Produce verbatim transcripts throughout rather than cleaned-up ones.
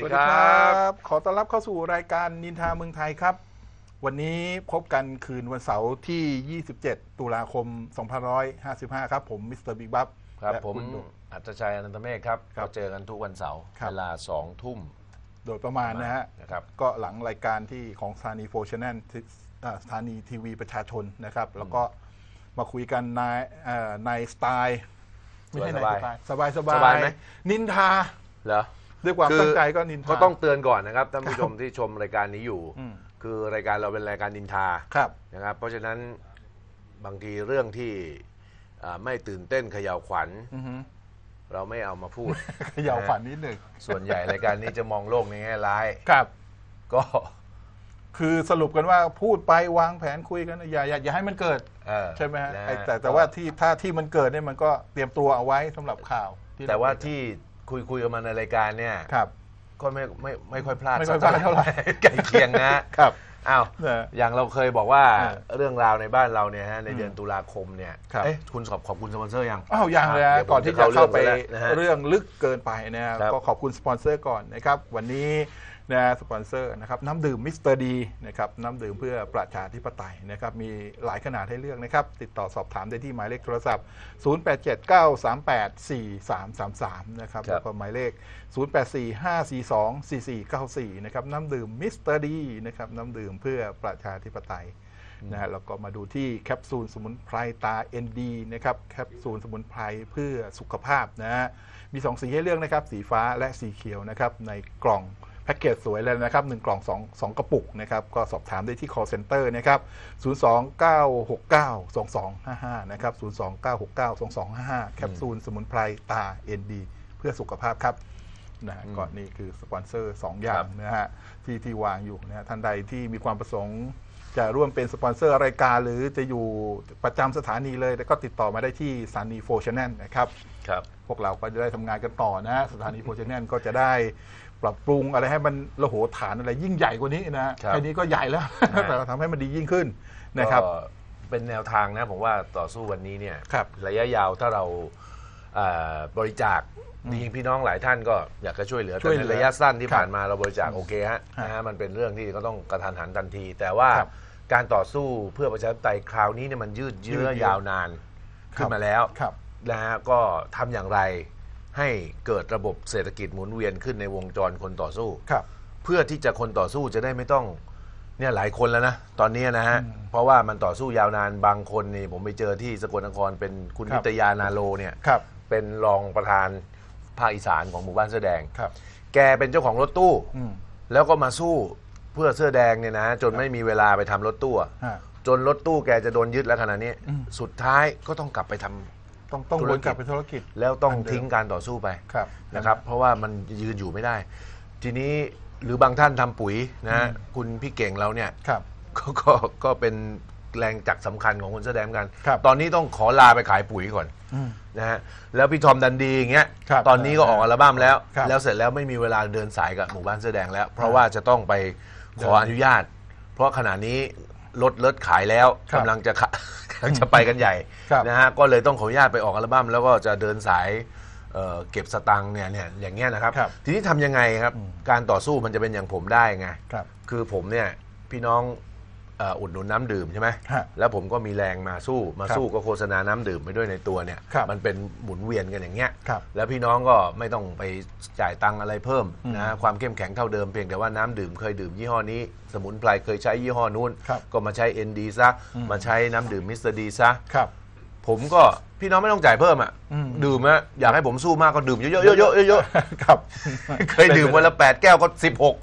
ดีครับขอต้อนรับเข้าสู่รายการนินทาเมืองไทยครับวันนี้พบกันคืนวันเสาร์ที่ยี่สิบเจ็ดตุลาคมสองพันห้าร้อยห้าสิบห้าครับผมมิสเตอร์บิ๊กบัฟครับผมอัตชัยอนันตเมฆครับเราเจอกันทุกวันเสาร์เวลาสองทุ่มโดยประมาณนะฮะก็หลังรายการที่ของสถานีโฟร์ชแนลสถานีทีวีประชาชนนะครับแล้วก็มาคุยกันในในสไตล์ไม่ใช่ในสไตล์สบายสบายนินทาเหรอด้วยความตั้งใจก็นินทาก็ต้องเตือนก่อนนะครับท่านผู้ชมที่ชมรายการนี้อยู่คือรายการเราเป็นรายการนินทานะครับเพราะฉะนั้นบางทีเรื่องที่ไม่ตื่นเต้นเขย่าวขวัญเราไม่เอามาพูดเขย่าวขวัญนิดหนึ่งส่วนใหญ่รายการนี้จะมองโลกในแง่ร้ายครับก็คือสรุปกันว่าพูดไปวางแผนคุยกันอย่าอย่าอย่าให้มันเกิดใช่ไหมฮะแต่แต่ว่าที่ถ้าที่มันเกิดเนี่ยมันก็เตรียมตัวเอาไว้สำหรับข่าวแต่ว่าที่คุยคุยกันมาในรายการเนี่ยก็ไม่ไม่ไม่ค่อยพลาดไม่ค่อยพลาดเท่าไหร่ใกล้เคียงนะครับอ้าวอย่างเราเคยบอกว่าเรื่องราวในบ้านเราเนี่ยฮะในเดือนตุลาคมเนี่ยเอ๊ะคุณขอบขอบคุณสปอนเซอร์ยังอ้าวยังเลยก่อนที่จะเข้าไปเรื่องลึกเกินไปนะครับก็ขอบคุณสปอนเซอร์ก่อนนะครับวันนี้นะสปอนเซอร์นะครับน้ำดื่มมิสเตอร์ดีนะครับน้ำดื่มเพื่อประชาธิปไตยนะครับมีหลายขนาดให้เลือกนะครับติดต่อสอบถามได้ที่หมายเลขโทรศัพท์ศูนย์ แปด เจ็ด เก้า สาม แปด สี่ สาม สาม สามนะครับแล้วก็หมายเลขศูนย์ แปด สี่ ห้า สี่ สอง สี่ สี่ เก้า สี่นะครับน้ำดื่มมิสเตอร์ดีนะครับน้ำดื่มเพื่อประชาธิปไตยนะฮะแล้วก็มาดูที่แคปซูลสมุนไพรตา เอ็น ดี นะครับแคปซูลสมุนไพรเพื่อสุขภาพนะฮะมีสองสีให้เลือกนะครับสีฟ้าและสีเขียวนะครับในกล่องแพ็กเกจสวยเลยนะครับหนึ่งกล่องสอง สองกระปุกนะครับก็สอบถามได้ที่ call center นะครับศูนย์ สอง เก้า หก เก้า สอง สอง ห้า ห้านะครับศูนย์ สอง เก้า หก เก้า สอง สอง ห้า ห้าแคปซูลสมุนไพรตา เอ็น ดี เพื่อสุขภาพครับนะก่อนนี่คือสปอนเซอร์สองอย่างนะฮะที่ที่วางอยู่นะท่านใดที่มีความประสงค์จะร่วมเป็นสปอนเซอร์รายการหรือจะอยู่ประจำสถานีเลยแล้วก็ติดต่อมาได้ที่สถานีโฟร์ชแนลนะครับครับพวกเราก็จะได้ทำงานกันต่อนะสถานีโฟร์ชแนลก็จะได้ปรับปรุงอะไรให้มันระโหฐานอะไรยิ่งใหญ่กว่านี้นะแค่นี้ก็ใหญ่แล้วแต่ทำให้มันดียิ่งขึ้นนะครับเป็นแนวทางนะผมว่าต่อสู้วันนี้เนี่ยระยะยาวถ้าเราบริจาคจริงพี่น้องหลายท่านก็อยากจะช่วยเหลือแต่ในระยะสั้นที่ผ่านมาเราบริจาคโอเคฮะนะฮะมันเป็นเรื่องที่ก็ต้องกระทันหันทันทีแต่ว่าการต่อสู้เพื่อประชาธิปไตยคราวนี้เนี่ยมันยืดเยื้อยาวนานขึ้นมาแล้วนะฮะก็ทำอย่างไรให้เกิดระบบเศรษฐกิจหมุนเวียนขึ้นในวงจรคนต่อสู้เพื่อที่จะคนต่อสู้จะได้ไม่ต้องเนี่ยหลายคนแล้วนะตอนนี้นะฮะเพราะว่ามันต่อสู้ยาวนานบางคนนี่ผมไปเจอที่สกลนครเป็นคุณนิตยานาโลเนี่ยเป็นรองประธานภาคอีสานของหมู่บ้านเสื้อแดงแกเป็นเจ้าของรถตู้แล้วก็มาสู้เพื่อเสื้อแดงเนี่ยนะจนไม่มีเวลาไปทำรถตู้จนรถตู้แกจะโดนยึดแล้วขณะนี้สุดท้ายก็ต้องกลับไปทำต้องต้องวนกลับไปธุรกิจแล้วต้องทิ้งการต่อสู้ไปนะครับเพราะว่ามันยืนอยู่ไม่ได้ทีนี้หรือบางท่านทำปุ๋ยนะคุณพี่เก่งเราเนี่ยก็ก็เป็นแรงจักสำคัญของคนเสื้อแดงกันตอนนี้ต้องขอลาไปขายปุ๋ยก่อนนะฮะแล้วพี่ทอมดันดีอย่างเงี้ยตอนนี้ก็ออกอัลบั้มแล้วแล้วเสร็จแล้วไม่มีเวลาเดินสายกับหมู่บ้านเสื้อแดงแล้วเพราะว่าจะต้องไปขออนุญาตเพราะขณะนี้รถเลิศขายแล้วกำลังจะกำลังจะไปกันใหญ่นะฮะก็เลยต้องขออนุญาตไปออกอัลบั้มแล้วก็จะเดินสายเก็บสตังค์เนี่ยเนี่ยอย่างเงี้ยนะครับทีนี้ทำยังไงครับการต่อสู้มันจะเป็นอย่างผมได้ไงคือผมเนี่ยพี่น้องอุดหนุนน้ำดื่มใช่ไหมแล้วผมก็มีแรงมาสู้มาสู้ก็โฆษณาน้ำดื่มไปด้วยในตัวเนี่ยมันเป็นหมุนเวียนกันอย่างเงี้ยแล้วพี่น้องก็ไม่ต้องไปจ่ายตังค์อะไรเพิ่มนะความเข้มแข็งเท่าเดิมเพียงแต่ว่าน้ำดื่มเคยดื่มยี่ห้อนี้สมุนไพรเคยใช้ยี่ห้อนู้นก็มาใช้ เอ็น ดี ซะมาใช้น้ำดื่มมิสเตอร์ดีซะผมก็พี่น้องไม่ต้องจ่ายเพิ่มอ่ะดื่มนะอยากให้ผมสู้มากก็ดื่มเยอะๆเยอะๆเยอะๆครับเคยดื่มวันละแปดแก้วก็สิบหก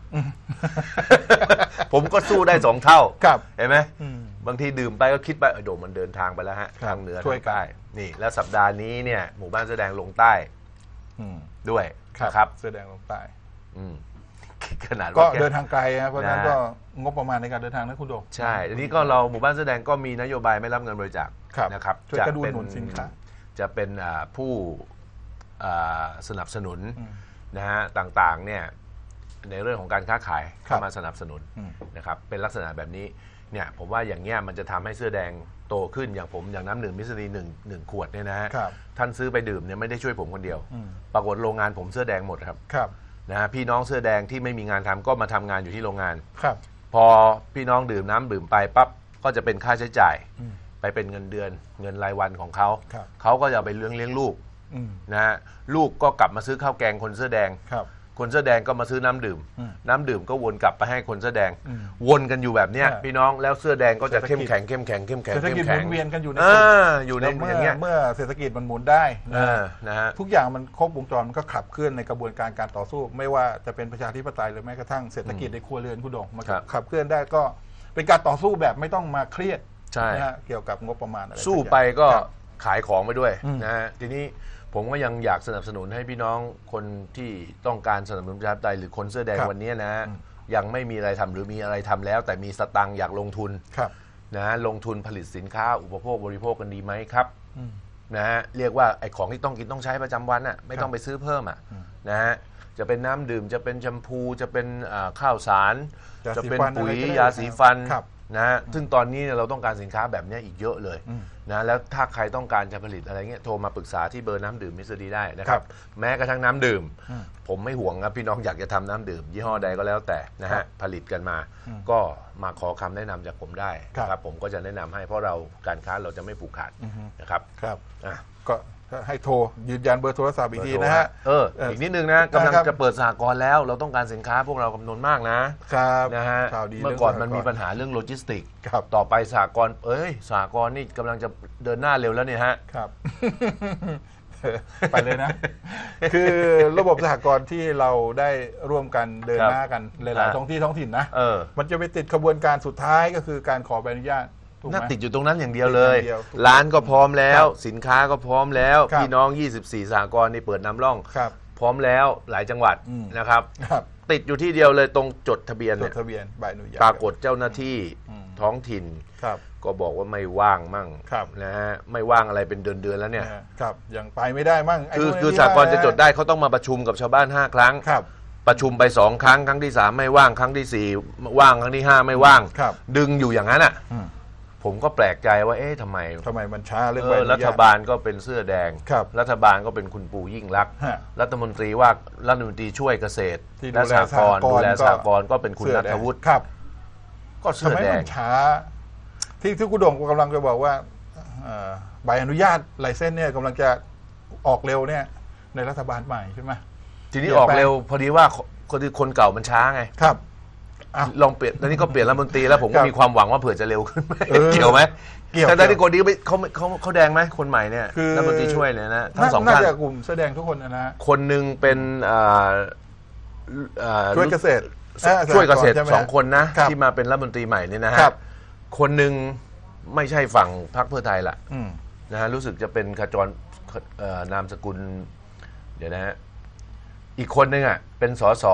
ผมก็สู้ได้สองเท่าเห็นไหมบางทีดื่มไปก็คิดไปโดมมันเดินทางไปแล้วฮะทางเหนือทางใต้นี่แล้วสัปดาห์นี้เนี่ยหมู่บ้านเสื้อแดงลงใต้ด้วยครับเสื้อแดงลงใต้ขนาดก็เดินทางไกลนะเพราะนั้นก็งบประมาณในการเดินทางนะคุณโดใช่ทีนี้ก็เราหมู่บ้านเสื้อแดงก็มีนโยบายไม่รับเงินบริจาคนะครับช่วยกระดุมหนุนสินค้าจะเป็นผู้สนับสนุนนะฮะต่างๆเนี่ยในเรื่องของการค้าขายเข้ามาสนับสนุนนะครับเป็นลักษณะแบบนี้เนี่ยผมว่าอย่างเงี้ยมันจะทำให้เสื้อแดงโตขึ้นอย่างผมอย่างน้ำหนึ่งมิสซีหนึ่งหนึ่งขวดเนี่ยนะฮะท่านซื้อไปดื่มเนี่ยไม่ได้ช่วยผมคนเดียวปรากฏโรงงานผมเสื้อแดงหมดครับนะฮะพี่น้องเสื้อแดงที่ไม่มีงานทำก็มาทำงานอยู่ที่โรงงานครับพอพี่น้องดื่มน้ำดื่มไปปั๊บก็จะเป็นค่าใช้จ่ายไปเป็นเงินเดือนเงินรายวันของเขาเขาก็จะเอาไปเลี้ยงเลี้ยงลูกนะฮะลูกก็กลับมาซื้อข้าวแกงคนเสื้อแดงคนเสื้อแดงก็มาซื้อน้ำดื่มน้ำดื่มก็วนกลับไปให้คนเสื้อแดงวนกันอยู่แบบเนี้ยพี่น้องแล้วเสื้อแดงก็จะเข้มแข็งเข้มแข็งเข้มแข็งเศรษฐกิจหมุนเวียนกันอยู่ในอยู่ในเมื่ออย่างเงี้ยเมื่อเศรษฐกิจมันหมุนได้นะฮะทุกอย่างมันครบวงจรมันก็ขับเคลื่อนในกระบวนการการต่อสู้ไม่ว่าจะเป็นประชาธิปไตยหรือแม้กระทั่งเศรษฐกิจในครัวเรือนคุณดงมันขับเคลื่อนได้ก็เป็นการต่อสู้แบบไม่ต้องมาเครียดนะฮะเกี่ยวกับงบประมาณอะไรสู้ไปก็ขายของไปด้วยนะฮะทีนี้ผมก็ยังอยากสนับสนุนให้พี่น้องคนที่ต้องการสนับสนุนประชาธิปไตยหรือคนเสื้อแดงวันนี้นะยังไม่มีอะไรทำหรือมีอะไรทำแล้วแต่มีสตังค์อยากลงทุนนะลงทุนผลิตสินค้าอุปโภคบริโภคกันดีไหมครับนะฮะเรียกว่าไอ้ของที่ต้องกินต้องใช้ประจำวันอ่ะไม่ต้องไปซื้อเพิ่มอ่ะนะฮะจะเป็นน้ำดื่มจะเป็นแชมพูจะเป็นข้าวสารจะเป็นปุ๋ยยาสีฟันนะฮะซึ่งตอนนี้เราต้องการสินค้าแบบนี้อีกเยอะเลยนะแล้วถ้าใครต้องการจะผลิตอะไรเงี้ยโทรมาปรึกษาที่เบอร์น้ำดื่มมิสเตอร์ดีได้นะครับแม้กระทั่งน้ำดื่มผมไม่ห่วงครับพี่น้องอยากจะทำน้ำดื่มยี่ห้อใดก็แล้วแต่นะฮะผลิตกันมาก็มาขอคำแนะนำจากผมได้นะครับผมก็จะแนะนำให้เพราะเราการค้าเราจะไม่ผูกขาดนะครับครับก็ให้โทรยืนยันเบอร์โทรศัพท์อีกทีนะฮะเอออีกนิดนึงนะกำลังจะเปิดสหกรณ์แล้วเราต้องการสินค้าพวกเราจำนวนมากนะครับนะฮะเมื่อก่อนมันมีปัญหาเรื่องโลจิสติกส์ต่อไปสหกรณ์เอ้ยสหกรณ์นี่กำลังจะเดินหน้าเร็วแล้วเนี่ยฮะครับไปเลยนะคือระบบสหกรณ์ที่เราได้ร่วมกันเดินหน้ากันหลายๆท้องที่ท้องถิ่นนะมันจะไปติดขบวนการสุดท้ายก็คือการขอใบอนุญาตน่าติดอยู่ตรงนั้นอย่างเดียวเลยร้านก็พร้อมแล้วสินค้าก็พร้อมแล้วพี่น้องยี่สิบสี่สหกรณ์นี่เปิดนำร่องพร้อมแล้วหลายจังหวัดนะครับติดอยู่ที่เดียวเลยตรงจดทะเบียนเนี่ยปรากฏเจ้าหน้าที่ท้องถิ่นก็บอกว่าไม่ว่างมั่งนะฮะไม่ว่างอะไรเป็นเดือนๆแล้วเนี่ยครับยังไปไม่ได้มั่งคือคือสหกรณ์จะจดได้เขาต้องมาประชุมกับชาวบ้านห้าครั้งประชุมไปสองครั้งครั้งที่สามไม่ว่างครั้งที่สี่ว่างครั้งที่ห้าไม่ว่างดึงอยู่อย่างนั้นอ่ะผมก็แปลกใจว่าเอ๊ะทำไมทำไมมันช้าเรื่องรัฐบาลก็เป็นเสื้อแดงรัฐบาลก็เป็นคุณปู่ยิ่งลักษณ์รัฐมนตรีว่ารัฐมนตรีช่วยเกษตรและสหกรณ์ดูแลสหกรณ์ก็เป็นคุณณัฐวุฒิก็เสื้อแดงช้าที่ที่คุณโด่งกำลังจะบอกว่าใบอนุญาตไลเซนส์เนี่ยกำลังจะออกเร็วเนี่ยในรัฐบาลใหม่ใช่ไหมทีนี้ออกเร็วพอดีว่าคนคนเก่ามันช้าไงครับลองเปลี่ยนตอนนี้ก็เปลี่ยนรัฐมนตรีแล้วผมก็มีความหวังว่าเผื่อจะเร็วขึ้นเกี่ยวไหมเกี่ยวแต่ตอนนี้คนนี้เขาเขาเขาแดงไหมคนใหม่เนี่ยรัฐมนตรีช่วยเนี่ยนะทั้งสองท่านน่าจะกลุ่มแสดงทุกคนนะคนหนึ่งเป็นช่วยเกษตรช่วยเกษตรสองคนนะที่มาเป็นรัฐมนตรีใหม่นี่นะฮะคนหนึ่งไม่ใช่ฝั่งพรรคเพื่อไทยละนะฮะรู้สึกจะเป็นขจรนามสกุลเดี๋ยวนะฮะอีกคนหนึ่งอ่ะเป็นสส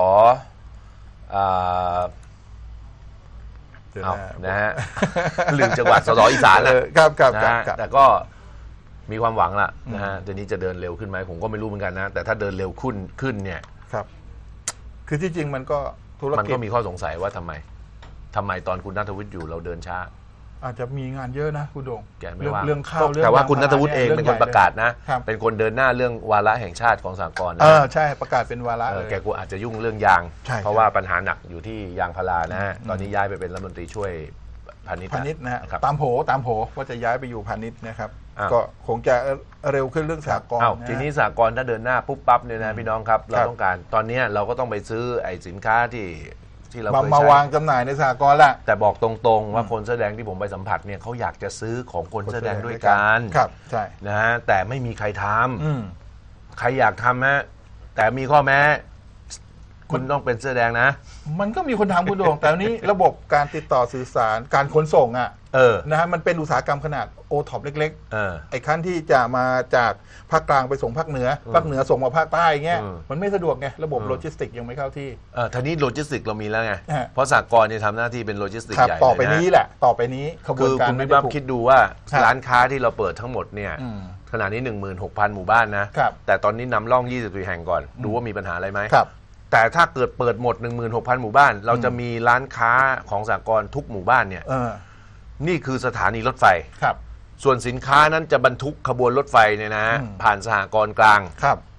เอานะฮะลืมจังหวัดสสอีสานแล้วครับครับแต่ก็มีความหวังละนะฮะเดี๋ยวนี้จะเดินเร็วขึ้นไหมผมก็ไม่รู้เหมือนกันนะแต่ถ้าเดินเร็วขึ้นขึ้นเนี่ยครับคือที่จริงมันก็ธุรกิจมันก็มีข้อสงสัยว่าทำไมทำไมตอนคุณณัฐวุฒิอยู่เราเดินช้าอาจจะมีงานเยอะนะคุณโด่งแกไม่ว่าเรื่องข้าวแต่ว่าคุณณัฐวุฒิเองเป็นคนประกาศนะเป็นคนเดินหน้าเรื่องวาระแห่งชาติของสหกรณ์เออใช่ประกาศเป็นวาระแกกูอาจจะยุ่งเรื่องยางเพราะว่าปัญหาหนักอยู่ที่ยางพารานะฮะตอนนี้ย้ายไปเป็นรัฐมนตรีช่วยพาณิชย์พาณิชย์นะฮะตามโผตามโผว่าจะย้ายไปอยู่พาณิชย์นะครับก็คงจะเร็วขึ้นเรื่องสหกรณ์ทีนี้สหกรณ์ถ้าเดินหน้าปุ๊บปั๊บเนี่ยนะพี่น้องครับเราต้องการตอนนี้เราก็ต้องไปซื้อไอ้สินค้าที่ที่เรามาวางจำหน่ายในสหกรณ์แหละแต่บอกตรงๆว่าคนเสื้อแดงที่ผมไปสัมผัสเนี่ยเขาอยากจะซื้อของคนเสื้อแดงด้วยกันครับใช่นะฮะแต่ไม่มีใครทำใครอยากทำฮะแต่มีข้อแม้คุณต้องเป็นเสื้อแดงนะมันก็มีคนทำคุณโด่งแต่นี้ระบบการติดต่อสื่อสารการขนส่งอ่ะนะฮะมันเป็นอุตสาหกรรมขนาดโอท็อปเล็กๆไอ้ขั้นที่จะมาจากภาคกลางไปส่งภาคเหนือภาคเหนือส่งมาภาคใต้เงี้ยมันไม่สะดวกไงระบบโลจิสติกยังไม่เข้าที่เออทีนี้โลจิสติกเรามีแล้วไงเพราะสหกรณ์เนี่ยทำหน้าที่เป็นโลจิสติกใหญ่ต่อไปนี้แหละต่อไปนี้ขบวนการคุณวิบัติคิดดูว่าร้านค้าที่เราเปิดทั้งหมดเนี่ยขณะนี้ หนึ่งหมื่นหกพัน หมู่บ้านนะแต่ตอนนี้นำร่องยี่สิบสี่แห่งก่อนดูว่ามีปัญหาอะไรไหมแต่ถ้าเกิดเปิดหมด หนึ่งหมื่นหกพัน หมู่บ้านเราจะมีร้านค้าของสหกรณ์ทุกหมู่บ้านเนี่ยนี่คือสถานีรถไฟส่วนสินค้านั้นจะบรรทุกขบวนรถไฟเนี่ยนะผ่านสหกรณ์กลาง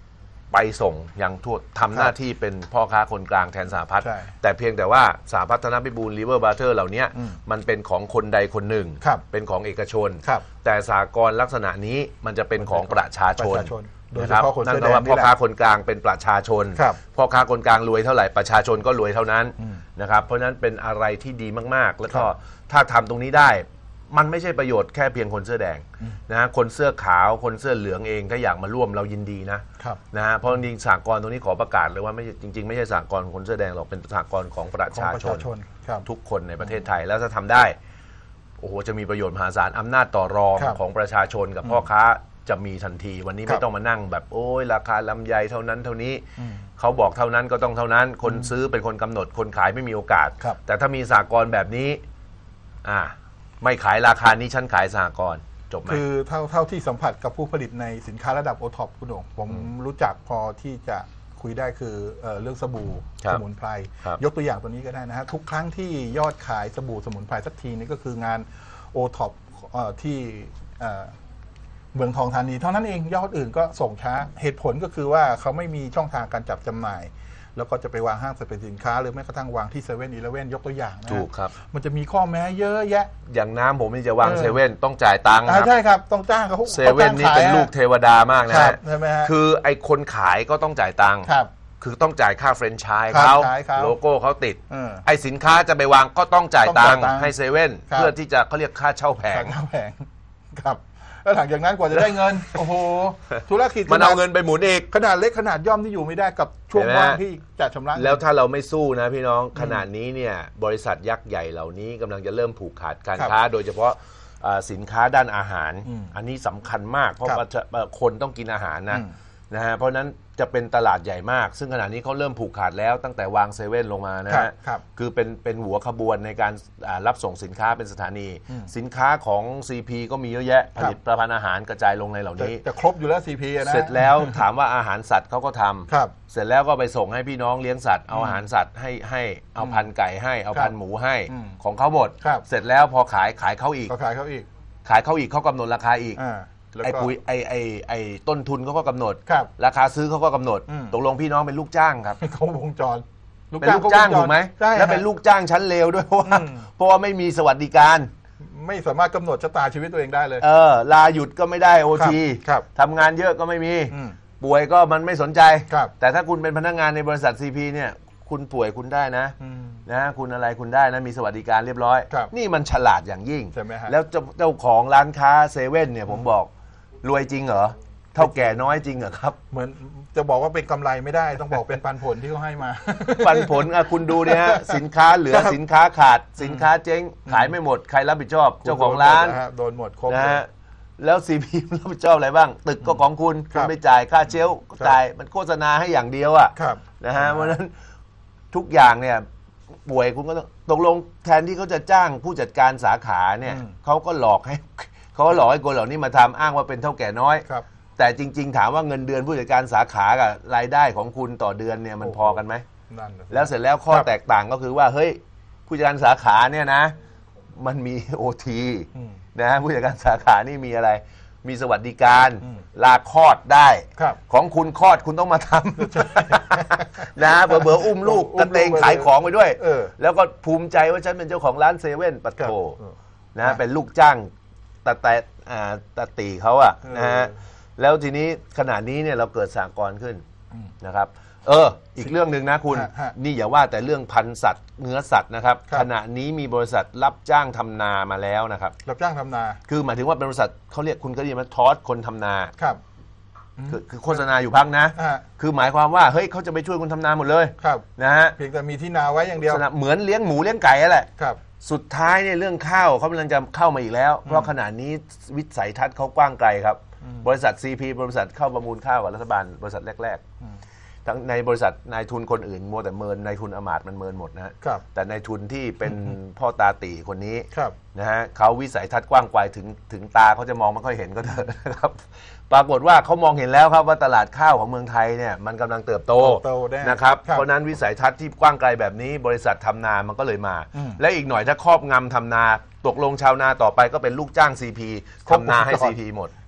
ไปส่งยังทั่วทำหน้าที่เป็นพ่อค้าคนกลางแทนสหพัฒน์ใช่แต่เพียงแต่ว่าสหพัฒน์ธนพิบูลริเวอร์บาร์เทอร์เหล่านี้อืมมันเป็นของคนใดคนหนึ่งครับเป็นของเอกชนครับแต่สหกรณ์ลักษณะนี้มันจะเป็นของประชาชนประชาชนโดยนะเฉครับพาะคนนั่นเสื้อแปลแดงว่านี่พ่อแหละค้าคนกลางเป็นประชาชนครับพ่อค้าคนกลางรวยเท่าไหร่ประชาชนก็รวยเท่านั้นอืมนะครับเพราะฉะนั้นเป็นอะไรที่ดีมากๆ แล้วก็ครับถ้าทำตรงนี้ได้ มันไม่ใช่ประโยชน์แค่เพียงคนเสื้อแดงนะฮะคนเสื้อขาวคนเสื้อเหลืองเองถ้าอยากมาร่วมเรายินดีนะครับ นะฮะเพราะจริงๆสหกรณ์ตรงนี้ขอประกาศเลยว่าไม่จริงๆไม่ใช่สหกรณ์ของคนเสื้อแดงหรอกเป็นสหกรณ์ของประของชาประชชาน ชนครับทุกคนในประเทศไทยแล้วถ้าทำได้โอ้โหจะมีประโยชน์มหาศาลอำนาจต่อรองครับของประชาชนกับพ่อค้าจะมีทันที วันนี้ครับไม่ต้องมานั่งแบบโอ้ยราคาลำไยเท่านั้นเท่านี้อืมเขาบอกเท่านั้นก็ต้องเท่านั้น คนซื้อเป็นคนกำหนดคนขายไม่มีโอกาสครับแต่ถ้ามีสหกรณ์แบบนี้อ่าไม่ขายราคานี้ฉันขายสหกรณ์จบไหมคือเท่าเท่าที่สัมผัสกับผู้ผลิตในสินค้าระดับโอท็อปคุณโด่งผมรู้จักพอที่จะคุยได้คือเอ่อเรื่องสบู่ครับสมุนไพรครับยกตัวอย่างตัวนี้ก็ได้นะฮะทุกครั้งที่ยอดขายสบู่สมุนไพรสักทีนี่ก็คืองานโอท็อปที่เอ่อเมืองทองธานีเท่านั้นเองยอดอื่นก็ส่งช้าเหตุผลก็คือว่าเขาไม่มีช่องทางการจับจำหน่าย แล้วก็จะไปวางห้างสรรพสินค้าหรือแม้กระทั่งวางที่เซเว่นอีเลฟเว่นยกตัวอย่างนะฮะถูกครับมันจะมีข้อแม้เยอะแยะอย่างน้ำผมนี่จะวางเออเซเว่นต้องจ่ายตังค์คอ่ารับใช่ครับต้องจ้างเขาเซเว่นนี่เป็นลูกเทวดามากนะครัฮะบใช่ไหมฮะคือไอ้คนขายก็ต้องจ่ายตังค์ครับคือต้องจ่ายค่าแฟรนไชส์ครับเขาขายเขาโลโก้เขาติดเออไอ้สินค้าจะไปวางก็ต้องจ่ายต้องตัจ่าง ยค์ตังค์ให้เซเว่นครับเพื่อที่จะเขาเรียกค่าเช่าแผงขายข้าวแผงครับแล้วหลังจากนั้นกว่าจะได้เงิน โอ้โหธุรกิจมันเอาเงินไปหมุนอีกขนาดเล็กขนาดย่อมที่อยู่ไม่ได้กับช่วงเห็นไหมว่างที่จะชำระเงินแล้วถ้าเราไม่สู้นะพี่น้องขณะนี้เนี่ยบริษัทยักษ์ใหญ่เหล่านี้กำลังจะเริ่มผูกขาดการครับค้า โดยเฉพาะอ่าสินค้าด้านอาหารอืมอันนี้สำคัญมากเพราะครับว่าจะเอ่อคนต้องกินอาหารนะอืมนะฮะเพราะฉะนั้นจะเป็นตลาดใหญ่มาก ซึ่งขณะนี้เขาเริ่มผูกขาดแล้วตั้งแต่วางเซเว่นลงมานะครัฮะบครับคือเป็นเป็นหัวขบวนในการอ่ารับส่งสินค้าเป็นสถานีอืมสินค้าของ ซี พี ก็มีเยอะแยะคผรับลิตภัณฑ์อาหารกระจายลงในเหล่าจะนี้จะครบอยู่แล้ว ซี พี นะเสร็จแล้วถามว่าอาหารสัตว์เขาก็ทำครับเสร็จแล้วก็ไปส่งให้พี่น้องเลี้ยงสัตว์เอาอาหารสัตว์ให้ให้เอาพันธุ์ไก่ให้เอาครับพันธุ์หมูให้อืมของเขาหมดครับเสร็จแล้วพอขายขายเขาอีกก็ขายเขาอีกขายเขาอีกเขากำหนดราคาอีกอ่าแล้วไอ้ก็ปุ๋ยไอ้ไอ้ไอ้ต้นทุนเขาก็กำหนดครับราคาซื้อเขาก็กำหนดอืมตกลงพี่น้องเป็นลูกจ้างครับเขาวงจรเป็นลูกจ้างถูกไหมใช่และเป็นฮะลูกจ้างชั้นเลวด้วยเพราะว่าอืมเพราะว่าไม่มีสวัสดิการไม่สามารถกำหนดชะตาชีวิตตัวเองได้เลยเออลาหยุดก็ไม่ได้โอทีครับทำงานเยอะก็ไม่มีอืมป่วยก็มันไม่สนใจครับแต่ถ้าคุณเป็นพนักงานในบริษัท ซี พี เนี่ยคุณป่วยคุณได้นะอืมนะคุณอะไรคุณได้นะมีสวัสดิการเรียบร้อยครับนี่มันฉลาดอย่างยิ่งใช่ไหมฮะแล้วเจ้าเจ้าของร้านค้าเซเว่นเนี่ยผมบอกรวยจริงเหรอเท่าแก่น้อยจริงเหรอครับเหมือนจะบอกว่าเป็นกำไรไม่ได้ต้องบอกเป็นปันผลที่เขาให้มาปันผลอ่ะคุณดูเนี่ยฮะสินค้าเหลือครับสินค้าขาดสินค้าเจ๊งขายไม่หมดใครรับผิดชอบ เจ้าของร้านโดนหมดครบนะเลยฮะแล้วซีพีรับผิดชอบอะไรบ้าง ตึกก็ของคุณคคุรัณบไปจ่ายค่าเชลฟ์ก็ครับจ่ายมันโฆษณาให้อย่างเดียวอ่ะครับนะฮะเพราะฉะนั้นทุกอย่างเนี่ยป่วยคุณก็ต้องตกลงแทนที่เขาจะจ้างผู้จัดการสาขาเนี่ยอืมเขาก็หลอกให้ เขาก็หลอกให้คนเหล่านี้มาทำอ้างว่าเป็นเท่าแก่น้อยครับแต่จริง ๆ ถามว่าเงินเดือนผู้จัดการสาขากับรายได้ของคุณต่อเดือนเนี่ยมันโอ้โหพอกันไหมนั่นน่ะสิแล้วเสร็จแล้วข้อครับแตกต่างก็คือว่าเฮ้ยผู้จัดการสาขาเนี่ยนะ มันมี โอ ทีอืมนะฮะผู้จัดการสาขานี่มีอะไร มีสวัสดิการอืมลาคลอดได้ครับของคุณคลอดคุณต้องมาทำ นะเบอร์อุ้มลูกอุ้มลูกตะเตงไปเลยขายของไปด้วยเออแล้วก็ภูมิใจว่าฉันเป็นเจ้าของร้านเซเว่นปัตครับโตเออนะเป็นลูกจ้างตะแต่อ่าตะตีเขาอะเออนะฮะแล้วทีนี้ขณะนี้เนี่ยเราเกิดสหกรณ์ขึ้นอืมนะครับ เออ อีกเรื่องหนึ่งนะคุณฮะฮะนี่อย่าว่าแต่เรื่องพันธุ์สัตว์เนื้อสัตว์นะครับครับขณะนี้มีบริษัทรับจ้างทำนามาแล้วนะครับรับจ้างทำนาคือหมายถึงว่าเป็นบริษัทเขาเรียกคุณก็เรียกว่าทอสคนทำนาครับคือคือโฆษณาอยู่พักนะอ่าคือหมายความว่าเฮ้ยเขาจะไปช่วยคุณทำนาหมดเลยครับนะฮะเพียงแต่มีที่นาไว้อย่างเดียวสนับเหมือนเลี้ยงหมูเลี้ยงไก่นั่นแหละครับสุดท้ายเนี่ยเรื่องข้าวเขากำลังจะเข้ามาอีกแล้ว เพราะขณะนี้วิสัยทัศน์เขากว้างไกลครับอืมบริษัท ซี พี บริษัทเข้าประมูลข้าวกับรัฐบาลบริษัทแรกอืมๆ ทั้งในบริษัทนายทุนคนอื่นมัวแต่เมินนายทุนอมาตย์มันเมินหมดนะฮะครับแต่นายทุนที่เป็นพ่อตาตีคนนี้ครับนะฮะเขาวิสัยทัศน์กว้างไกลถึงถึงตาเขาจะมองไม่ค่อยเห็นก็เถอะนะครับ ปรากฏว่าเขามองเห็นแล้วครับว่าตลาดข้าวของเมืองไทยเนี่ยมันกำลังเติบโตเติบโตแน่นะครับครับเพราะฉะนั้นวิสัยทัศน์ที่กว้างไกลแบบนี้บริษัททำนามันก็เลยมาอืมและอีกหน่อยถ้าครอบงำทำนาตกลงชาวนาต่อไปก็เป็นลูกจ้าง ซี พีครบทำนาให้วงจรซี พี หมด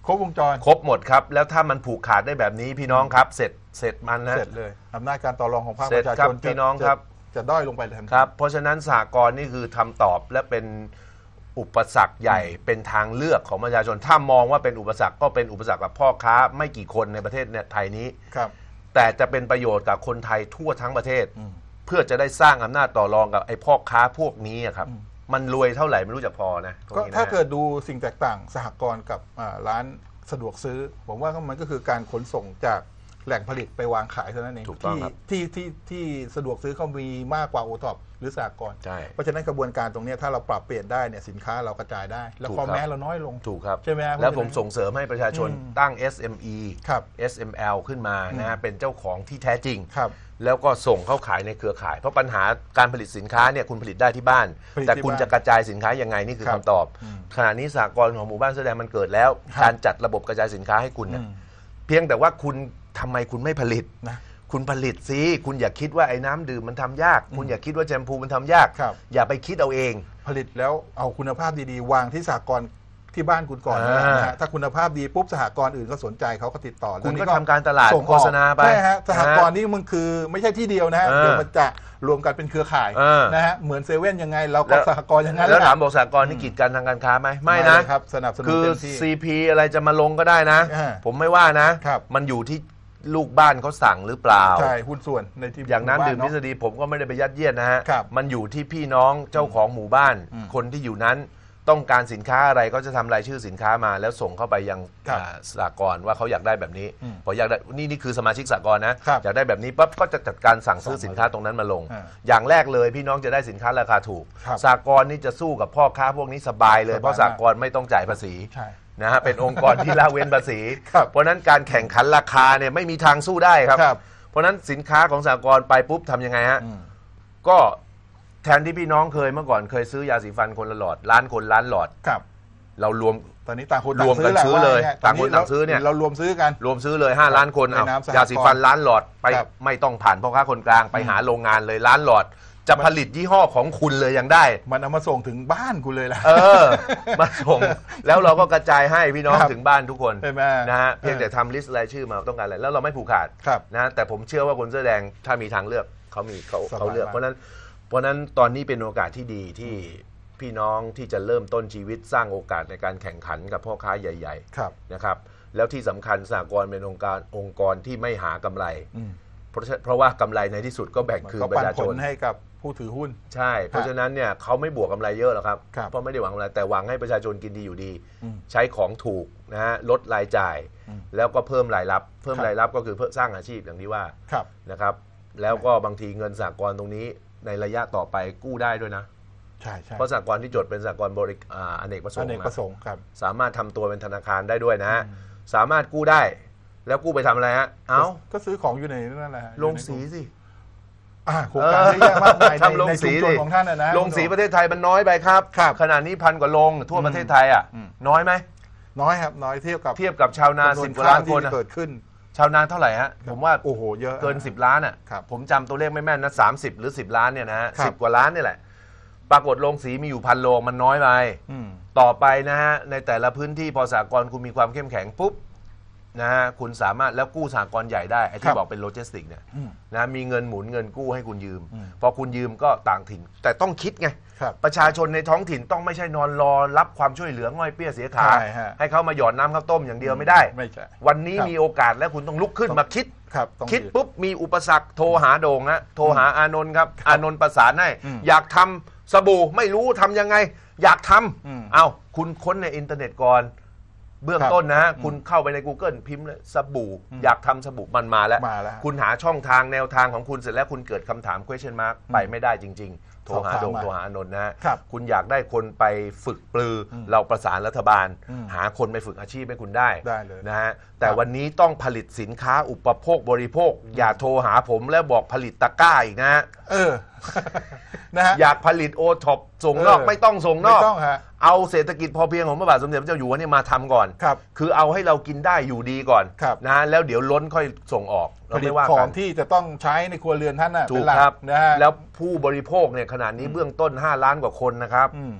ครบวงจรครบหมดครับแล้วถ้ามันผูกขาดได้แบบนี้พี่น้องครับเสร็จเสร็จมันนะเสร็จเลยอำนาจการต่อรองของภาคเสร็ปจระชาครัชบนพี่น้องครับจะด้อยลงไปทันทีครับเพราะฉะนั้นสหกรณ์นี่คือทำตอบและเป็นอุปสรรคใหญ่เป็นทางเลือกของประชาชนถ้ามองว่าเป็นอุปสรรคก็เป็นอุปสรรคกับพ่อค้าไม่กี่คนในประเทศเนี่ยไทยนี้ครับแต่จะเป็นประโยชน์กับคนไทยทั่วทั้งประเทศเพื่อจะได้สร้างอำนาจต่อรองกับไอ้พ่อค้าพวกนี้ครับมันรวยเท่าไหร่ไม่รู้จักพอนะก็ถ้าเกิดดูสิ่งแตกต่างสหกรณ์กับร้านสะดวกซื้อผมว่ามันก็คือการขนส่งจากแหล่งผลิตไปวางขายเท่านั้นเองที่ที่ที่ที่สะดวกซื้อเขามีมากกว่าโอท็อปหรือสหกรณ์เพราะฉะนั้นกระบวนการตรงนี้ถ้าเราปรับเปลี่ยนได้เนี่ยสินค้าเรากระจายได้แล้วคอมแม้เราน้อยลงถูกครับใช่ไหมแล้วผมส่งเสริมให้ประชาชนตั้ง เอส เอ็ม อีครับเอส เอ็ม แอล ขึ้นมานะฮะเป็นเจ้าของที่แท้จริงครับแล้วก็ส่งเข้าขายในเครือข่ายเพราะปัญหาการผลิตสินค้าเนี่ยคุณผลิตได้ที่บ้านแต่คุณจะกระจายสินค้ายังไงนี่คือคำตอบขณะนี้สหกรณ์ของหมู่บ้านแสดงมันเกิดแล้วการจัดระบบกระจายสินค้าให้คุณเนี่ยเพียงแต่ว่าคุณทำไมคุณไม่ผลิตนะคุณผลิตสิคุณอย่าคิดว่าไอ้น้ำดื่มมันทำยากคุณอย่าคิดว่าแชมพูมันทำยากอย่าไปคิดเอาเองผลิตแล้วเอาคุณภาพดีๆวางที่สหกรณ์ที่บ้านคุณก่อนนะฮะถ้าคุณภาพดีปุ๊บสหกรณ์อื่นก็สนใจเขาก็ติดต่อคุณก็ทำการตลาดโฆษณาไปใช่ฮะสหกรณ์นี่มันคือไม่ใช่ที่เดียวนะฮะเดี๋ยวมันจะรวมกันเป็นเครือข่ายนะฮะเหมือนเซเว่นยังไงเราก็สหกรณ์ยังไงแล้วถามบอกสหกรณ์นี่กีดกันทางการค้าไหมไม่นะครับสนับสนุนคือ ซี พี อะไรจะมาลงก็ได้นะผมไม่ว่านะมันอยู่ที่ลูกบ้านเขาสั่งหรือเปล่าใช่หุ้นส่วนในที่อย่างน้ำดื่มทฤษฎีผมก็ไม่ได้ไปยัดเยียดนะฮะมันอยู่ที่พี่น้องเจ้าของหมู่บ้านคนที่อยู่นั้นต้องการสินค้าอะไรก็จะทำรายชื่อสินค้ามาแล้วส่งเข้าไปยังสหกรณ์ว่าเขาอยากได้แบบนี้พออยากได้นี่นี่คือสมาชิกสหกรณ์นะอยากได้แบบนี้ปั๊บก็จะจัดการสั่งซื้อสินค้าตรงนั้นมาลงอย่างแรกเลยพี่น้องจะได้สินค้าราคาถูกสหกรณ์นี่จะสู้กับพ่อค้าพวกนี้สบายเลยเพราะสหกรณ์ไม่ต้องจ่ายภาษีนะฮะเป็นองค์กรที่ละเว้นภาษีเพราะนั้นการแข่งขันราคาเนี่ยไม่มีทางสู้ได้ครับเพราะนั้นสินค้าของสหกรณ์ไปปุ๊บทำยังไงฮะก็แทนที่พี่น้องเคยเมื่อก่อนเคยซื้อยาสีฟันคนละหลอดล้านคนล้านหลอดเรารวมตอนนี้ต่างคนรวมกันซื้อเลยต่างคนต่างซื้อเนี่ยเรารวมซื้อกันรวมซื้อเลยห้าล้านคนเอายาสีฟันล้านหลอดไปไม่ต้องผ่านพ่อค้าคนกลางไปหาโรงงานเลยล้านหลอดจะผลิตยี่ห้อของคุณเลยยังได้มันเอามาส่งถึงบ้านคุณเลยล่ะเออมาส่งแล้วเราก็กระจายให้พี่น้องถึงบ้านทุกคนนะฮะเพียงแต่ทำลิสต์รายชื่อมาต้องการอะไรแล้วเราไม่ผูกขาดนะแต่ผมเชื่อว่าคนเสื้อแดงถ้ามีทางเลือกเขามีเขาเขาเลือกเพราะนั้นเพราะนั้นตอนนี้เป็นโอกาสที่ดีที่พี่น้องที่จะเริ่มต้นชีวิตสร้างโอกาสในการแข่งขันกับพ่อค้าใหญ่ๆนะครับแล้วที่สำคัญสหกรณ์เป็นองค์การองค์กรที่ไม่หากำไรเพราะเพราะว่ากำไรในที่สุดก็แบ่งคืนประชาชนให้กับผู้ถือหุ้นใช่เพราะฉะนั้นเนี่ยเขาไม่บวกกำไรเยอะหรอกครับเพราะไม่ได้หวังกำไรแต่หวังให้ประชาชนกินดีอยู่ดีใช้ของถูกนะฮะลดรายจ่ายแล้วก็เพิ่มรายรับเพิ่มรายรับก็คือเพื่อสร้างอาชีพอย่างที่ว่านะครับแล้วก็บางทีเงินสหกรณ์ตรงนี้ในระยะต่อไปกู้ได้ด้วยนะใช่ใช่เพราะสหกรณ์ที่จดเป็นสหกรณ์บริอเนกประสงค์อเนกประสงค์ครับสามารถทำตัวเป็นธนาคารได้ด้วยนะฮะสามารถกู้ได้แล้วกู้ไปทำอะไรฮะเอ้าก็ซื้อของอยู่ในนั่นแหละลงสีสิโครงการเยอะแยะมากมายในชุมชนของท่านนะลงสีประเทศไทยมันน้อยไปครับขนาดนี้พันกว่าลงทั่วประเทศไทยอ่ะน้อยไหมน้อยครับน้อยเทียบกับเทียบกับชาวนาสิบกว่าล้านคนเกิดขึ้นชาวนาเท่าไหร่ฮะผมว่าโอ้โหเยอะเกินสิบล้านอ่ะผมจำตัวเลขไม่แม่นนะสามสิบหรือสิบล้านเนี่ยนะฮะสิบกว่าล้านนี่แหละปรากฏโรงสีมีอยู่พันโรงมันน้อยไปต่อไปนะฮะในแต่ละพื้นที่พอสหกรณ์คุณมีความเข้มแข็งปุ๊บนะฮะคุณสามารถแล้วกู้สหกรณ์ใหญ่ได้ไอ้ที่บอกเป็นโลจิสติกเนี่ยนะมีเงินหมุนเงินกู้ให้คุณยืมพอคุณยืมก็ต่างถิ่นแต่ต้องคิดไงประชาชนในท้องถิ่นต้องไม่ใช่นอนรอรับความช่วยเหลือง่อยเปี้ยเสียขาให้เขามาหยอดน้ำข้าวต้มอย่างเดียวไม่ได้วันนี้มีโอกาสแล้วคุณต้องลุกขึ้นมาคิดคิดปุ๊บมีอุปสรรคโทรหาโด่งนะโทรหาอานนท์ครับอานนท์ประสานให้อยากทำสบู่ไม่รู้ทำยังไงอยากทำเอาคุณค้นในอินเทอร์เน็ตก่อนเบื้องต้นนะฮะคุณเข้าไปใน Google พิมพ์เลยสบู่อยากทำสบู่มันมาแล้วคุณหาช่องทางแนวทางของคุณเสร็จแล้วคุณเกิดคำถาม question mark ไปไม่ได้จริงๆโทรหาโด่งโทรหาอานนท์นะฮะคุณอยากได้คนไปฝึกปลือเราประสานรัฐบาลหาคนไปฝึกอาชีพให้คุณได้นะฮะแต่วันนี้ต้องผลิตสินค้าอุปโภคบริโภคอย่าโทรหาผมแล้วบอกผลิตตะกร้าอีกนะฮะเออนะฮะอยากผลิตโอท็อปส่งนอกไม่ต้องส่งนอกเอาเศรษฐกิจพอเพียงของพระบาทสมเด็จพระเจ้าอยู่หัวนี่มาทำก่อนคือเอาให้เรากินได้อยู่ดีก่อนนะฮะแล้วเดี๋ยวล้นค่อยส่งออกผลิตของที่จะต้องใช้ในครัวเรือนท่านน่ะเป็นหลักนะฮะแล้วผู้บริโภคเนี่ยขนาดนี้เบื้องต้นห้าล้านกว่าคนนะครับเพ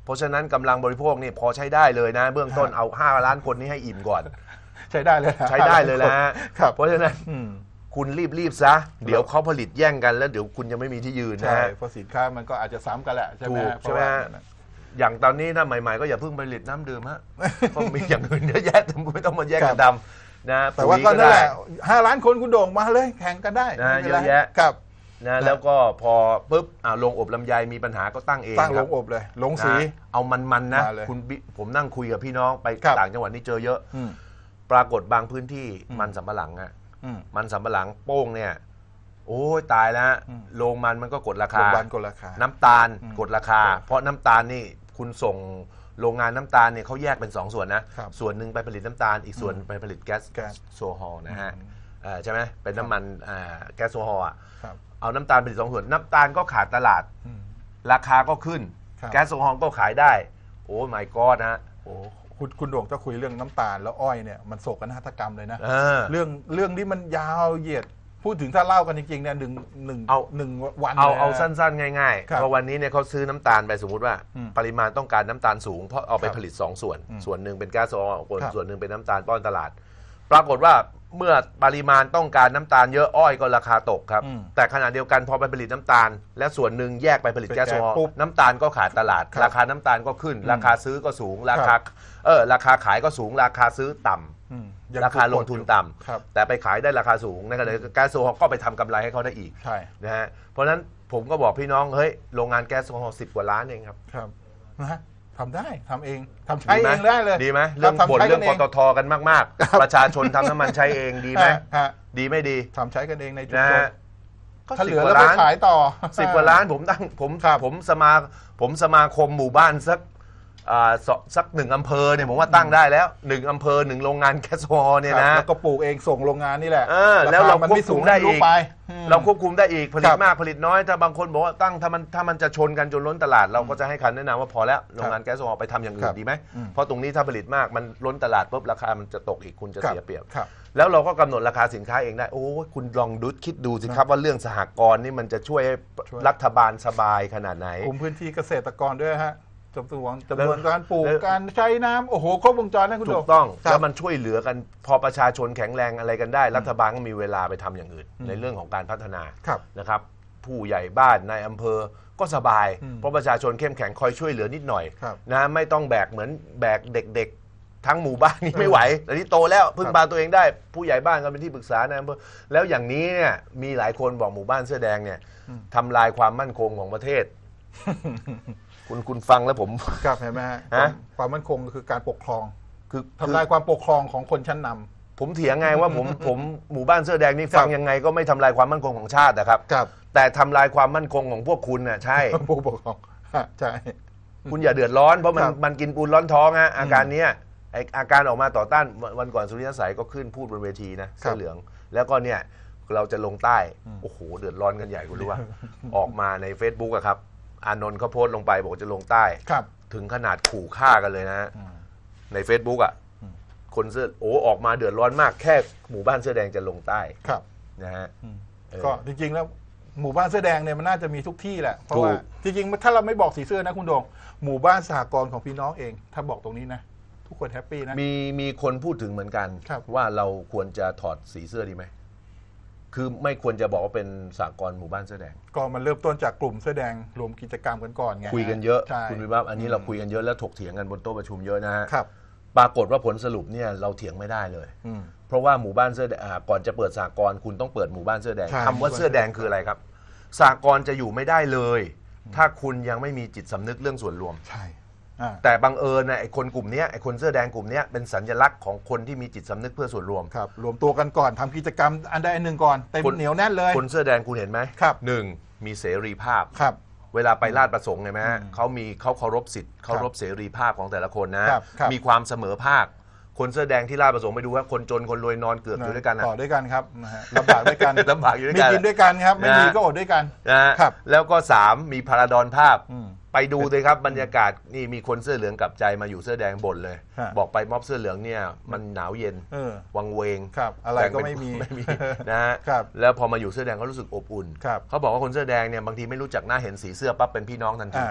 ราะฉะนั้นกำลังบริโภคนี่พอใช้ได้เลยนะ เบื้องต้นเอาห้าล้านคนนี้ให้อิ่มก่อนใช้ได้เลยใช้ได้เลยนะครับเพราะฉะนั้นคุณรีบๆซะเดี๋ยวเขาผลิตแย่งกันแล้วเดี๋ยวคุณยังไม่มีที่ยืนนะใช่เพราะสินค้ามันก็อาจจะซ้ำกันแหละใช่ไหมใช่ไหมอย่างตอนนี้ถ้าใหม่ๆก็อย่าเพิ่งผลิตน้ำดื่มฮะเพราะมีอย่างอื่นเยอะแยะไม่ต้องมาแย่งกันทำนะแต่ว่าก็นั่นแหละห้าล้านคนคุณโด่งมาเลยแข่งกันได้นะเยอะแยะครับนะแล้วก็พอปุ๊บอ่าโรงอบลำไยมีปัญหาก็ตั้งเองตั้งโรงอบเลยลงสีเอามันๆนะคุณผมนั่งคุยกับพี่น้องไปต่างจังหวัดนี่เจอเยอะปรากฏบางพื้นที่มันสำปะหลังอะมันสำปะหลังโป้งเนี่ยโอ้ยตายแล้วโรงมันมันก็กดราคาน้ำตาลกดราคาเพราะน้ำตาลนี่คุณส่งโรงงานน้ำตาลเนี่ยเขาแยกเป็นสองส่วนนะส่วนหนึ่งไปผลิตน้ำตาลอีกส่วนไปผลิตแก๊สโซฮอล์นะฮะใช่ไหมเป็นน้ำมันแก๊สโซฮอล์เอาน้ำตาลผลิตสองส่วนน้ำตาลก็ขาดตลาดราคาก็ขึ้นแก๊สโซฮอล์ก็ขายได้โอ้ my god นะโอ้คุณคุณดวงจะคุยเรื่องน้ำตาลแล้วอ้อยเนี่ยมันโศกนาฏกรรมเลยนะเรื่องเรื่องที่มันยาวเหยียดพูดถึงถ้าเล่ากันจริงๆเนี่ยหนึ่งหนึ่งเอาหนึ่งวันเอาเอาสั้นๆง่ายๆเพราะวันนี้เนี่ยเขาซื้อน้ำตาลไปสมมุติว่าปริมาณต้องการน้ำตาลสูงเพราะเอาไปผลิตสองส่วนส่วนหนึ่งเป็นแก๊สโซฮอล์ส่วนหนึ่งเป็นน้ำตาลป้อนตลาดปรากฏว่าเมื่อปริมาณต้องการน้ำตาลเยอะอ้อยก็ราคาตกครับแต่ขณะเดียวกันพอไปผลิตน้ำตาลและส่วนหนึ่งแยกไปผลิตแก๊สโซฮอล์น้ำตาลก็ขาดตลาดราคาน้ำตาลก็ขึ้นราคาซื้อก็สูงราคาเออราคาขายก็สูงราคาซื้อต่ำราคาลงทุนต่ำแต่ไปขายได้ราคาสูงในขณะเดียวกันแก๊สโซฮอล์ก็ไปทำกำไรให้เขาได้อีกนะฮะเพราะฉะนั้นผมก็บอกพี่น้องเฮ้ยโรงงานแก๊สโซฮอล์สิบกว่าล้านเองครับครับนะทำได้ทำเองทำใช้เองได้เลยดีไหมเรื่องบ่นเรื่องปตทกันมากๆประชาชนทำน้ำมันใช้เองดีไหมดีไม่ดีทำใช้กันเองในชุมชนถ้าเหลือแล้วไปขายต่อสิบกว่าล้านผมตั้งผมผมสมาผมสมาคมหมู่บ้านสักสักหนึ่งอำเภอเนี่ยผมว่าตั้งได้แล้วหนึ่งอำเภอหนึ่งโรงงานแก๊สโซฮอล์เนี่ยนะแล้วก็ปลูกเองส่งโรงงานนี่แหละแล้วเราควบคุมได้อีกเราควบคุมได้อีกผลิตมากผลิตน้อยถ้าบางคนบอกว่าตั้งถ้ามันถ้ามันจะชนกันจนล้นตลาดเราก็จะให้คำแนะนำว่าพอแล้วโรงงานแก๊สโซฮอล์ไปทำอย่างอื่นดีไหมเพราะตรงนี้ถ้าผลิตมากมันล้นตลาดปุ๊บราคามันจะตกอีกคุณจะเสียเปรียบแล้วเราก็กำหนดราคาสินค้าเองได้โอ้คุณลองดูคิดดูสิครับว่าเรื่องสหกรณ์นี่มันจะช่วยให้รัฐบาลสบายขนาดไหนคุมพื้นที่เกษตรกรด้วยฮะจำนวนจำนวนการปลูกการใช้น้ำโอ้โหครบวงจรนะคุณถูกต้องแล้วมันช่วยเหลือกันพอประชาชนแข็งแรงอะไรกันได้รัฐบาลก็มีเวลาไปทำอย่างอื่นในเรื่องของการพัฒนานะครับผู้ใหญ่บ้านในอำเภอก็สบายเพราะประชาชนเข้มแข็งคอยช่วยเหลือนิดหน่อยนะไม่ต้องแบกเหมือนแบกเด็กๆทั้งหมู่บ้านนี่ไม่ไหวแต่ที่โตแล้วพึ่งพาตัวเองได้ผู้ใหญ่บ้านก็เป็นที่ปรึกษาในอำเภอแล้วอย่างนี้เนี่ยมีหลายคนบอกหมู่บ้านเสื้อแดงเนี่ยทำลายความมั่นคงของประเทศคุณคุณฟังแล้วผมครับเห็นไหมฮะความมั่นคงคือการปกครองคือทำลายความปกครองของคนชั้นนำผมเถียงไงว่าผมผมหมู่บ้านเสื้อแดงนี่ฟังยังไงก็ไม่ทำลายความมั่นคงของชาตินะครับแต่ทำลายความมั่นคงของพวกคุณน่ะใช่ผู้ปกครองใช่คุณอย่าเดือดร้อนเพราะมันมันกินปูนร้อนท้องฮะอาการนี้ไออาการออกมาต่อต้านวันก่อนสุริยะสายก็ขึ้นพูดบนเวทีนะเสื้อเหลืองแล้วก็เนี่ยเราจะลงใต้โอ้โหเดือดร้อนกันใหญ่คุณรู้ว่าออกมาใน Facebook อะครับอานนท์เขาโพสต์ลงไปบอกจะลงใต้ถึงขนาดขู่ฆ่ากันเลยนะใน Facebook อ่ะคนเสื้อโอ้ออกมาเดือดร้อนมากแค่หมู่บ้านเสื้อแดงจะลงใต้นะฮะก็จริงๆแล้วหมู่บ้านเสื้อแดงเนี่ยมันน่าจะมีทุกที่แหละเพราะว่าจริงๆถ้าเราไม่บอกสีเสื้อนะคุณโดงหมู่บ้านสหกรณ์ของพี่น้องเองถ้าบอกตรงนี้นะทุกคนแฮปปี้นะมีมีคนพูดถึงเหมือนกันว่าเราควรจะถอดสีเสื้อดีไหมคือไม่ควรจะบอกว่าเป็นสหกรณ์หมู่บ้านเสื้อแดงก็มันเริ่มต้นจากกลุ่มเสื้อแดงรวมกิจกรรมกันก่อนไงคุยกันเยอะคุณวิวัฒน์อันนี้เราคุยกันเยอะแล้วถกเถียงกันบนโต๊ะประชุมเยอะนะฮะปรากฏว่าผลสรุปเนี่ยเราเถียงไม่ได้เลยเพราะว่าหมู่บ้านเสื้อแดงก่อนจะเปิดสหกรณ์คุณต้องเปิดหมู่บ้านเสื้อแดงคำว่าเสื้อแดงคืออะไรครับสหกรณ์จะอยู่ไม่ได้เลยถ้าคุณยังไม่มีจิตสำนึกเรื่องส่วนรวมใช่แต่บังเอิญนะไอ้คนกลุ่มนี้ไอ้คนเสื้อแดงกลุ่มนี้เป็นสัญลักษณ์ของคนที่มีจิตสำนึกเพื่อส่วนรวมครับรวมตัวกันก่อนทำกิจกรรมอันใดอันหนึ่งก่อนเต็มเหนียวแน่นเลยคนเสื้อแดงคุณเห็นไหมครับหนึ่งมีเสรีภาพครับเวลาไปลาดประสงค์ไงไหมเขามีเขาเคารพสิทธิ์เคารพเสรีภาพของแต่ละคนนะมีความเสมอภาคคนเสื้อแดงที่ลาดประสงค์ไปดูว่าคนจนคนรวยนอนเกือบอยู่ด้วยกันต่อด้วยกันครับลำบากด้วยกันลำบากอยู่ด้วยกันมีกินด้วยกันครับไม่มีก็อดด้วยกันนะครับแล้วก็สามมีพาราดอนภาพไปดูเลยครับบรรยากาศนี่มีคนเสื้อเหลืองกลับใจมาอยู่เสื้อแดงบ่นเลยบอกไปม็อบเสื้อเหลืองเนี่ยมันหนาวเย็นวังเวงอะไรก็ไม่มีไม่มีนะฮะแล้วพอมาอยู่เสื้อแดงก็รู้สึกอบอุ่นเขาบอกว่าคนเสื้อแดงเนี่ยบางทีไม่รู้จักหน้าเห็นสีเสื้อปั๊บเป็นพี่น้องทันที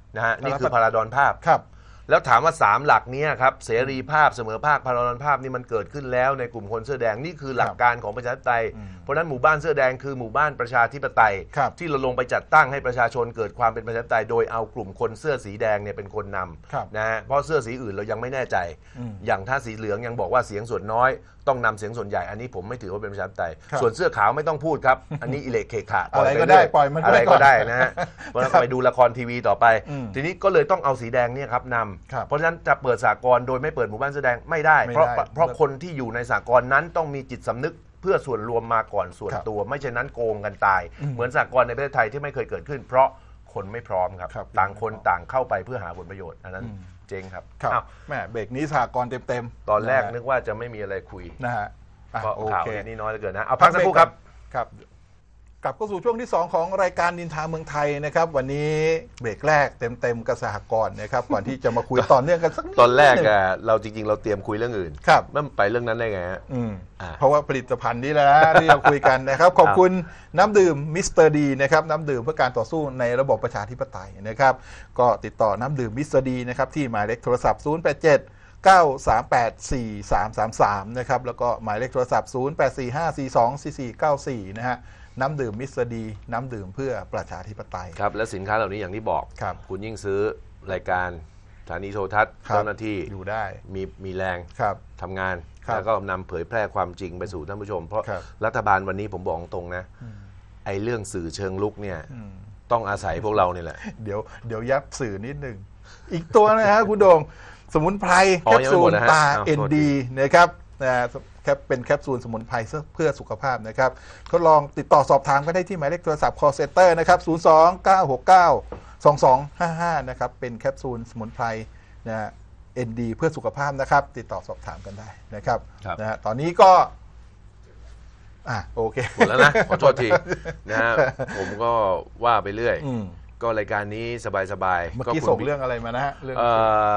นะฮะนี่คือพาราดอนภาพครับแล้วถามว่าสามหลักนี้ครับเสรีภาพเสมอภาคพาราดอนภาพนี่มันเกิดขึ้นแล้วในกลุ่มคนเสื้อแดงนี่คือหลักการของประชาธิปไตยเพราะฉะนั้นหมู่บ้านเสื้อแดงคือหมู่บ้านประชาธิปไตยที่เราลงไปจัดตั้งให้ประชาชนเกิดความเป็นประชาธิปไตยโดยเอากลุ่มคนเสื้อสีแดงเนี่ยเป็นคนนำนะฮะเพราะเสื้อสีอื่นเรายังไม่แน่ใจอย่างถ้าสีเหลืองยังบอกว่าเสียงส่วนน้อยต้องนำเสียงส่วนใหญ่อันนี้ผมไม่ถือว่าเป็นประชาธิปไตยส่วนเสื้อขาวไม่ต้องพูดครับอันนี้อิเล็กเคขะอะไรก็ได้ปล่อยมันอะไรก็ได้นะฮะเพราะฉะนั้นไปดูละครทีวีต่อไปทีนี้ก็เลยต้องเอาสีแดงเนี่ยครับนำเพราะฉะนั้นจะเปิดสหกรณ์โดยไม่เปิดหมู่บ้านเสื้อแดงไม่ได้เพราะเพราะคนที่อยู่ในสหกรณ์นั้นต้องมีจิตสำนึกเพื่อส่วนรวมมาก่อนส่วนตัวไม่เช่นนั้นโกงกันตายเหมือนสหกรณ์ในประเทศไทยที่ไม่เคยเกิดขึ้นเพราะคนไม่พร้อมครับต่างคนต่างเข้าไปเพื่อหาผลประโยชน์อันนั้นเจ๊งครับแม่เบรกนี้สหกรณ์เต็มๆตอนแรกนึกว่าจะไม่มีอะไรคุยนะฮะเพราะข่าวนี่น้อยเหลือเกินนะเอาพักสักครู่ครับครับกลับเข้าสู่ช่วงที่สองของรายการนินทาเมืองไทยนะครับวันนี้เบรกแรกเต็มๆกับสหกรณ์นะครับก่อนที่จะมาคุยต่อเนื่องกันสักนิดตอนแรกอะเราจริงๆเราเตรียมคุยเรื่องอื่นครับมันไปเรื่องนั้นได้ไงฮะเพราะว่าผลิตภัณฑ์นี้แหละที่เราคุยกันนะครับขอบคุณน้ำดื่มมิสเตอร์ดีนะครับน้ำดื่มเพื่อการต่อสู้ในระบบประชาธิปไตยนะครับก็ติดต่อน้ำดื่มมิสเตอร์ดีนะครับที่หมายเลขโทรศัพท์ศูนย์ แปด เจ็ด เก้า สาม แปด สี่ สาม สาม สามนะครับแล้วก็หมายเลขโทรศัพท์ศูนย์ แปด สี่ ห้า สี่ สอง สี่ สี่ เก้า สี่นะฮะน้ำดื่มมิสเตอร์ดีน้ำดื่มเพื่อประชาธิปไตยครับและสินค้าเหล่านี้อย่างที่บอกครับคุณยิ่งซื้อรายการสถานีโทรทัศน์เจ้าหน้าที่อยู่ได้มีมีแรงทำงานแล้วก็นำเผยแพร่ความจริงไปสู่ท่านผู้ชมเพราะรัฐบาลวันนี้ผมบอกตรงนะไอ้เรื่องสื่อเชิงลุกเนี่ยต้องอาศัยพวกเราเนี่ยแหละเดี๋ยวเดี๋ยวยับสื่อนิดหนึ่งอีกตัวนะฮะคุณโด่งสมุนไพรแคปซูลตาเอ็นดีนะครับแคปเป็นแคปซูลสมุนไพรเพื่อสุขภาพนะครับทดลองติดต่อสอบถามก็ได้ที่หมายเลขโทรศัพท์ call center นะครับศูนย์ สอง เก้า หก เก้า สอง สอง ห้า ห้านะครับเป็นแคปซูลสมุนไพรนะฮะ เอ็น ดี เพื่อสุขภาพนะครับติดต่อสอบถามกันได้นะครับนะฮะตอนนี้ก็อ่ะโอเคหมดแล้วนะขอโทษทีนะฮะผมก็ว่าไปเรื่อยก็รายการนี้สบายๆเมื่อกี้ส่งเรื่องอะไรมานะฮะเรื่อง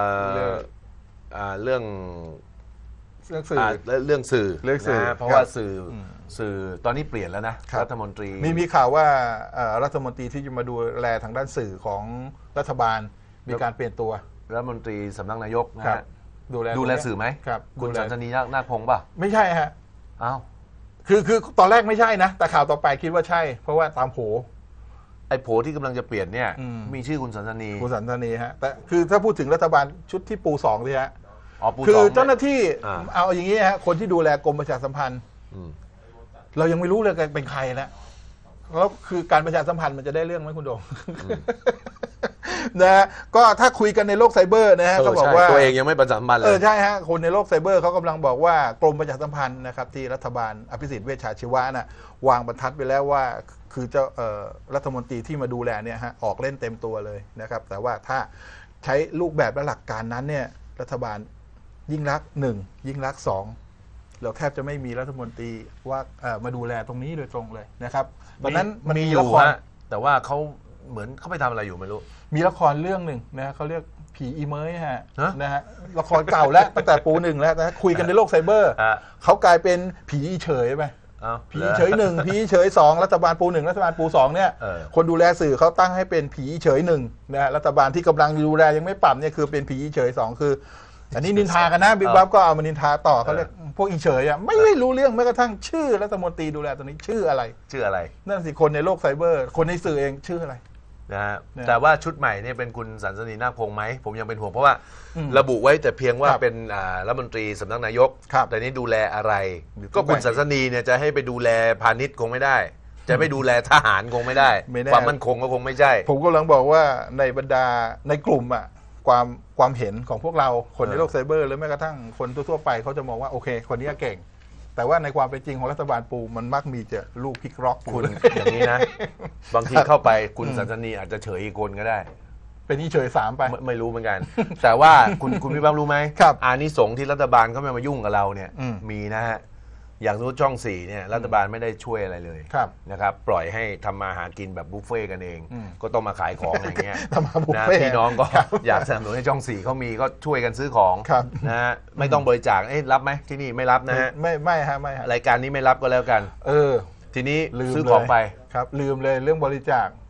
เรื่องเรื่องสื่อเรื่องสื่อเรื่องสื่อเพราะว่าสื่อสื่อตอนนี้เปลี่ยนแล้วนะรัฐมนตรีมีมีข่าวว่ารัฐมนตรีที่จะมาดูแลทางด้านสื่อของรัฐบาลมีการเปลี่ยนตัวรัฐมนตรีสำนักนายกนะฮะดูแลดูแลสื่อไหมครับคุณสันสนีนาคพงศ์ป่ะไม่ใช่ฮะอ้าวคือคือตอนแรกไม่ใช่นะแต่ข่าวต่อไปคิดว่าใช่เพราะว่าตามโผไอ้โผที่กำลังจะเปลี่ยนเนี่ยมีชื่อคุณสันสนีคุณสันสนีฮะแต่คือถ้าพูดถึงรัฐบาลชุดที่ปูสองสิฮะคือเจ้าหน้าที่เอาอย่างนี้ฮะคนที่ดูแลกรมประชาสัมพันธ์เรายังไม่รู้เลยเป็นใครนะแล้วคือการประชาสัมพันธ์มันจะได้เรื่องไหมคุณโดงนะก็ถ้าคุยกันในโลกไซเบอร์นะฮะเขาบอกว่าตัวเองยังไม่ประชาสัมพันธ์เลยเออใช่ฮะคนในโลกไซเบอร์เขากำลังบอกว่ากรมประชาสัมพันธ์นะครับที่รัฐบาลอภิสิทธิ์เวชชาชีวะน่ะวางบรรทัดไปแล้วว่าคือเจ้ารัฐมนตรีที่มาดูแลเนี่ยฮะออกเล่นเต็มตัวเลยนะครับแต่ว่าถ้าใช้รูปแบบและหลักการนั้นเนี่ยรัฐบาลยิ่งรักหนึ่งยิ่งรักสองเราแทบจะไม่มีรัฐมนตรีว่ามาดูแลตรงนี้โดยตรงเลยนะครับตอนนั้นมันมีละครแต่ว่าเขาเหมือนเขาไปทำอะไรอยู่ไม่รู้มีละครเรื่องหนึ่งนะเขาเรียกผีอีเมยฮะนะฮะละครเก่าแล้วตั้งแต่ปูหนึ่งแล้วนะคุยกันในโลกไซเบอร์เขากลายเป็นผีเฉยไปผีเฉยหนึ่งผีเฉยสองรัฐบาลปูหนึ่งรัฐบาลปูสองเนี่ยคนดูแลสื่อเขาตั้งให้เป็นผีเฉยหนึ่งนะรัฐบาลที่กำลังดูแลยังไม่ปรับเนี่ยคือเป็นผีเฉยสองคืออันนี้นินทากันนะบิ๊กบัฟก็เอามานินทาต่อเขาเรียกพวกอีเฉยอ่ะไม่ไม่รู้เรื่องแม้กระทั่งชื่อรัฐมนตรีดูแลตรงนี้ชื่ออะไรชื่ออะไรนั่นสิคนในโลกไซเบอร์คนในสื่อเองชื่ออะไรนะฮะแต่ว่าชุดใหม่เนี่ยเป็นคุณสันสนีนาคพงศ์ไหมผมยังเป็นห่วงเพราะว่าระบุไว้แต่เพียงว่าเป็นรัฐมนตรีสำนักนายกแต่นี้ดูแลอะไรก็คุณสันสนีเนี่ยจะให้ไปดูแลพาณิชย์คงไม่ได้จะไม่ดูแลทหารคงไม่ได้ความมั่นคงก็คงไม่ใช่ผมก็กำลังบอกว่าในบรรดาในกลุ่มอ่ะความความเห็นของพวกเราคนในโลกไซเบอร์หรือแม้กระทั่งคนทั่วๆไปเขาจะมองว่าโอเคคนนี้เก่งแต่ว่าในความเป็นจริงของรัฐบาลปูมันมักมีจะลูกพิกร็อกคุณอย่างนี้นะบางทีเข้าไปคุณสันสนีอาจจะเฉยอีกคนก็ได้เป็นนี่เฉยสามไปไม่รู้เหมือนกันแต่ว่าคุณคุณพี่บ้างรู้ไหมอานิสงส์ที่รัฐบาลเขาไม่มายุ่งกับเราเนี่ยมีนะฮะอย่างนู้นช่องสี่เนี่ยรัฐบาลไม่ได้ช่วยอะไรเลยนะครับปล่อยให้ทำมาหากินแบบบุฟเฟ่กันเองก็ต้องมาขายของอย่างเงี้ยนะพี่น้องก็อยากสนับสนุนให้ช่องสี่เขามีก็ช่วยกันซื้อของนะฮะไม่ต้องบริจาคเอ้รับไหมที่นี่ไม่รับนะฮะไม่ไม่ฮะไม่ฮะรายการนี้ไม่รับก็แล้วกันเออทีนี้ซื้อของไปครับลืมเลยเรื่องบริจาค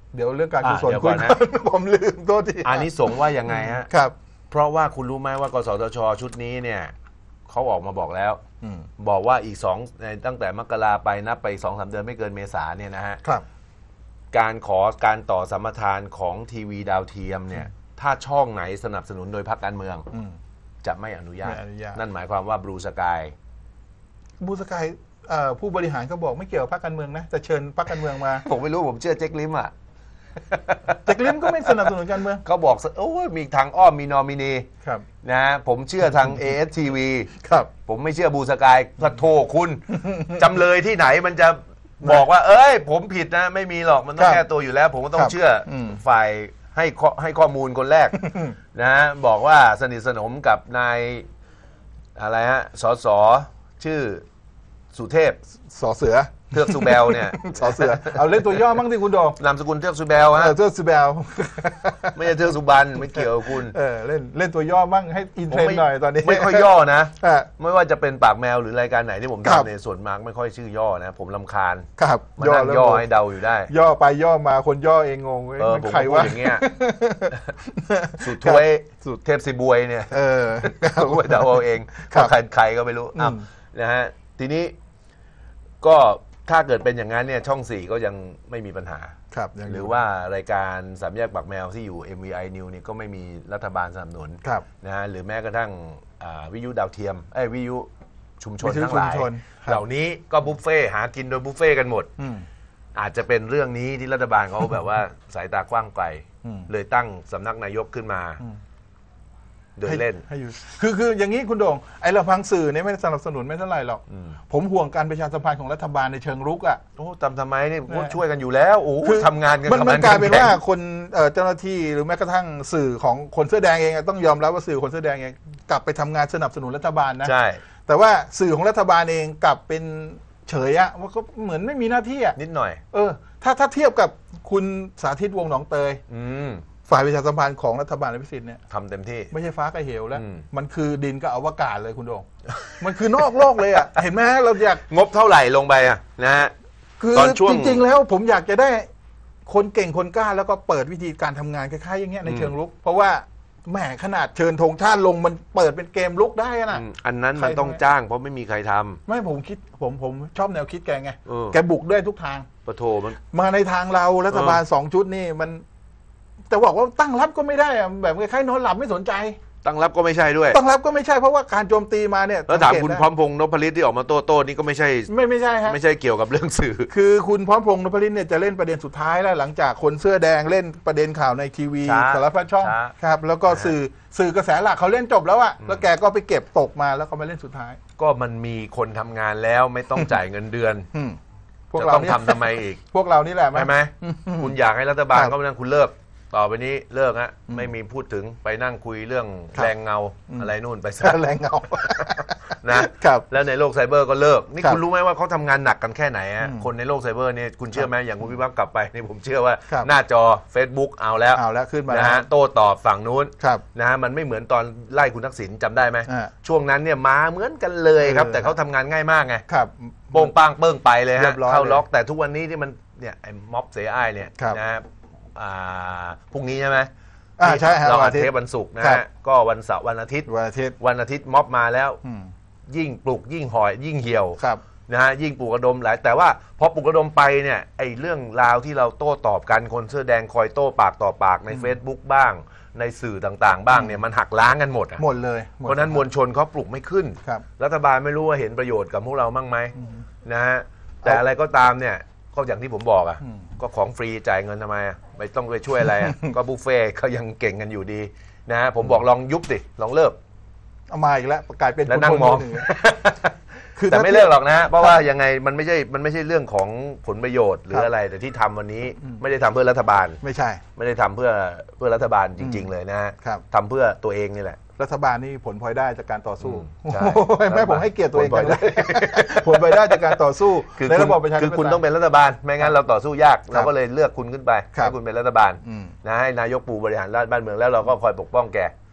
เดี๋ยวเรื่องการกุศลอ่ะเดี๋ยวคุก่ยอนนะกันผมลืมโทษทีอันนี้สงส์ว่ายังไงฮะครับเพราะว่าคุณรู้ไหมว่ากสทชชุดนี้เนี่ยเขาออกมาบอกแล้วอืมบอกว่าอีกสองตั้งแต่มกราไปนับไปสองสามเดือนไม่เกินเมษาเนี่ยนะฮะครับการขอการต่อสัมปทานของทีวีดาวเทียมเนี่ยถ้าช่องไหนสนับสนุนโดยพรรคการเมืองอืมจะไม่อนุญาตไม่อนุญาตนั่นหมายความว่าบลูสกายบูสกายเอ่อผู้บริหารเขาบอกไม่เกี่ยวกับพรรคการเมืองนะจะเชิญพรรคการเมืองมาผมไม่รู้ผมเชื่อเจ๊กลิมอ่ะแต่กลิมก็ไม่สนับสนุนการเมืองเขาบอกโอ้ยมีทางอ้อมมีนอมินีครับนะผมเชื่อทาง เอ เอส ที วีครับผมไม่เชื่อบูสกายพระโทคุณ จำเลยที่ไหนมันจะบอกว่า เอ้ย ผมผิดนะ ไม่มีหรอกมันต้อครังบแก้ตัวอยู่แล้ว ผมก็ต้อคงรับเชื่ออมฝ่ายให้ข้อให้ข้อมูลคนแรก นะบอกว่าสนิทสนมกับนายอะไรฮะสสชื่อสุเทพสอเสือเทือกสุแบลเนี่ยสอเสือเอาเล่นตัวย่อมั่งที่คุณโดมนามสกุลเทือกสุแบลเอฮะอเจ้าซูเบลไม่ใช่เทือกสุบรรณไม่เกี่ยวกับคุณเออเล่นเล่นตัวย่อมั่งให้อินเทรนผมไม่ด์หน่อยตอนนี้ไม่ค่อยย่อนะอ่ะไม่ว่าจะเป็นปากแมวหรือรายการไหนที่ผมครับทำเนี่ยส่วนมากไม่ค่อยชื่อย่อนะ ผมลำคาญครับมานั่งแล้วย่อให้เดาอยู่ได้ย่อไปย่อมาคนย่อเองงงเว้ยเออมันผมใครก็พูดวะอย่างเงี้ย สุดท้วยสุดเทพสิบวยเนี่ยเออครับก็ไปเดาเอาเองครับใครใครก็ไม่รู้อืมอ้าวนะฮะทีนี้ก็ถ้าเกิดเป็นอย่างนั้นเนี่ยช่องสี่ก็ยังไม่มีปัญหาครับยังหรือว่ารายการสามแยกปากแมวที่อยู่ เอ็ม วี ไอ News นี่ก็ไม่มีรัฐบาลสนับสนุนครับนะฮะหรือแม้กระทั่งอ่าวิทยุดาวเทียมเอ้ยวิทยุชุมชนวิทยุทั้งหลายชุมชนครับเหล่านี้ก็บุฟเฟ่ต์หากินโดยบุฟเฟ่ต์กันหมดอืมอาจจะเป็นเรื่องนี้ที่รัฐบาลเขาแบบว่า สายตากว้างไกลอืมเลยตั้งสำนักนายกขึ้นมาอืมโดยเล่นให้อยู่คือคืออย่างนี้คุณโด่งไอ้ลำพังสื่อเนี่ยไม่ได้สนับสนุนไม่เท่าไหร่หรอกอืมผมห่วงการประชาสัมพันธ์ของรัฐบาลในเชิงรุกอ่ะโอ้ทำทำไมนี่นะช่วยกันอยู่แล้วโอ้คือทำงานกันมันทำมันงกลายเป็นแข็งว่าคนเอ่อเจ้าหน้าที่หรือแม้กระทั่งสื่อของคนเสื้อแดงเองอะต้องยอมรับว่าสื่อคนเสื้อแดงเองกลับไปทำงานสนับสนุนรัฐบาลนะใช่แต่ว่าสื่อของรัฐบาลเองกลับเป็นเฉยอะว่าก็เหมือนไม่มีหน้าที่อะนิดหน่อยเออถ้าถ้าเทียบกับคุณสาธิตวงศ์หนองเตยอืมฝ่ายประชาสัมพันธ์ของรัฐบาลอภิสิทธิ์เนี่ยทำเต็มที่ไม่ใช่ฟ้ากับเหวแล้วอืมมันคือดินกับอวกาศเลยคุณโดง มันคือนอกโลกเลยอ่ะ เห็นไหมฮะเราอยากงบเท่าไหร่ลงไปอ่ะนะฮะคือตอนช่วงจริง ๆ แล้วผมอยากจะได้คนเก่งคนกล้าแล้วก็เปิดวิธีการทำงานคล้ายๆอย่างเงี้ยในเชิงลุก เพราะว่าแหมขนาดเชิญธงชาติลงมันเปิดเป็นเกมลุกได้นะอืมอันนั้นใครมันต้องทำไงจ้างเพราะไม่มีใครทำไม่ผมคิดผมผมชอบแนวคิดแกไงเออแกบุกด้วยทุกทางปะโทมันมาในทางเรารัฐบาลสองชุดนี่มัน แต่บอกว่าตั้งรับก็ไม่ได้อะแบบคล้ายๆนอนหลับไม่สนใจตั้งรับก็ไม่ใช่ด้วยตั้งรับก็ไม่ใช่เพราะว่าการโจมตีมาเนี่ยแล้วถามสังเกตคุณได้พร้อมพงษ์นพฤทธิ์ที่ออกมาโต้โต้นี่ก็ไม่ใช่ไม่ไม่ใช่ฮะไม่ใช่เกี่ยวกับเรื่องสื่อคือคุณพร้อมพงษ์นพลินเนี่ยจะเล่นประเด็นสุดท้ายแล้วหลังจากคนเสื้อแดงเล่นประเด็นข่าวในทีวีช้าสารพัดช่องช้าครับ แล้วก็นะฮะสื่อสื่อกระแสหลักเขาเล่นจบแล้วอะอืมแล้วแกก็ไปเก็บตกมาแล้วก็มาเล่นสุดท้ายก็มันมีคนทำงานแล้วไม่ต้องจ่ายเงินเดือนอืมพวกจะเราต้องนี่ทำทำไมอีกพวกเรานี่แหละใช่ไหมคุณอยากให้รัฐบาลครับก็มานั่งคุณเลิก ต่อไปนี้เลิกฮะอืมไม่มีพูดถึงไปนั่งคุยเรื่องครับแรงเงาอืมอะไรนู่นไปซะแรงเงานะครับ แล้วในโลกไซเบอร์ก็เลิก นี่ครับคุณรู้ไหมว่าเขาทำงานหนักกันแค่ไหนฮะอืมคนในโลกไซเบอร์เนี่ยคุณเชื่อไหมอย่างคุณวิวัฒน์กลับไปนี่ผมเชื่อว่าครับหน้าจอ Facebook เอาแล้วเอาแล้วขึ้นมานะแล้วฮะโต้ตอบฝั่งนู้นครับนะฮะมันไม่เหมือนตอนไล่คุณทักษิณจำได้ไหมอ่าช่วงนั้นเนี่ยมาเหมือนกันเลยครับเออแต่เขาทำงานง่ายมากไงครับโป้งป้างเปิ้งไปเลยเรีฮะยบร้อยเข้าเลยล็อกแต่ทุกวันนี้ที่มันเนี่ยไอ้ม็อบเสียอ้ายเนี่ยครับนะฮะอ่าพรุ่งนี้ใช่ไหมอ่าใช่ฮะเราวันอัอาดทิตเทย์ปวันศุกร์นะครัฮะบก็วันเสาร์วันอาทิตย์วันอาทิตย์วันอาทิตย์ม็อบมาแล้วอืมยิ่งปลุกยิ่งหอยยิ่งเหี่ยวครับนะฮะยิ่งปลุกระดมหลายแต่ว่าพอปลุกระดมไปเนี่ยไอ้เรื่องราวที่เราโต้ตอบกันคนเสื้อแดงคอยโต้ปากต่อปากใน Facebook บ้าง ในสื่อต่างๆ บ้างเนี่ยมันหักล้างกันหมดอะหมดเลยเพราะฉะนั้นมวลชนเขาปลุกไม่ขึ้นครับรัฐบาลไม่รู้ว่าเห็นประโยชน์กับพวกเราบ้างไหมอืมนะฮะแต่อะไรก็ตามเนี่ยก็อย่างที่ผมบอกอ่ะอืมก็ของฟรีจ่ายเงินทำไมอะไม่ต้องไปช่วยอะไรอะ ก็บุฟเฟ่ต์เขายังเก่งกันอยู่ดีนะฮะผมบอกลองยุบสิลองเลิกเอามาอีกแล้วกลายเป็นแล้วนั่งคนมองคนหนึ่งคือแต่ถ้าไม่เลิกหรอกนะ เพราะว่ายังไงมันไม่ใช่มันไม่ใช่เรื่องของผลประโยชน์หรืออะไรแต่ที่ทำวันนี้อืมไม่ได้ทำเพื่อรัฐบาลไม่ใช่ไม่ได้ทำเพื่อเพื่อรัฐบาลจริง ๆ เลยนะฮะครับทำเพื่อตัวเองนี่แหละรัฐบาลนี่ผลพลอยได้จากการต่อสู้อืมใช่โอ้ยไม่ผมให้เกียรติตัวเองผลพลกัอน ยได้ผลพลอยได้จากการต่อสู้คือในคุณระบอบประชาธิคืปอไตยคุณต้องเป็นรัฐบาลไม่งั้นเราต่อสู้ยากครับเราก็เลยเลือกคุณขึ้นไปครับให้คุณเป็นรัฐบาลอืมนะให้นายกปูบริหารราชบ้านเมืองแล้วเราก็คอยปกป้องแก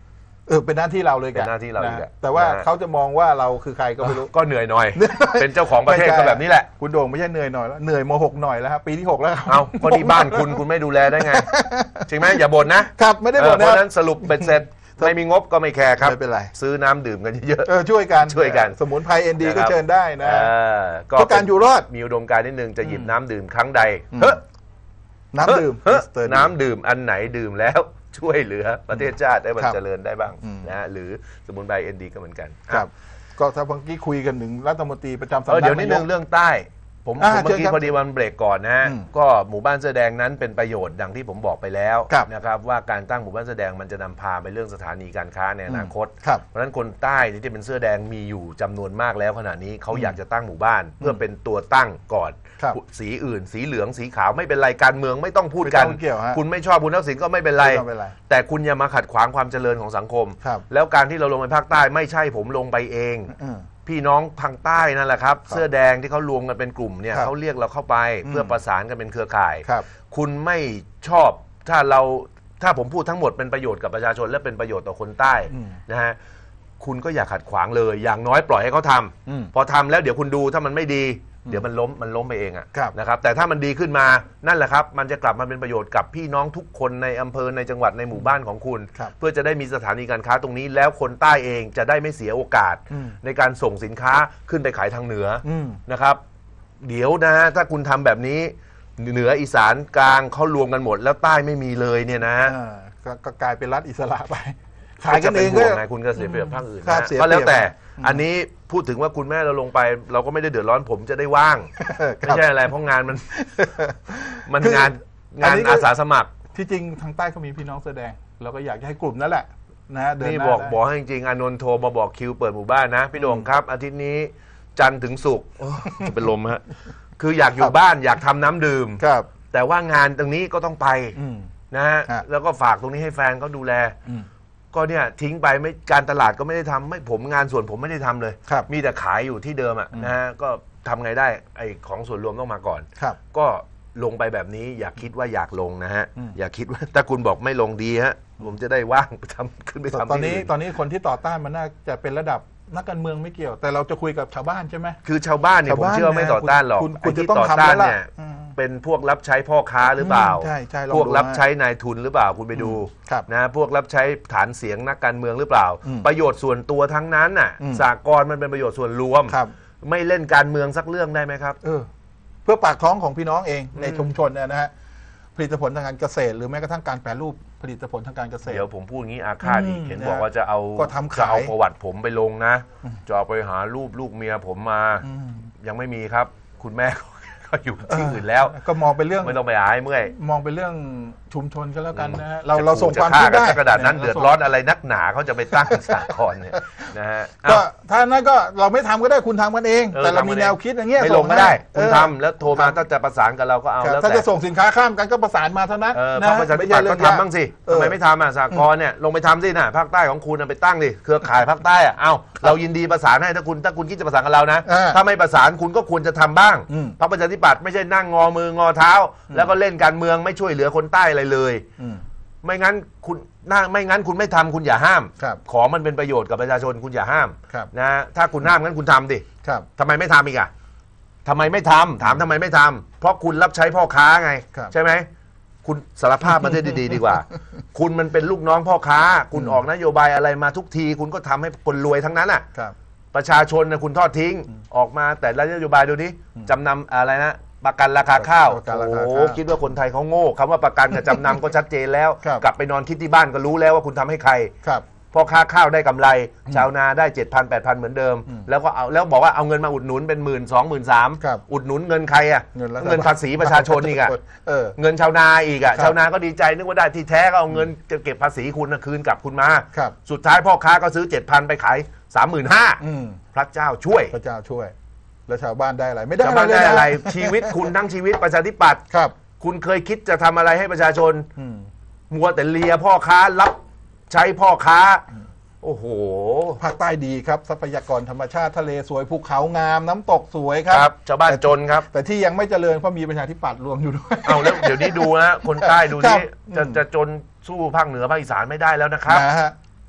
เออเป็นหน้าที่เราเลยเป็นหน้าที่เราอีกแต่ว่าเขาจะมองว่าเราคือใครก็ไม่รู้ก็เหนื่อยหน่อยเป็นเจ้าของประเทศก็แบบนี้แหละคุณโด่งไม่ใช่เหนื่อยหน่อยแล้วเหนื่อยมหกหน่อยแล้วครับปีที่หกแล้วครับเอาก็ที่บ้านคุณคุณไม่ดูแลได้ไงจริงไหมอย่าบ่นนะครับไม่ได้บ่นนะเพราะนั้นสรุปเป็นเสร็จไม่มีงบก็ไม่แคร์ครับไม่เป็นไรซื้อน้ำดื่มกันเยอะๆช่วยกันช่วยกันสมุนไพรเอ็นดีก็เชิญได้นะก็การอยู่รอดมีอุดมการณ์นิดนึงจะหยิบน้ำดื่มครั้งใดเฮ้น้ำดื่มน้ำดื่มอันไหนดื่มแล้วช่วยเหลือประเทศชาติได้มันเจริญได้บ้างนะหรือสมุนไพรเอ็นดีก็เหมือนกันครับก็ถ้าเมื่อกี้คุยกันถึงรัฐมนตรีประจำสำนักเดี๋ยวนิดนึงเรื่องใต้ผมเมื่อกี้พอดีวันเบรกก่อนนะก็หมู่บ้านเสื้อแดงนั้นเป็นประโยชน์ดังที่ผมบอกไปแล้วนะครับว่าการตั้งหมู่บ้านเสื้อแดงมันจะนำพาไปเรื่องสถานีการค้าในอนาคตเพราะฉะนั้นคนใต้ที่เป็นเสื้อแดงมีอยู่จำนวนมากแล้วขณะนี้เขาอยากจะตั้งหมู่บ้านเพื่อเป็นตัวตั้งก่อนสีอื่นสีเหลืองสีขาวไม่เป็นไรการเมืองไม่ต้องพูดกันคุณไม่ชอบคุณทักษิณก็ไม่เป็นไรแต่คุณอย่ามาขัดขวางความเจริญของสังคมแล้วการที่เราลงไปภาคใต้ไม่ใช่ผมลงไปเองพี่น้องทางใต้นั่นแหละครับเสื้อแดงที่เขารวมกันเป็นกลุ่มเนี่ยเขาเรียกเราเข้าไปเพื่อประสานกันเป็นเครือข่ายคุณไม่ชอบถ้าเราถ้าผมพูดทั้งหมดเป็นประโยชน์กับประชาชนและเป็นประโยชน์ต่อคนใต้นะฮะคุณก็อย่าขัดขวางเลยอย่างน้อยปล่อยให้เขาทำพอทำแล้วเดี๋ยวคุณดูถ้ามันไม่ดีเดี๋ยวมันล้มมันล้มไปเองอะนะครับแต่ถ้ามันดีขึ้นมานั่นแหละครับมันจะกลับมาเป็นประโยชน์กับพี่น้องทุกคนในอำเภอในจังหวัดในหมู่บ้านของคุณเพื่อจะได้มีสถานีการค้าตรงนี้แล้วคนใต้เองจะได้ไม่เสียโอกาสในการส่งสินค้าขึ้นไปขายทางเหนือนะครับเดี๋ยวนะถ้าคุณทำแบบนี้เหนืออีสานกลางเขารวมกันหมดแล้วใต้ไม่มีเลยเนี่ยนะก็กลายเป็นรัฐอิสระไปขายกันเองก็ไงคุณก็เสียเปรียบภาคอื่นก็แล้วแต่อันนี้พูดถึงว่าคุณแม่เราลงไปเราก็ไม่ได้เดือดร้อนผมจะได้ว่างไม่ใช่อะไรเพราะงานมันมันงานงานอาสาสมัครที่จริงทางใต้เขามีพี่น้องแสดงเราก็อยากจะให้กลุ่มนั่นแหละนะเดินหน้านี่บอกบอกให้จริงๆอานนท์โทรมาบอกคิวเปิดหมู่บ้านนะพี่โด่งครับอาทิตย์นี้จันทร์ถึงศุกร์จะเป็นลมฮะคืออยากอยู่บ้านอยากทำน้ำดื่มแต่ว่างานตรงนี้ก็ต้องไปนะฮะแล้วก็ฝากตรงนี้ให้แฟนเขาดูแลก็เนี่ยทิ้งไปไม่การตลาดก็ไม่ได้ทำไม่ผมงานส่วนผมไม่ได้ทำเลยมีแต่ขายอยู่ที่เดิมอ่ะนะฮะก็ทำไงได้ไอของส่วนรวมต้องมาก่อนก็ลงไปแบบนี้อย่าคิดว่าอยากลงนะฮะอย่าคิดว่าถ้าคุณบอกไม่ลงดีฮะผมจะได้ว่างทำขึ้นไปทำตอนนี้ตอนนี้คนที่ต่อต้านมันน่าจะเป็นระดับนักการเมืองไม่เกี่ยวแต่เราจะคุยกับชาวบ้านใช่ไหมคือชาวบ้านเนี่ยผมเชื่อไม่ต่อต้านหรอกคุณจะต้องทำแล้วเนี่ยเป็นพวกรับใช้พ่อค้าหรือเปล่าพวกรับใช้นายทุนหรือเปล่าคุณไปดูนะพวกรับใช้ฐานเสียงนักการเมืองหรือเปล่าประโยชน์ส่วนตัวทั้งนั้นน่ะสากลมันเป็นประโยชน์ส่วนรวมไม่เล่นการเมืองสักเรื่องได้ไหมครับเออเพื่อปากท้องของพี่น้องเองในชุมชนเนี่ยนะฮะผลิตผลทางการเกษตรหรือแม้กระทั่งการแปรรูปผลิตผลทางการเกษตรเดี๋ยวผมพูดอย่างนี้อาฆาตอีกเห็นบอกว่าจะเอาจะเอาประวัติผมไปลงนะจะเอาไปหารูปลูกเมียผมมายังไม่มีครับคุณแม่ก็อยู่ที่อื่นแล้วก็มองเป็นเรื่องไม่ต้องไปหาให้เมื่อยมองเป็นเรื่องชุมชนก็แล้วกันนะฮะเราเราส่งความคิดได้กระดาษนั้นเดือดร้อนอะไรนักหนาเขาจะไปตั้งสากลเนี่ยนะฮะก็ถ้านั้นก็เราไม่ทำก็ได้คุณทำกันเองแต่เรามีแนวคิดอย่างเงี้ยไม่ลงก็ได้คุณทำแล้วโทรมาถ้าจะประสานกับเราก็เอาแล้วถ้าจะส่งสินค้าข้ามกันก็ประสานมาเท่านั้นนะประชาธิปัตย์ก็ทำบ้างสิทำไมไม่ทำอ่ะสากลเนี่ยลงไปทำสิน่ะภาคใต้ของคุณไปตั้งดิเครือข่ายภาคใต้อ่ะเอ้าเรายินดีประสานให้ถ้าคุณถ้าคุณคิดจะประสานกับเรานะถ้าไม่ประสานคุณก็ควรจะทำบ้างพรรคประชาธิปัตย์ไม่ใช่นั่งงอมืองอเท้าแล้วก็เล่นการเมืองไม่ช่วยเหลือคนใต้อะไรเลยไม่งั้นคุณไม่งั้นคุณไม่ทำคุณอย่าห้ามของมันเป็นประโยชน์กับประชาชนคุณอย่าห้ามนะถ้าคุณห้ามงั้นคุณทำดิทำไมไม่ทำอีกอ่ะทำไมไม่ทำถามทำไมไม่ทำเพราะคุณรับใช้พ่อค้าไงใช่ไหมคุณสารภาพมาได้ดีๆดีกว่าคุณมันเป็นลูกน้องพ่อค้าคุณออกนโยบายอะไรมาทุกทีคุณก็ทำให้คนรวยทั้งนั้นอ่ะประชาชนนะคุณทอดทิ้งออกมาแต่ละนโยบายดูนี้จำนำอะไรนะประกันราคาข้าวโอ้คิดว่าคนไทยเขาโง่คำว่าประกันกับจำนำก็ชัดเจนแล้วกลับไปนอนคิดที่บ้านก็รู้แล้วว่าคุณทำให้ใครพ่อค้าข้าวได้กำไรชาวนาได้ เจ็ดพัน แปดพัน เหมือนเดิมแล้วก็เอาแล้วบอกว่าเอาเงินมาอุดหนุนเป็นหมื่นสองหมื่นสามอุดหนุนเงินใครอ่ะเงินภาษีประชาชนอีกอ่ะเงินชาวนาอีกอ่ะชาวนาก็ดีใจนึกว่าได้ที่แท้ก็เอาเงินจะเก็บภาษีคุณคืนกลับคุณมาสุดท้ายพ่อค้าก็ซื้อ เจ็ดพัน ไปขาย สามหมื่นห้าพัน พระเจ้าช่วยพระเจ้าช่วยแล้วชาวบ้านได้อะไรไม่ได้ชาวบ้านได้อะไรชีวิตคุณทั้งชีวิตประชาธิปัตย์ครับคุณเคยคิดจะทำอะไรให้ประชาชนมัวแต่เลียพ่อค้ารับใช้พ่อค้าโอ้โหภาคใต้ดีครับทรัพยากรธรรมชาติทะเลสวยภูเขางามน้ำตกสวยครับชาวบ้านจนครับแต่ที่ยังไม่เจริญเพราะมีประชาธิปัตย์รวมอยู่ด้วยเอาแล้วเดี๋ยวนี้ดูนะคนใต้ดูนี่จะจะจนสู้ภาคเหนือภาคอีสานไม่ได้แล้วนะครับ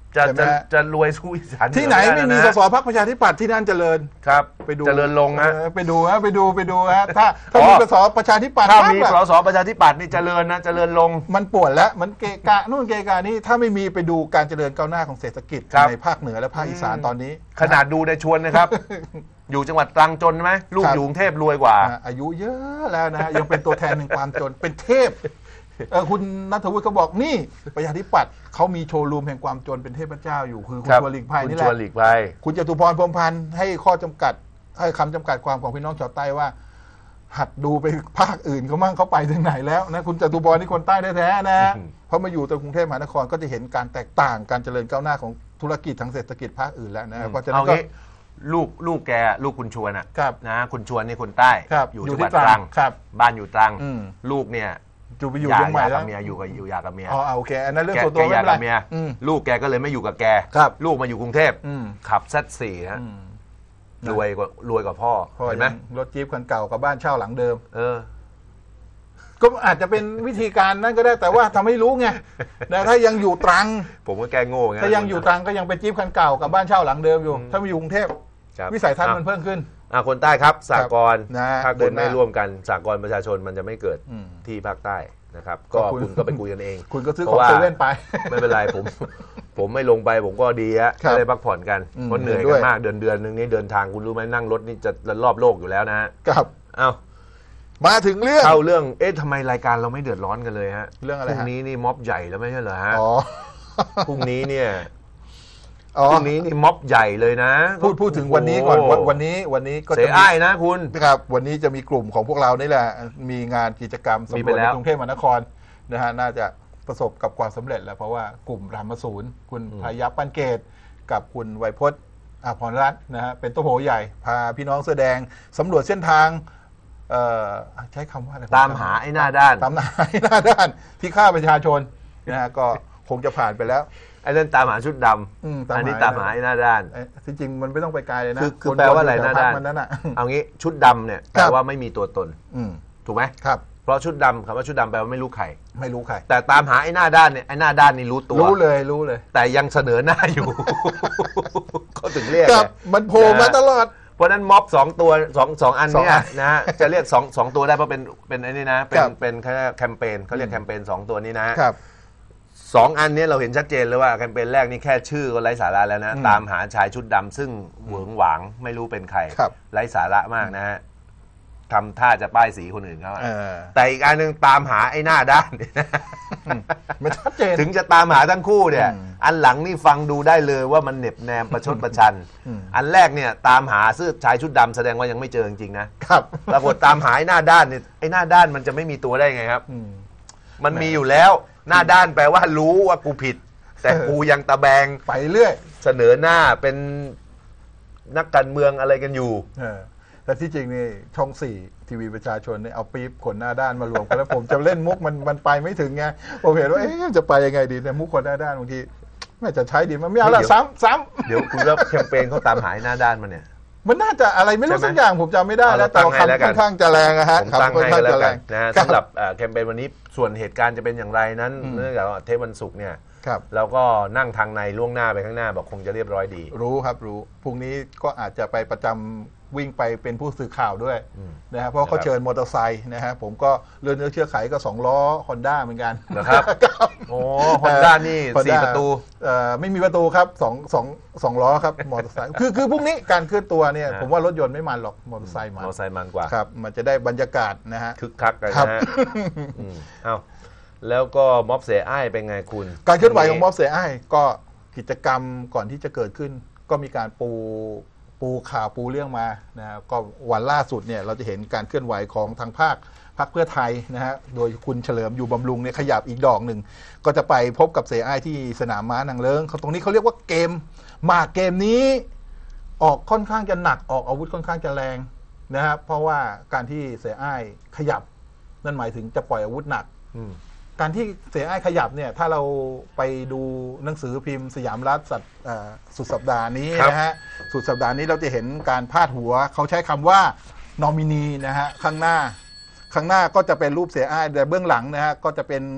จะจะจะรวยสู้อีสานที่ไหนไม่มีสสพรรคประชาธิปัตย์ที่นั่นเจริญครับไปดูเจริญลงฮะไปดูฮะไปดูไปดูฮะถ้าถ้ามีสสประชาธิปัตย์ถ้ามีสสประชาธิปัตย์นี่เจริญนะเจริญลงมันปวดแล้วมันเกะกะนู่นเกะกะนี่ถ้าไม่มีไปดูการเจริญก้าวหน้าของเศรษฐกิจในภาคเหนือและภาคอีสานตอนนี้ขนาดดูในชวนนะครับอยู่จังหวัดตรังจนไหมลูกอยู่กรุงเทพรวยกว่าอายุเยอะแล้วนะยังเป็นตัวแทนแห่งความจนเป็นเทพเออคุณณัฐวุฒิเขาบอกนี่ประชาธิปัตย์เขามีโชว์รูมแห่งความจนเป็นเทพเจ้าอยู่คือคุณชวนหลีกภัยนี่แหละคุณจตุพรพรหมพันธ์ให้ข้อจำกัดให้คำจำกัดความของพี่น้องชาวใต้ว่าหัดดูไปภาคอื่นเขามั่งเขาไปถึงไหนแล้วนะคุณจตุพรนี่คนใต้แท้ๆนะเพราะมาอยู่ในกรุงเทพมหานครก็จะเห็นการแตกต่างการเจริญก้าวหน้าของธุรกิจทางเศรษฐกิจภาคอื่นแล้วนะเพราะฉะนั้นก็ลูกลูกแกลูกคุณชวนอ่ะนะคุณชวนนี่คนใต้อยู่จังหวัดตรังบ้านอยู่ตรังลูกเนี่ยอยู่ไปอยู่เชียงใหม่แล้วเมียอยู่กับอยู่อยากกับเมียอ๋อโอเคอันนั้นเรื่องส่วนตัวไม่เป็นไรเมียลูกแกก็เลยไม่อยู่กับแกลูกมาอยู่กรุงเทพขับแซดสี่ฮะรวยกว่ารวยกว่าพ่อเห็นไหมรถจี๊ปคันเก่ากับบ้านเช่าหลังเดิมเออก็อาจจะเป็นวิธีการนั้นก็ได้แต่ว่าทำให้รู้ไงแต่ถ้ายังอยู่ตรังผมก็แก้โง่ไงถ้ายังอยู่ตรังก็ยังเป็นจี๊ปคันเก่ากับบ้านเช่าหลังเดิมอยู่ถ้ามาอยู่กรุงเทพวิสัยทัศน์มันเพิ่มขึ้นอ่าคนใต้ครับสากลถ้าคุณไม่ร่วมกันสากลประชาชนมันจะไม่เกิดที่ภาคใต้นะครับก็คุณก็ไปคุยกันเองคุณก็ซื้อของเซเว่นไปไม่เป็นไรผมผมไม่ลงไปผมก็ดีฮะได้พักผ่อนกันเพราะเหนื่อยกันมากเดือนเดือนนึงนี้เดินทางคุณรู้ไหมนั่งรถนี่จะรอบโลกอยู่แล้วนะฮะครับเอ้ามาถึงเรื่องเข้าเรื่องเอ๊ะทำไมรายการเราไม่เดือดร้อนกันเลยฮะเรื่องอะไรพรุ่งนี้นี่ม็อบใหญ่แล้วไม่ใช่เหรอฮะอ๋อพรุ่งนี้เนี่ยพรุ่งนี้นี่ม็อบใหญ่เลยนะพูดพูดถึงวันนี้ก่อนวันนี้วันนี้ก็จะอ้ายนะคุณครับวันนี้จะมีกลุ่มของพวกเรานี่แหละมีงานกิจกรรมสำรวจในกรุงเทพมหานครนะฮะน่าจะประสบกับความสำเร็จแล้วเพราะว่ากลุ่มรามศูนย์คุณพายัพปั้นเกตกับคุณไวยพจน์อาภรรัตน์นะฮะเป็นตัวโผใหญ่พาพี่น้องเสื้อแดงสำรวจเส้นทางใช้คำว่าอะไรตามหาไอ้หน้าด้านตามหาไอ้หน้าด้านที่ฆ่าประชาชนนะฮะก็คงจะผ่านไปแล้วไอ้นั่นตามหาชุดดำอันนี้ตามหาไอ้หน้าด้านจริงๆมันไม่ต้องไปไกลเลยนะคือแปลว่าอะไรหน้าด้านเอางี้ชุดดำเนี่ยแปลว่าไม่มีตัวตนถูกไหมครับเพราะชุดดำคำว่าชุดดำแปลว่าไม่รู้ใครไม่รู้ใครแต่ตามหาไอ้หน้าด้านเนี่ยไอ้หน้าด้านนี่รู้ตัวรู้เลยรู้เลยแต่ยังเสนอหน้าอยู่เขาถึงเรียกมันโผล่มาตลอดเพราะนั้นม็อบสองตัวสองสองอันนี้นะฮะจะเรียกสองสองตัวได้เพราะเป็นเป็นไอ้นี่นะเป็นเป็นแคมเปญเขาเรียกแคมเปญสองตัวนี้นะครับสองอันนี้เราเห็นชัดเจนเลยว่าแคมเปญแรกนี่แค่ชื่อก็ไร้สาระแล้วนะตามหาชายชุดดำซึ่งเหวงหวางไม่รู้เป็นใครไร้สาระมากนะฮะทำท่าจะป้ายสีคนอื่นเขาแต่อีกอันหนึ่งตามหาไอ้หน้าด้านมันชัดเจนถึงจะตามหาทั้งคู่เนี่ยอันหลังนี่ฟังดูได้เลยว่ามันเหน็บแนมประชดประชันอันแรกเนี่ยตามหาเสื้อชายชุดดำแสดงว่ายังไม่เจอจริงๆนะครับปรากฏตามหาไอ้หน้าด้านเนี่ยไอ้หน้าด้านมันจะไม่มีตัวได้ไงครับมันมีอยู่แล้วหน้าด้านแปลว่ารู้ว่ากูผิดแต่กูยังตะแบงไปเรื่อยเสนอหน้าเป็นนักการเมืองอะไรกันอยู่แต่ที่จริงนี่ช่องสี่ทีวีประชาชนเนี่ยเอาปี๊บขนหน้าด้านมารวมกันแล้วผมจะเล่นมุกมันมันไปไม่ถึงไงผมเห็นว่าเอ๊ะจะไปยังไงดีแต่มุกคนหน้าด้านบางทีไม่จะใช้ดีมันไม่เอาละซ้ำซ้ำเดี๋ยวคุณรับแคมเปญเขาตามหาหน้าด้านมันเนี่ยมันน่าจะอะไรไม่รู้สักอย่างผมจำไม่ได้แล้วแต่คำค่อนข้างจะแรงนะฮะผมตั้งให้แล้วกันนะสำหรับแคมเปญวันนี้ส่วนเหตุการณ์จะเป็นอย่างไรนั้นเนื่องจากเทปวันศุกร์เนี่ยเราก็นั่งทางในล่วงหน้าไปข้างหน้าบอกคงจะเรียบร้อยดีรู้ครับรู้พรุ่งนี้ก็อาจจะไปประจำวิ่งไปเป็นผู้สื่อข่าวด้วยนะครับเพราะเขาเชิญมอเตอร์ไซค์นะฮะผมก็เลื่อนเนื้อเชื่อไขก็สองล้อฮอนด้าเหมือนกันนะครับโอ้ฮอนด้านี่สี่ประตูไม่มีประตูครับสองสองสองล้อครับมอเตอร์ไซค์คือคือพรุ่งนี้การเคลื่อนตัวเนี่ยผมว่ารถยนต์ไม่มันหรอกมอเตอร์ไซค์มันมอเตอร์ไซค์มันกว่าครับมันจะได้บรรยากาศนะฮะคึกคักกันนะฮะเอาแล้วก็ม็อบเสียอ้ายเป็นไงคุณการเคลื่อนไหวของม็อบเสียอ้ายก็กิจกรรมก่อนที่จะเกิดขึ้นก็มีการปูปูข่าวปูเรื่องมานะครับก็วันล่าสุดเนี่ยเราจะเห็นการเคลื่อนไหวของทางภาคพรรคเพื่อไทยนะฮะโดยคุณเฉลิมอยู่บำรุงเนี่ยขยับอีกดอกหนึ่งก็จะไปพบกับเสอ้ายที่สนามม้านางเลิ้งเขาตรงนี้เขาเรียกว่าเกมมาเกมนี้ออกค่อนข้างจะหนักออกอาวุธค่อนข้างจะแรงนะครับเพราะว่าการที่เสอ้ายขยับนั่นหมายถึงจะปล่อยอาวุธหนักการที่เสียอ้ายขยับเนี่ยถ้าเราไปดูหนังสือพิมพ์สยามรัฐสัตว์สุดสัปดาห์นี้นะฮะสุดสัปดาห์นี้เราจะเห็นการพาดหัวเขาใช้คำว่านอมินีนะฮะข้างหน้าข้างหน้าก็จะเป็นรูปเสียอ้ายแต่เบื้องหลังนะฮะก็จะเป็น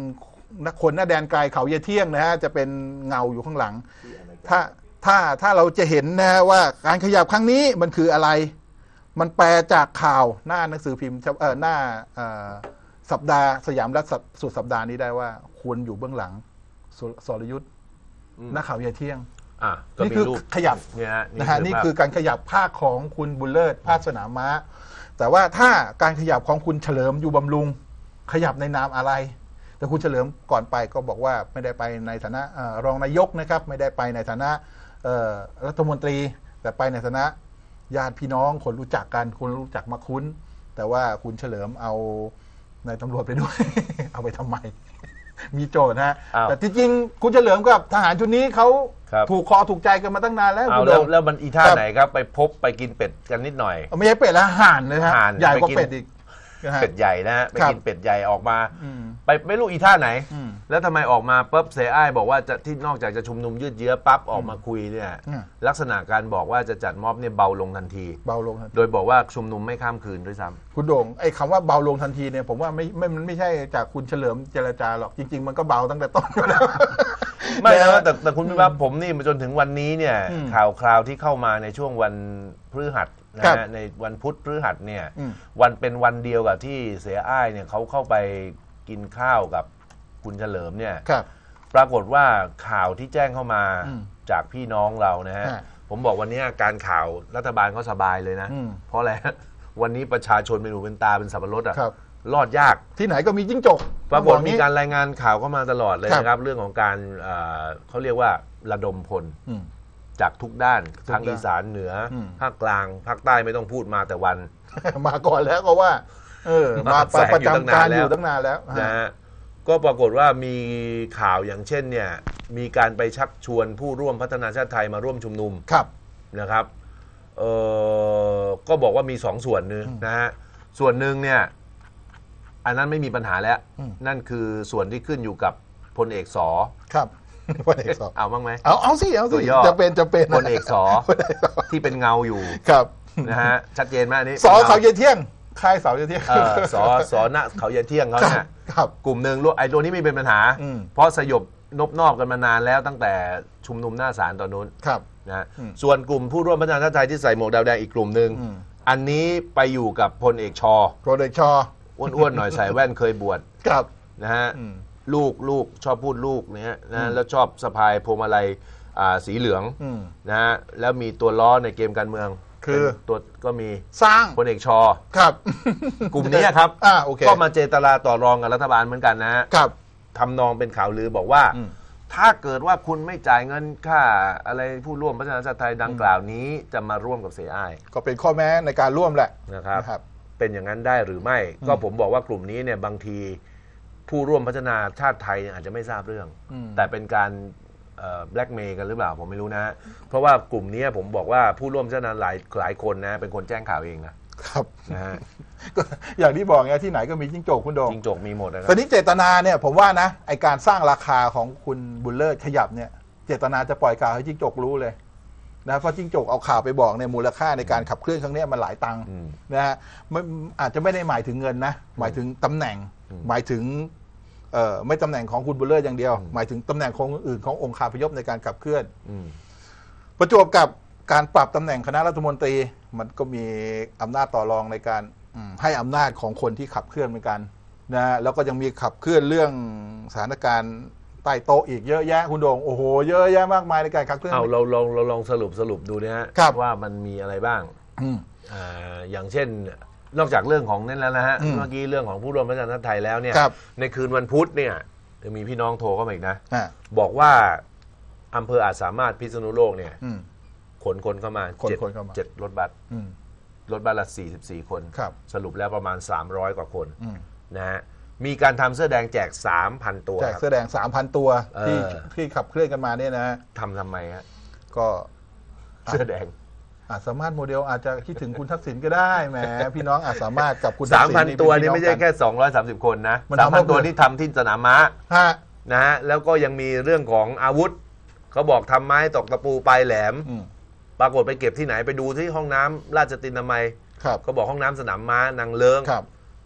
นักคนหน้าแดนไกลเขาเยเที่ยงนะฮะจะเป็นเงาอยู่ข้างหลังถ้าถ้าถ้าเราจะเห็นนะฮะว่าการขยับครั้งนี้มันคืออะไรมันแปลจากข่าวหน้าหนังสือพิมพ์เออหน้าสัปดาห์สยามรัฐสุดสัปดาห์นี้ได้ว่าคุณอยู่เบื้องหลังสรยุทธ์นักข่าวเยเที่ยงนี่คือขยับนะฮะนี่คือการขยับภาคของคุณบุญเลิศภาคสนามม้าแต่ว่าถ้าการขยับของคุณเฉลิมอยู่บำรุงขยับในนามอะไรแต่คุณเฉลิมก่อนไปก็บอกว่าไม่ได้ไปในฐานะรองนายกนะครับไม่ได้ไปในฐานะรัฐมนตรีแต่ไปในฐานะญาติพี่น้องคนรู้จักกันคนรู้จักมาคุ้นแต่ว่าคุณเฉลิมเอานายตำรวจไปด้วย เอาไปทำไมมีโจทย์ฮะแต่ที่จริงคุณเฉลิมกับทหารชุดนี้เขาถูกคอถูกใจกันมาตั้งนานแล้วเอาแล้วแล้วมันอีท่าไหนครับไปพบไปกินเป็ดกันนิดหน่อยไม่ใช่เป็ดแล้วห่านเลยฮะใหญ่กว่าเป็ดอีกเป็ดใหญ่นะฮะไปกินเป็ดใหญ่ออกมาไปไม่รู้อีท่าไหนแล้วทำไมออกมาปุ๊บเสอ้ายบอกว่าจะที่นอกจากจะชุมนุมยืดเยื้อปั๊บออกมาคุยเนี่ยลักษณะการบอกว่าจะจัดม็อบเนี่ยเบาลงทันทีเบาลงทันทีโดยบอกว่าชุมนุมไม่ข้ามคืนด้วยซ้ำคุณโด่งไอ้คำว่าเบาลงทันทีเนี่ยผมว่าไม่ไม่มันไม่ใช่จากคุณเฉลิมเจรจาหรอกจริงๆมันก็เบาตั้งแต่ต้นแล้วไม่นะแต่แต่คุณพิวัฒน์ผมนี่มาจนถึงวันนี้เนี่ยข่าวคราวที่เข้ามาในช่วงวันพฤหัสนะฮะในวันพุธพฤหัสเนี่ยวันเป็นวันเดียวกับที่เสียอ้ายเนี่ยเขาเข้าไปกินข้าวกับคุณเฉลิมเนี่ยปรากฏว่าข่าวที่แจ้งเข้ามาจากพี่น้องเรานะฮะผมบอกวันนี้การข่าวรัฐบาลเขาสบายเลยนะเพราะอะไรวันนี้ประชาชนเป็นหูเป็นตาเป็นสับปะรดอ่ะรอดยากที่ไหนก็มีจิ้งจกปรากฏมีการรายงานข่าวเข้ามาตลอดเลยนะครับเรื่องของการเขาเรียกว่าระดมพลจากทุกด้านทางอีสานเหนือภาคกลางภาคใต้ไม่ต้องพูดมาแต่วันมาก่อนแล้วก็ว่าเออมาประจำการอยู่ตั้งนานแล้วนะฮะก็ปรากฏว่ามีข่าวอย่างเช่นเนี่ยมีการไปชักชวนผู้ร่วมพัฒนาชาติไทยมาร่วมชุมนุมนะครับเออก็บอกว่ามีสองส่วนนึงนะฮะส่วนหนึ่งเนี่ยอันนั้นไม่มีปัญหาแล้วนั่นคือส่วนที่ขึ้นอยู่กับพลเอกส. ครับพลเอกส. เอาบ้างไหมเอาเอาสิเอาสิจะเป็นจะเป็นพลเอกส.ที่เป็นเงาอยู่ครับนะฮะชัดเจนมากนี้ส.เขาเย็นเที่ยงค่ายเสาเย็นเที่ยงส.ส.ณเขาเย็นเที่ยงเขาเนี่ยกลุ่มหนึ่งไอ้ตัวนี้ไม่เป็นปัญหาเพราะสยบนบนอบกันมานานแล้วตั้งแต่ชุมนุมหน้าศาลตอนนู้นนะส่วนกลุ่มผู้ร่วมพัฒนาชาติไทยที่ใส่หมวกดาวแดงอีกกลุ่มหนึ่งอันนี้ไปอยู่กับพลเอกช. พลเอกช. อ้วนๆหน่อยใส่แว่นเคยบวชครับนะฮะลูกลูกชอบพูดลูกเนี่ยนะแล้วชอบสะพายพวงมาลัยสีเหลืองนะฮะแล้วมีตัวล้อในเกมการเมืองคือตัวก็มีสร้างพลเอกช. ครับกลุ่มนี้ครับก็มาเจตนาต่อรองกับรัฐบาลเหมือนกันนะฮะทำนองเป็นข่าวลือบอกว่าถ้าเกิดว่าคุณไม่จ่ายเงินค่าอะไรผู้ร่วมพัฒนาชาติไทยดังกล่าวนี้จะมาร่วมกับเสียอ้ายก็เป็นข้อแม้ในการร่วมแหละนะครับเป็นอย่างนั้นได้หรือไม่ก็ผมบอกว่ากลุ่มนี้เนี่ยบางทีผู้ร่วมพัฒนาชาติไทยอาจจะไม่ทราบเรื่องแต่เป็นการแบล็กเมย์กันหรือเปล่าผมไม่รู้นะเพราะว่ากลุ่มนี้ผมบอกว่าผู้ร่วมพัฒนาหลายหลายคนนะเป็นคนแจ้งข่าวเองนะครับนะฮะอย่างที่บอกไงที่ไหนก็มีจิ้งจกคุณโดงจิ้งจกมีหมดนะตอนนี้เจตนาเนี่ยผมว่านะไอการสร้างราคาของคุณบุญเลิศขยับเนี่ยเจตนาจะปล่อยข่าวให้จิ้งจกรู้เลยนะเพราะจิ้งจกเอาข่าวไปบอกเนี่ยมูลค่าในการขับเคลื่อนครั้งนี้มันหลายตังค์นะฮะไม่อาจจะไม่ได้หมายถึงเงินนะหมายถึงตำแหน่งหมายถึงเอ่อไม่ตำแหน่งของคุณบุญเลิศอย่างเดียวหมายถึงตำแหน่งของอื่นขององค์คาพยพในการขับเคลื่อนประจวบกับการปรับตำแหน่งคณะรัฐมนตรีมันก็มีอำนาจต่อรองในการให้อำนาจของคนที่ขับเคลื่อนเหมือนกันนะแล้วก็ยังมีขับเคลื่อนเรื่องสถานการณ์ใต้โต๊ะอีกเยอะแยะคุณโด่งโอ้โหเยอะแยะมากมายในการขับเคลื่อนเอาเราลองเราลองสรุปสรุปดูนะฮะว่ามันมีอะไรบ้างอ่าอย่างเช่นนอกจากเรื่องของนั่นแล้วนะฮะเมื่อกี้เรื่องของผู้ร่วมพัฒนาชาติไทยแล้วเนี่ยในคืนวันพุธเนี่ยจะมีพี่น้องโทรเข้ามาอีกนะบอกว่าอำเภออาจสามารถพิษณุโลกเนี่ยขนคนเข้ามาเจ็ดเจ็ดรถบัสรถบัสละสี่สิบสี่คนสรุปแล้วประมาณสามร้อยกว่าคนนะฮะมีการทำเสื้อแดงแจก สามพัน ตัวแจกเสื้อแดง สามพัน ตัวที่ที่ขับเคลื่อนกันมาเนี่ยนะทำทำไมฮะก็เสื้อแดงอาจสามารถโมเดลอาจจะคิดถึงคุณทักษิณก็ได้แหมพี่น้องอาจสามารถกับคุณทักษิณสามพัน ตัวนี่ไม่ใช่แค่สองร้อยสามสิบคนนะ สามพัน ตัวที่ทำที่สนามม้านะฮะแล้วก็ยังมีเรื่องของอาวุธเขาบอกทำไม้ตอกตะปูปลายแหลมปรากฏไปเก็บที่ไหนไปดูที่ห้องน้ำราชตินามัยเขาบอกห้องน้ำสนามม้านางเลิ้ง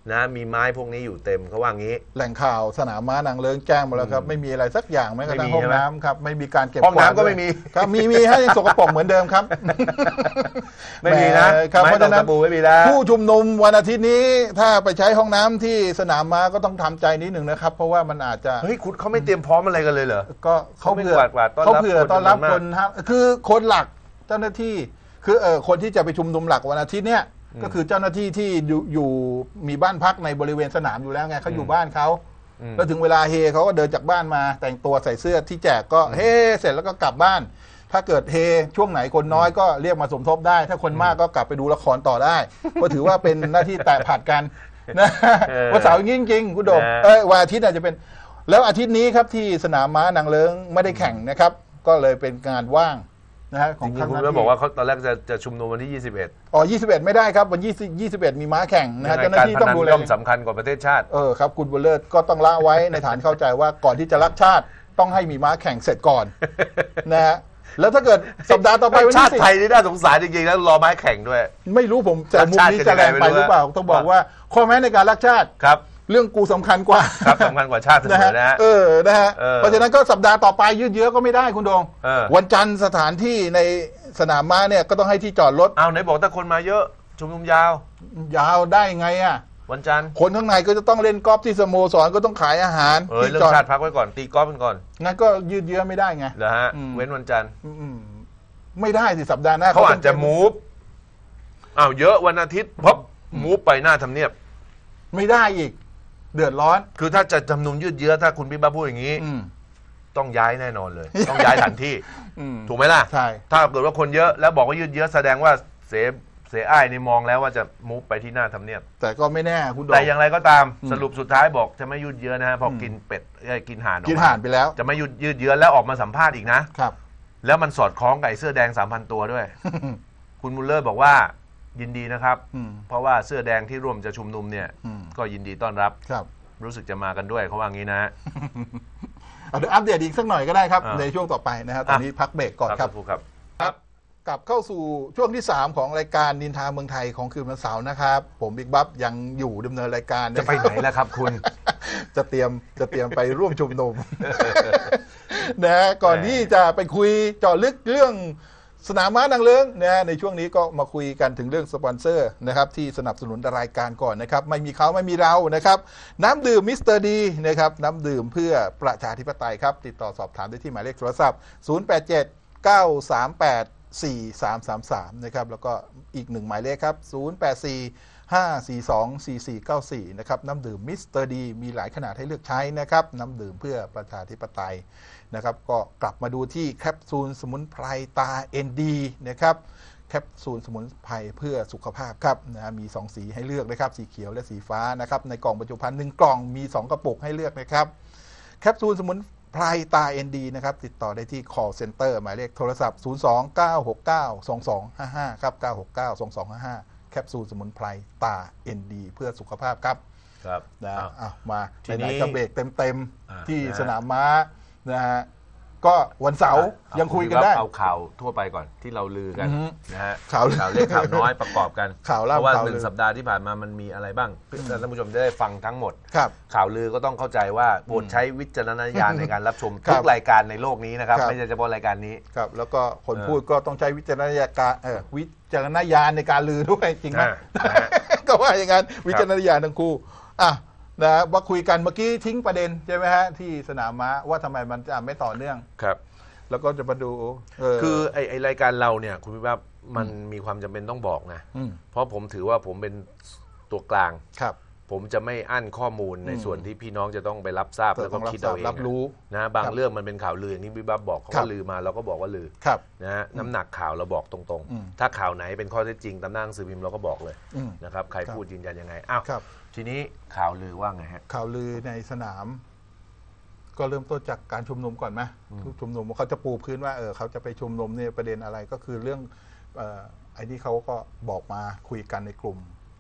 นะมีไม้พวกนี้อยู่เต็มเขาว่างี้แหล่งข่าวสนามม้านางเลิ้งแจ้งมาแล้วครับไม่มีอะไรสักอย่างแม้กระทั่งไม่มีห้องใช่ไหมน้ำครับไม่มีการเก็บห้องน้ำวาดก็ด้วยไม่มีครับมีมีให้สกปรกเหมือนเดิมครับไม่มีนะแหครับไม้เพราะตอฉะกนั้ตะนปูไม่มีแล้วผู้ชุมนุมวันอาทิตย์นี้ถ้าไปใช้ห้องน้ำที่สนามม้าก็ต้องทำใจนิดหนึ่งนะครับ เพราะว่ามันอาจจะเฮ้ยคุณเขาไม่เตรียมพร้อมอะไรกันเลยเหรอก็เขาเขาไม่เผื่อกวาดๆต้อนรับเขาเผื่อต้อนรับคนจำนวนมากคนฮะคือคนหลักเจ้าหน้าที่คือเออคนที่จะไปชุมนุมหลักวันอาทิตย์เนี่ยก็คือเจ้าหน้าที่ที่อยู่อยู่มีบ้านพักในบริเวณสนามอยู่แล้วไงเขาอยู่บ้านเขาแล้วถึงเวลาเฮเขาก็เดินจากบ้านมาแต่งตัวใส่เสื้อที่แจกก็เฮเสร็จแล้วก็กลับบ้าน ถ้าเกิดเฮช่วงไหนคนน้อยก็เรียกมาสมทบได้ ถ้าคนมากก็กลับไปดูละครต่อได้ก็ถือว่าเป็นหน้าที่แตะผัดกันนะวันเสาร์อย่างนี้จริงๆคุณโดมเออวันอาทิตย์อาจจะเป็นแล้วอาทิตย์นี้ครับที่สนามม้านางเลิ้งไม่ได้แข่งนะครับก็เลยเป็นงานว่างนะฮะของจริทาง งๆคุณหน้าก็ที่บอกว่าเขาตอนแรกจะจะชุมนุมวันที่ยี่สิบเอ็ดอ๋อยี่สิบเอ็ดไม่ได้ครับวันยี่สิบ ยี่สิบเอ็ดมีม้าแข่งนะฮะเจ้าหน้าที่ต้องดูแลย่อมสำคัญกว่าประเทศชาติเออครับคุณบุญเลิศก็ต้องละไว้ในฐานเข้าใจว่าก่อนที่จะรักชาติต้องให้มีม้าแข่งเสร็จก่อนนะฮะแล้วถ้าเกิดสัปดาห์ต่อไปวันชาที่ติสิบไทยนี่น่าสงสารจริงๆแล้วรอไม้แข่งด้วยไม่รู้ผมแต่มุมนี้จะแรงไปหรือเปล่าต้องบอกว่าข้อแม้ในการรักชาติครับเรื่องกูสำคัญกว่าครับสำคัญกว่าชาติเสมนะฮะอนะฮะเออนะฮะเออเพราะฉะนั้นก็สัปดาห์ต่อไปยืดเยื้อก็ไม่ได้คุณดงเออวันจันทร์สถานที่ในสนามม้าเนี่ยก็ต้องให้ที่จอดรถเอาไหนบอกถ้าคนมาเยอะชุมนุมยาวยาวได้ไงอ่ะวันจันทร์คนข้างในก็จะต้องเล่นกอล์ฟที่สโมสรก็ต้องขายอาหารเออที่เรื่อจอง ดชาติพักไว้ก่อนตีกอล์ฟกันก่อนงั้นก็ยืดเยื้อไม่ได้ไงเหรอฮะอืมเว้นวันจันทร์อืมไม่ได้สิสัปดาห์หน้าเขาอาจจะต้องมูฟอ้าวเยอะวันอาทิตย์พบมูฟไปหน้าทำเนียบไม่ได้อีก เดือดร้อนคือถ้าจะชุมนุมยืดเยื้อถ้าคุณพี่บ้าพูดอย่างนี้อืมต้องย้ายแน่นอนเลย ต้องย้ายสถานที่อืมถูกไหมล่ะใช่ถ้าเกิดว่าคนเยอะแล้วบอกว่ายืดเยื้อแสดงว่าเสเสอ้ายนี่มองแล้วว่าจะมูฟไปที่หน้าทำเนียบแต่ก็ไม่แน่คุณดงแต่อย่างไรก็ตามอืมสรุปสุดท้ายบอกจะไม่ยืดเยื้อนะฮะพอกินเป็ดเอ้ยกินห่านออกกินมาห่านไปแล้วจะไม่ยืดยืดเยื้อแล้วออกมาสัมภาษณ์อีกนะครับแล้วมันสอดคล้องกับไอ้เสื้อแดงสามพันตัวด้วย คุณมุลเลอร์บอกว่ายินดีนะครับอืมเพราะว่าเสื้อแดงที่ร่วมจะชุมนุมเนี่ยอืมก็ยินดีต้อนรับครับรู้สึกจะมากันด้วยเขาว่างี้นะฮะเอาเดี๋ยวอัปเดตอีกสักหน่อยก็ได้ครับอ่าในช่วงต่อไปนะครับตอนนี้พักเบรกก่อนครับครูครับครับกลับเข้าสู่ช่วงที่ สาม ของรายการนินทาเมืองไทยของคืนวันเสาร์นะครับ ผมบิ๊กบัฟยังอยู่ดำเนินรายการจะไปไหนล่ะครับคุณจะเตรียมจะเตรียมไปร่วมชุมนุม นะฮะก่อนที่จะไปคุยเจาะลึกเรื่องสนามม้านางเลิ้งนะฮะในช่วงนี้ก็มาคุยกันถึงเรื่องสปอนเซอร์นะครับที่สนับสนุนรายการก่อนนะครับไม่มีเขาไม่มีเรานะครับน้ำดื่มมิสเตอร์ดีนะครับน้ำดื่มเพื่อประชาธิปไตยครับติดต่อสอบถามได้ที่หมายเลขโทรศัพท์ศูนย์ แปด เจ็ด เก้า สาม แปด สี่ สาม สาม สามนะครับแล้วก็อีกหนึ่งหมายเลขครับศูนย์ แปด สี่ ห้า สี่ สอง สี่ สี่ เก้า สี่นะครับน้ำดื่มมิสเตอร์ดีมีหลายขนาดให้เลือกใช้นะครับน้ำดื่มเพื่อประชาธิปไตยนะครับก็กลับมาดูที่แคปซูลสมุนไพรตา เอ็น ดี นะครับแคปซูลสมุนไพรเพื่อสุขภาพครับนะมีสองสีให้เลือกนะครับสีเขียวและสีฟ้านะครับในกล่องบรรจุภัณฑ์หนึ่งกล่องมีสองกระปุกให้เลือกนะครับแคปซูลสมุนไพรตา เอ็น ดี นะครับติดต่อได้ที่ call center หมายเลขโทรศัพท์ศูนย์ สอง เก้า หก เก้า สอง สอง ห้า ห้าครับเก้า หก เก้า สอง สอง ห้า ห้าแคปซูลสมุนไพรตา เอ็น ดี เพื่อสุขภาพครับครับนะอ้าวอ่ะมาทีนี้ไหนๆก็เบรกเต็มอ่าๆที่นะฮะสนามม้านะฮะก็วันเสาร์ยังคุยกันได้เอาข่าวทั่วไปก่อนที่เราลือกันอือฮึนะฮะข่าวข่าวเล็กข่าวน้อยประกอบกันข่าวเพล่ำราะว่าข่าวหนึ่ลืงอสัปดาห์ที่ผ่านมามันมีอะไรบ้างเพื่อท่านผู้ชมจะได้ฟังทั้งหมดครับข่าวลือก็ต้องเข้าใจว่าโปรดใช้วิจารณญาณในการรับชมครับทุกรายการในโลกนี้นะครับครับไม่ใช่เฉพาะรายการนี้ครับแล้วก็คนเออพูดก็ต้องใช้วิจารณญาณเออวิจารณญาณในการลือด้วยจริงไหมอ่านะฮะก็ว่าอย่างนั้นวิจารณญาณทั้งคู่อ่ะนะว่าคุยกันเมื่อกี้ทิ้งประเด็นใช่ไหมฮะที่สนามม้าว่าทำไมมันจะไม่ต่อเนื่องครับแล้วก็จะมาดูเออคือไอไอรายการเราเนี่ยคุณพี่ว่ามันมีความจำเป็นต้องบอกนะอืมเพราะผมถือว่าผมเป็นตัวกลางครับผมจะไม่อั้นข้อมูลในอืมส่วนที่พี่น้องจะต้องไปรับทราบเพื่อแล้วก็ต้องรับคิดเอาทราบเองรับรู้นะบางครับเรื่องมันเป็นข่าวลืออย่างที่พี่บ๊อบบอกเขาครัก็บลือมาเราก็บอกว่าลือครับนะฮะน้ำหนักข่าวเราบอกตรงอืมๆ ถ้าข่าวไหนเป็นข้อเท็จจริงตามหน้าหนังสือพิมพ์เราก็บอกเลยอืมนะครับใครครับพูดยืนยันยังไงอ้าวครับทีนี้ข่าวลือว่าไงฮะข่าวลือในสนาม ก็เริ่มต้นจากการชุมนุมก่อนไหมอืมชุมนุมว่าเขาจะปูพื้นว่าเออเขาจะไปชุมนุมเนี่ยประเด็นอะไรก็คือเรื่องเอ่อไอ้ที่เขาก็บอกมาคุยกันในกลุ่ม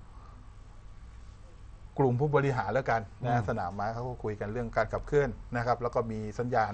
กลุ่มผู้บริหารแล้วกันนะสนามม้าเขาก็คุยกันเรื่องการขับเคลื่อนนะครับ แล้วก็มีสัญญาณ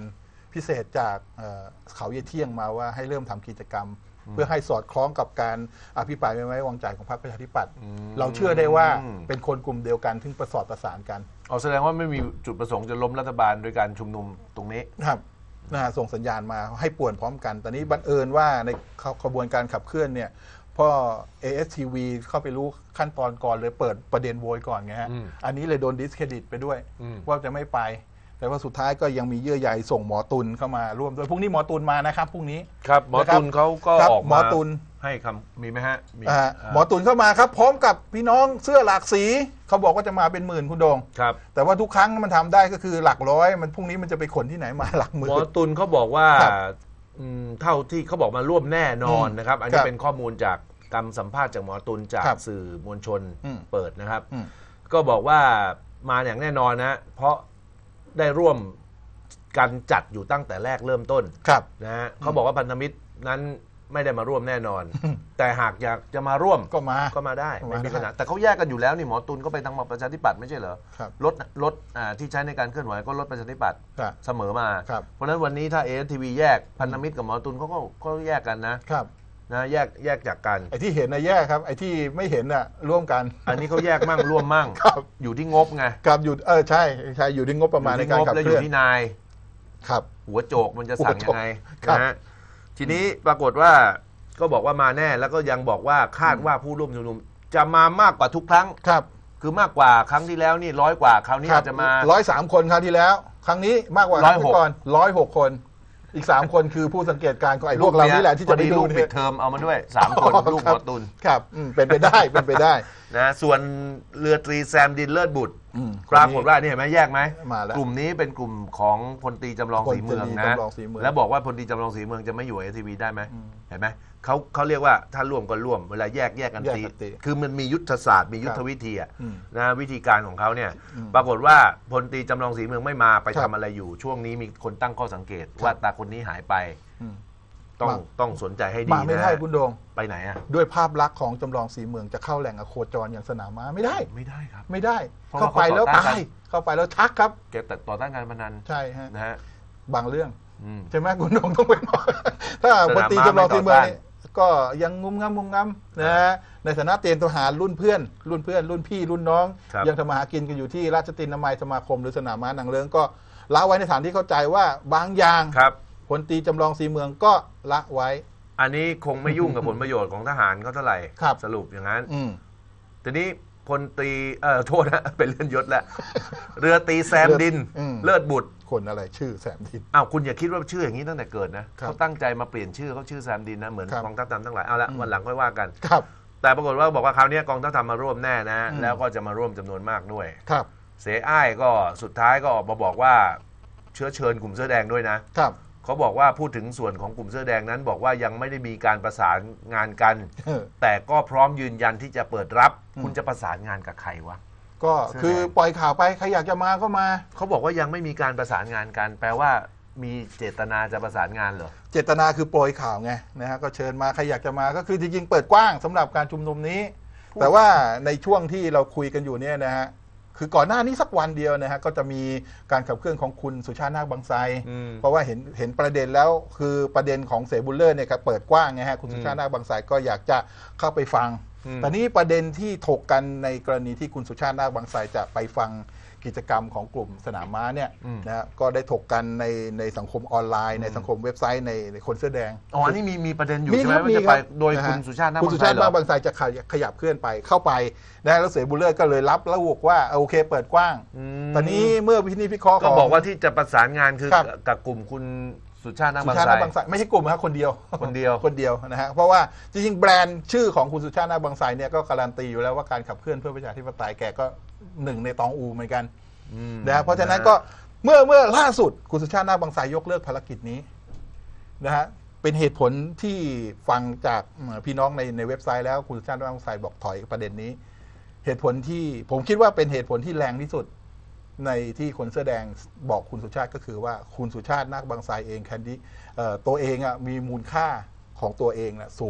พิเศษจากเอ่อเขาเยเที่ยงมาว่าให้เริ่มทำกิจกรรม เพื่อให้สอดคล้องกับการอภิปรายไม่ไว้วางใจของพรรคประชาธิปัตย์เราเชื่อได้ว่าเป็นคนกลุ่มเดียวกันที่ประสอดประสานกันอ๋อแสดงว่าไม่มีจุดประสงค์จะล้มรัฐบาลโดยการชุมนุมตรงนี้ครับนะฮะส่งสัญญาณมาให้ป่วนพร้อมกันตอนนี้บังเอิญว่าในขบวนการขับเคลื่อนเนี่ยพ่อ เอ เอส ที วี เข้าไปรู้ขั้นตอนก่อนเลยเปิดประเด็นโวยก่อนไงฮะอันนี้เลยโดนดิสเครดิตไปด้วยว่าจะไม่ไปแต่ว่าสุดท้ายก็ยังมีเยื่อใยส่งหมอตุลเข้ามาร่วมด้วยพรุ่งนี้หมอตุลมานะครับพรุ่งนี้ครับหมอตุลเขาก็ออกมาหมอตุลให้คำมีไหมฮะหมอตุลเข้ามาครับพร้อมกับพี่น้องเสื้อหลากสีเขาบอกว่าจะมาเป็นหมื่นคุณโดงครับแต่ว่าทุกครั้งมันทำได้ก็คือหลักร้อยมันพรุ่งนี้มันจะไปขนที่ไหนมาหลักหมื่นหมอตุลเขาบอกว่าเท่าที่เขาบอกมาร่วมแน่นอนนะครับอันนี้เป็นข้อมูลจากคำสัมภาษณ์จากหมอตุลจากสื่อมวลชนเปิดนะครับก็บอกว่ามาอย่างแน่นอนนะเพราะได้ร่วมกันจัดอยู่ตั้งแต่แรกเริ่มต้นนะฮะเขาบอกว่าพันธมิตรนั้นไม่ได้มาร่วมแน่นอนแต่หากอยากจะมาร่วมก็มาก็มาได้ไม่มีปัญหาแต่เขาแยกกันอยู่แล้วนี่หมอตุลก็ไปทางประชาธิปัตย์ไม่ใช่เหรอรถรถที่ใช้ในการเคลื่อนไหวก็รถประชาธิปัตย์เสมอมาเพราะฉะนั้นวันนี้ถ้า เอ เอส ที วี แยกพันธมิตรกับหมอตุลเขาก็ก็แยกกันนะครับนะแยกแยกจากกันไอ้ที่เห็นนะแยกครับไอ้ที่ไม่เห็นน่ะร่วมกันอันนี้เขาแยกมั่งร่วมมั่งอยู่ที่งบไงครับอยู่เออใช่ใช่อยู่ที่งบประมาณในการขับเคลื่อนอยู่ที่นายครับหัวโจกมันจะสั่งยังไงนะฮะทีนี้ปรากฏว่าก็บอกว่ามาแน่แล้วก็ยังบอกว่าคาดว่าผู้ร่วมชุมนุมจะมามากกว่าทุกครั้งครับคือมากกว่าครั้งที่แล้วนี่ร้อยกว่าคราวนี้อาจจะมาร้อยสามคนครั้งที่แล้ว ครั้งนี้มากกว่าร้อยหกก่อนร้อยหกคนอีกสามคนคือผู้สังเกตการณ์ของไอ้พวกเรานี่แหละที่จะไปดูปิดเทอมเอามาด้วยสามคนลูกหมอตุลครับเป็นไปได้เป็นไปได้นะส่วนเรือตรีแซมดินเลิศบุตรปรากฏว่านี่เห็นไหมแยกไหมกลุ่มนี้เป็นกลุ่มของพลตรีจำลองศรีเมืองนะแล้วบอกว่าพลตรีจำลองศรีเมืองจะไม่อยู่ในทีวีได้ไหมเห็นไหมเขาเขาเรียกว่าถ้าร่วมก็ร่วมเวลาแยกแยกกันตีคือมันมียุทธศาสตร์มียุทธวิธีนะวิธีการของเขาเนี่ยปรากฏว่าพลตรีจำลองศรีเมืองไม่มาไปทำอะไรอยู่ช่วงนี้มีคนตั้งข้อสังเกตว่าตาคนนี้หายไปต้องต้องสนใจให้ดีนะไม่ได้คุณโดงไปไหนอ่ะด้วยภาพลักษณ์ของจำลองศรีเมืองจะเข้าแหล่งอโคจรอย่างสนามม้าไม่ได้ไม่ได้ครับไม่ได้เข้าไปแล้วตายเข้าไปแล้วชักครับแกแต่ต่อต้านการพนันใช่ฮะนะฮะบางเรื่องใช่ไหมคุณโดงต้องไปบอกถ้าพลตรีจำลองศรีเมืองก็ยังงุ้มงำงุ้มงำนะฮะในฐานะเตรียมทหารรุ่นเพื่อนรุ่นเพื่อนรุ่นพี่รุ่นน้องยังทำมาหากินกันอยู่ที่ราชตินามัยสมาคมหรือสนามม้านางเลิ้งก็ละไว้ในฐานที่เข้าใจว่าบางอย่างพลตรีจำลองศรีเมืองก็ละไว้อันนี้คงไม่ยุ่งกับผลประโยชน์ของทหารเขาเท่าไหร่สรุปอย่างนั้นทีนี้พลตรีเอ่อโทษนะเป็นเลื่อนยศแล้วเรือตีแซมดินเลิศบุตรคนอะไรชื่อแซมดินอ้าวคุณอย่าคิดว่าชื่ออย่างนี้ตั้งแต่เกิดนะเขาตั้งใจมาเปลี่ยนชื่อเขาชื่อแซมดินนะเหมือนกองทัพธรรมทั้งหลายเอาละวันหลังค่อยว่ากันครับแต่ปรากฏว่าบอกว่าคราวนี้กองทัพธรรมมาร่วมแน่นะแล้วก็จะมาร่วมจำนวนมากด้วยครับเสอ้ายก็สุดท้ายก็ออกมาบอกว่าเชื้อเชิญกลุ่มเสื้อแดงด้วยนะครับเขาบอกว่าพูดถึงส่วนของกลุ่มเสื้อแดงนั้นบอกว่ายังไม่ได้มีการประสานงานกันแต่ก็พร้อมยืนยันที่จะเปิดรับคุณจะประสานงานกับใครวะก็คือปล่อยข่าวไปใครอยากจะมาก็มาเขาบอกว่ายังไม่มีการประสานงานกันแปลว่ามีเจตนาจะประสานงานเหรอเจตนาคือโปรยข่าวไงนะฮะก็เชิญมาใครอยากจะมาก็คือจริงๆเปิดกว้างสำหรับการชุมนุมนี้แต่ว่าในช่วงที่เราคุยกันอยู่เนี่ยนะฮะคือก่อนหน้านี้สักวันเดียวนะฮะก็จะมีการขับเคลื่อนของคุณสุชาตินาคบางไทรเพราะว่าเห็นเห็นประเด็นแล้วคือประเด็นของเสบุลเลอร์เนี่ยครับเปิดกว้างไงฮะคุณสุชาตินาคบางไทรก็อยากจะเข้าไปฟังแต่นี้ประเด็นที่ถกกันในกรณีที่คุณสุชาตินาคบางไทรจะไปฟังกิจกรรมของกลุ่มสนามม้าเนี่ยนะก็ได้ถกกันในในสังคมออนไลน์ในสังคมเว็บไซต์ในในคนเสื้อแดงอ๋ออันนี้มีมีประเด็นอยู่ใช่ไหมว่าจะไปโดยคุณสุชาตินาคคุณสุชาตินาคบางไทรจะขยับเคลื่อนไปเข้าไปนะแล้วเสบุลเลอร์ก็เลยรับแล้วบอกว่าโอเคเปิดกว้างตอนนี้เมื่อพินิจพิเคราะห์ก็บอกว่าที่จะประสานงานคือกับกลุ่มคุณสุชาตินาคบางไทรไม่ใช่กลุ่มนะคนเดียวคนเดียวคนเดียวนะฮะเพราะว่าจริงๆแบรนด์ชื่อของคุณสุชาตินาคบางไทรเนี่ยก็การันตีอยู่แล้วว่าการขับเคลื่อนเพื่อประชาธิปไตยแกก็หนึ่งในตองอูเหมือนกันนะเพราะฉะนั้นก็เมื่อเมื่อล่าสุดคุณสุชาตินาคบางไทรยกเลิกภารกิจนี้นะฮะเป็นเหตุผลที่ฟังจากพี่น้องในในเว็บไซต์แล้วคุณสุชาตินาคบางไทรบอกถอยประเด็นนี้เหตุผลที่ผมคิดว่าเป็นเหตุผลที่แรงที่สุดในที่คนเสื้อแดงบอกคุณสุชาติก็คือว่าคุณสุชาตินาคบางไทรเองแคนดี้ตัวเองอ่ะมีมูลค่าของตัวเองนะสูง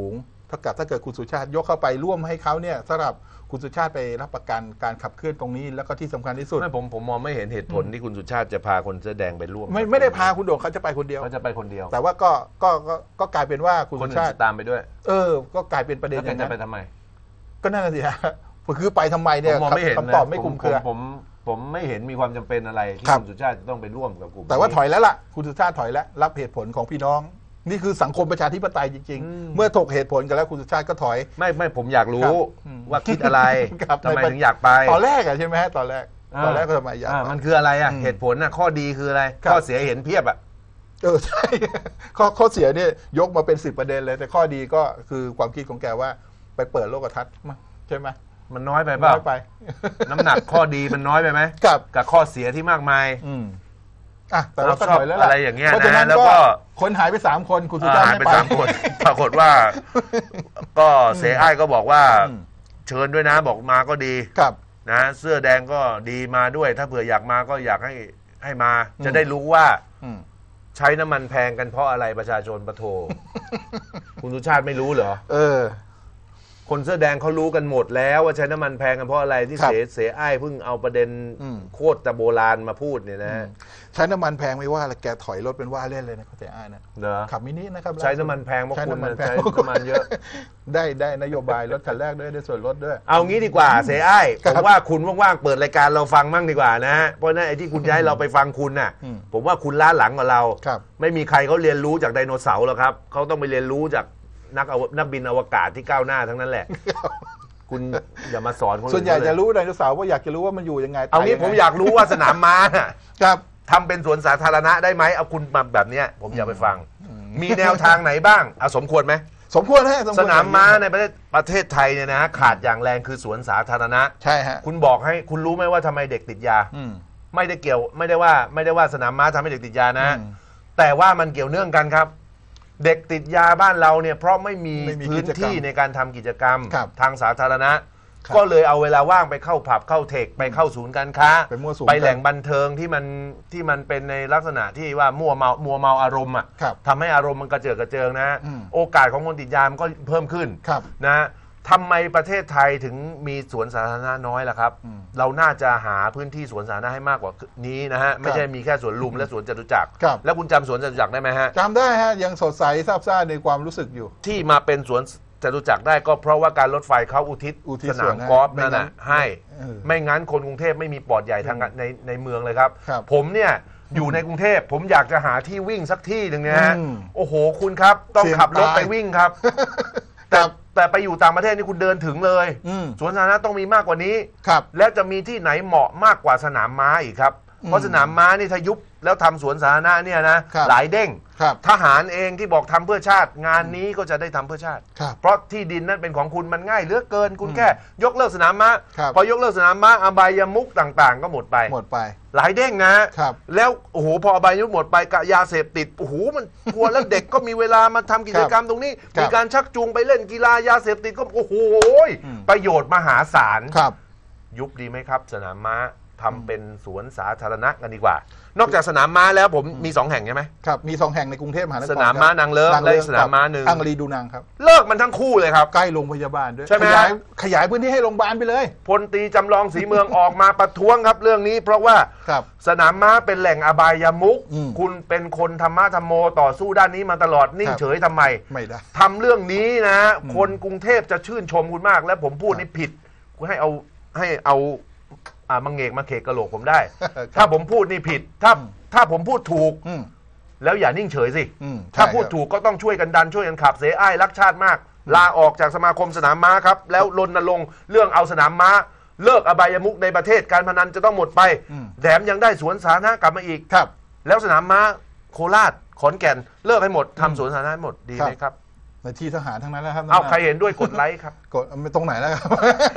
ถ้าเกิดถ้าเกิดคุณสุชาติยกเข้าไปร่วมให้เขาเนี่ยสำหรับคุณสุชาติไปรับประกันการขับเคลื่อนตรงนี้แล้วก็ที่สำคัญที่สุดไม่ผมผมมองไม่เห็นเหตุผลที่คุณสุชาติจะพาคนเสื้อแดงไปร่วมไม่ไม่ได้พาคุณโด่งเขาจะไปคนเดียวเขาจะไปคนเดียวแต่ว่าก็ก็ก็ก็กลายเป็นว่าคุณสุชาติตามไปด้วยเออก็กลายเป็นประเด็นอย่างนั้นจะไปทำไมก็นั่นแหละสิฮะคือไปทำไมเนี่ยคำตอบไม่คุ้มเครือผมผมไม่เห็นมีความจำเป็นอะไรที่คุณสุชาติจะต้องไปร่วมกับกลุ่มแต่ว่าถอยแล้วล่ะคุณสุชาติถอยแล้วรับเหตุผลของพี่น้องนี่คือสังคมประชาธิปไตยจริงๆเมื่อถกเหตุผลกันแล้วคุณสุชาติก็ถอยไม่ไม่ผมอยากรู้ว่าคิดอะไรทำไมถึงอยากไปตอนแรกอะใช่ไหมฮะตอนแรกตอนแรกก็ทำไมอยากมันคืออะไรอะเหตุผลอะข้อดีคืออะไรข้อเสียเห็นเพียบอะเออใช่ข้อข้อเสียเนี่ยยกมาเป็นสิบประเด็นเลยแต่ข้อดีก็คือความคิดของแกว่าไปเปิดโลกทัศน์ใช่ไหมมันน้อยไปเปล่าน้ำหนักข้อดีมันน้อยไปไหมกับกับข้อเสียที่มากมายอ่ะแต่เราชอบอะไรอย่างเงี้ยนะแล้วก็คนหายไปสามคนคุณสุชาติหายไปสามคนปรากฏว่าก็เสอ้ายก็บอกว่าเชิญด้วยนะบอกมาก็ดีครับนะเสื้อแดงก็ดีมาด้วยถ้าเผื่ออยากมาก็อยากให้ให้มาจะได้รู้ว่าใช้น้ำมันแพงกันเพราะอะไรประชาชนปะโถคุณสุชาติไม่รู้เหรอเออคนเสื้อแดงเขารู้กันหมดแล้วว่าใช้น้ำมันแพงกันเพราะอะไรที่เสเสอ้ายเพิ่งเอาประเด็นโคตรแต่โบราณมาพูดเนี่ยนะใช้น้ำมันแพงไม่ว่าแกถอยรถเป็นว่าเล่นเลยนะเสอ้ายนะขับมินินะครับใช้น้ำมันแพงเพราะคุณใช้น้ำมันเยอะได้ได้นโยบายรถคันแรกด้วยได้ส่วนลดด้วยเอางี้ดีกว่าเสอ้ายผมว่าคุณว่างๆเปิดรายการเราฟังมั่งดีกว่านะเพราะนั่นไอ้ที่คุณย้ายเราไปฟังคุณน่ะผมว่าคุณล้าหลังกว่าเราไม่มีใครเขาเรียนรู้จากไดโนเสาร์หรอกครับเขาต้องไปเรียนรู้จากนักนักบินอวกาศที่ก้าวหน้าทั้งนั้นแหละคุณอย่ามาสอนคนส่วนใหญ่จะรู้ไดโนเสาร์ว่าอยากจะรู้ว่ามันอยู่ยังไงเอางี้ผมอยากรู้ว่าสนามม้าครับทำเป็นสวนสาธารณะได้ไหมเอาคุณมาแบบนี้ผมอยากไปฟังมีแนวทางไหนบ้างเอาสมควรไหมสมควรฮะสนามม้าในประเทศประเทศไทยเนี่ยนะขาดอย่างแรงคือสวนสาธารณะใช่ฮะคุณบอกให้คุณรู้ไหมว่าทำไมเด็กติดยาไม่ได้เกี่ยวไม่ได้ว่าไม่ได้ว่าสนามม้าทำให้เด็กติดยานะแต่ว่ามันเกี่ยวเนื่องกันครับเด็กติดยาบ้านเราเนี่ยเพราะไม่มีพื้นที่ในการทำกิจกรรมทางสาธารณะก็เลยเอาเวลาว่างไปเข้าผับเข้าเทคไปเข้าศูนย์การค้าไปแหล่งบันเทิงที่มันที่มันเป็นในลักษณะที่ว่ามั่วเมามัวเมาอารมณ์อ่ะทำให้อารมณ์มันกระเจิดกระเจิงนะโอกาสของคนติดยามันก็เพิ่มขึ้นนะทำไมประเทศไทยถึงมีสวนสาธารณะน้อยล่ะครับเราน่าจะหาพื้นที่สวนสาธารณะให้มากกว่านี้นะฮะไม่ใช่มีแค่สวนลุมและสวนจตุจักรแล้วคุณจำสวนจตุจักรได้ไหมฮะจำได้ฮะยังสดใสซาบซ่าในความรู้สึกอยู่ที่มาเป็นสวนจตุจักรได้ก็เพราะว่าการรถไฟเขาอุทิศสนามกอล์ฟนั่นน่ะให้ไม่งั้นคนกรุงเทพไม่มีปอดใหญ่ทางในในเมืองเลยครับผมเนี่ยอยู่ในกรุงเทพผมอยากจะหาที่วิ่งสักที่หนึ่งนะฮะโอ้โหคุณครับต้องขับรถไปวิ่งครับแต่แต่ไปอยู่ต่างประเทศนี่คุณเดินถึงเลยสวนสาธารณะต้องมีมากกว่านี้และจะมีที่ไหนเหมาะมากกว่าสนามม้าอีกครับเพราะสนามม้านี่ถ้ายุบแล้วทำสวนสาธารณะเนี่ยนะหลายเด้งทหารเองที่บอกทำเพื่อชาติงานนี้ก็จะได้ทำเพื่อชาติเพราะที่ดินนั้นเป็นของคุณมันง่ายเหลือเกินคุณแค่ยกเลิกสนามม้าพอยกเลิกสนามม้าอบายมุกต่างๆก็หมดไปหมดไปหลายเด้งนะแล้วโอ้โหพออบายมุกหมดไปกะยาเสพติดโอ้โหมันกลัวแล้วเด็กก็มีเวลามาทำกิจกรรมตรงนี้มีการชักจูงไปเล่นกีฬายาเสพติดก็โอ้โหประโยชน์มหาศาลยุบดีไหมครับสนามม้าทำเป็นสวนสาธารณะกันดีกว่านอกจากสนามม้าแล้วผมมีสองแห่งใช่ไหมครับมีสองแห่งในกรุงเทพมหานครสนามม้านางเลิ้งและสนามม้าหนึ่งอังรีดูนางครับเลิกมันทั้งคู่เลยครับใกล้โรงพยาบาลด้วยใช่ไหมขยายขยายพื้นที่ให้โรงพยาบาลไปเลยพลตรีจำลองศรีเมืองออกมาประท้วงครับเรื่องนี้เพราะว่าสนามม้าเป็นแหล่งอบายมุขคุณเป็นคนธรรมะธรรมโมต่อสู้ด้านนี้มาตลอดนิ่งเฉยทำไมไม่ได้ทำเรื่องนี้นะคนกรุงเทพจะชื่นชมคุณมากและผมพูดนี่ผิดคุณให้เอาให้เอาอ่ามังเงกมาเขกกระโหลกผมได้ ถ้าผมพูดนี่ผิดถ้าถ้าผมพูดถูกแล้วอย่านิ่งเฉยสิถ้าพูดถูกก็ต้องช่วยกันดันช่วยกันขับเสอ้ายรักชาติมากลาออกจากสมาคมสนามม้าครับแล้วรณรงค์เรื่องเอาสนามม้าเลิกอบายมุขในประเทศการพนันจะต้องหมดไปแถมยังได้สวนสาธารณะกลับมาอีกครับแล้วสนามม้าโคราชขอนแก่นเลิกให้หมดทำสวนสาธารณะหมดดีไหมครับในที่ทหารทั้งนั้นแล้วครับเอาใครเห็นด้วยกดไลค์ครับกดตรงไหนแล้วครับ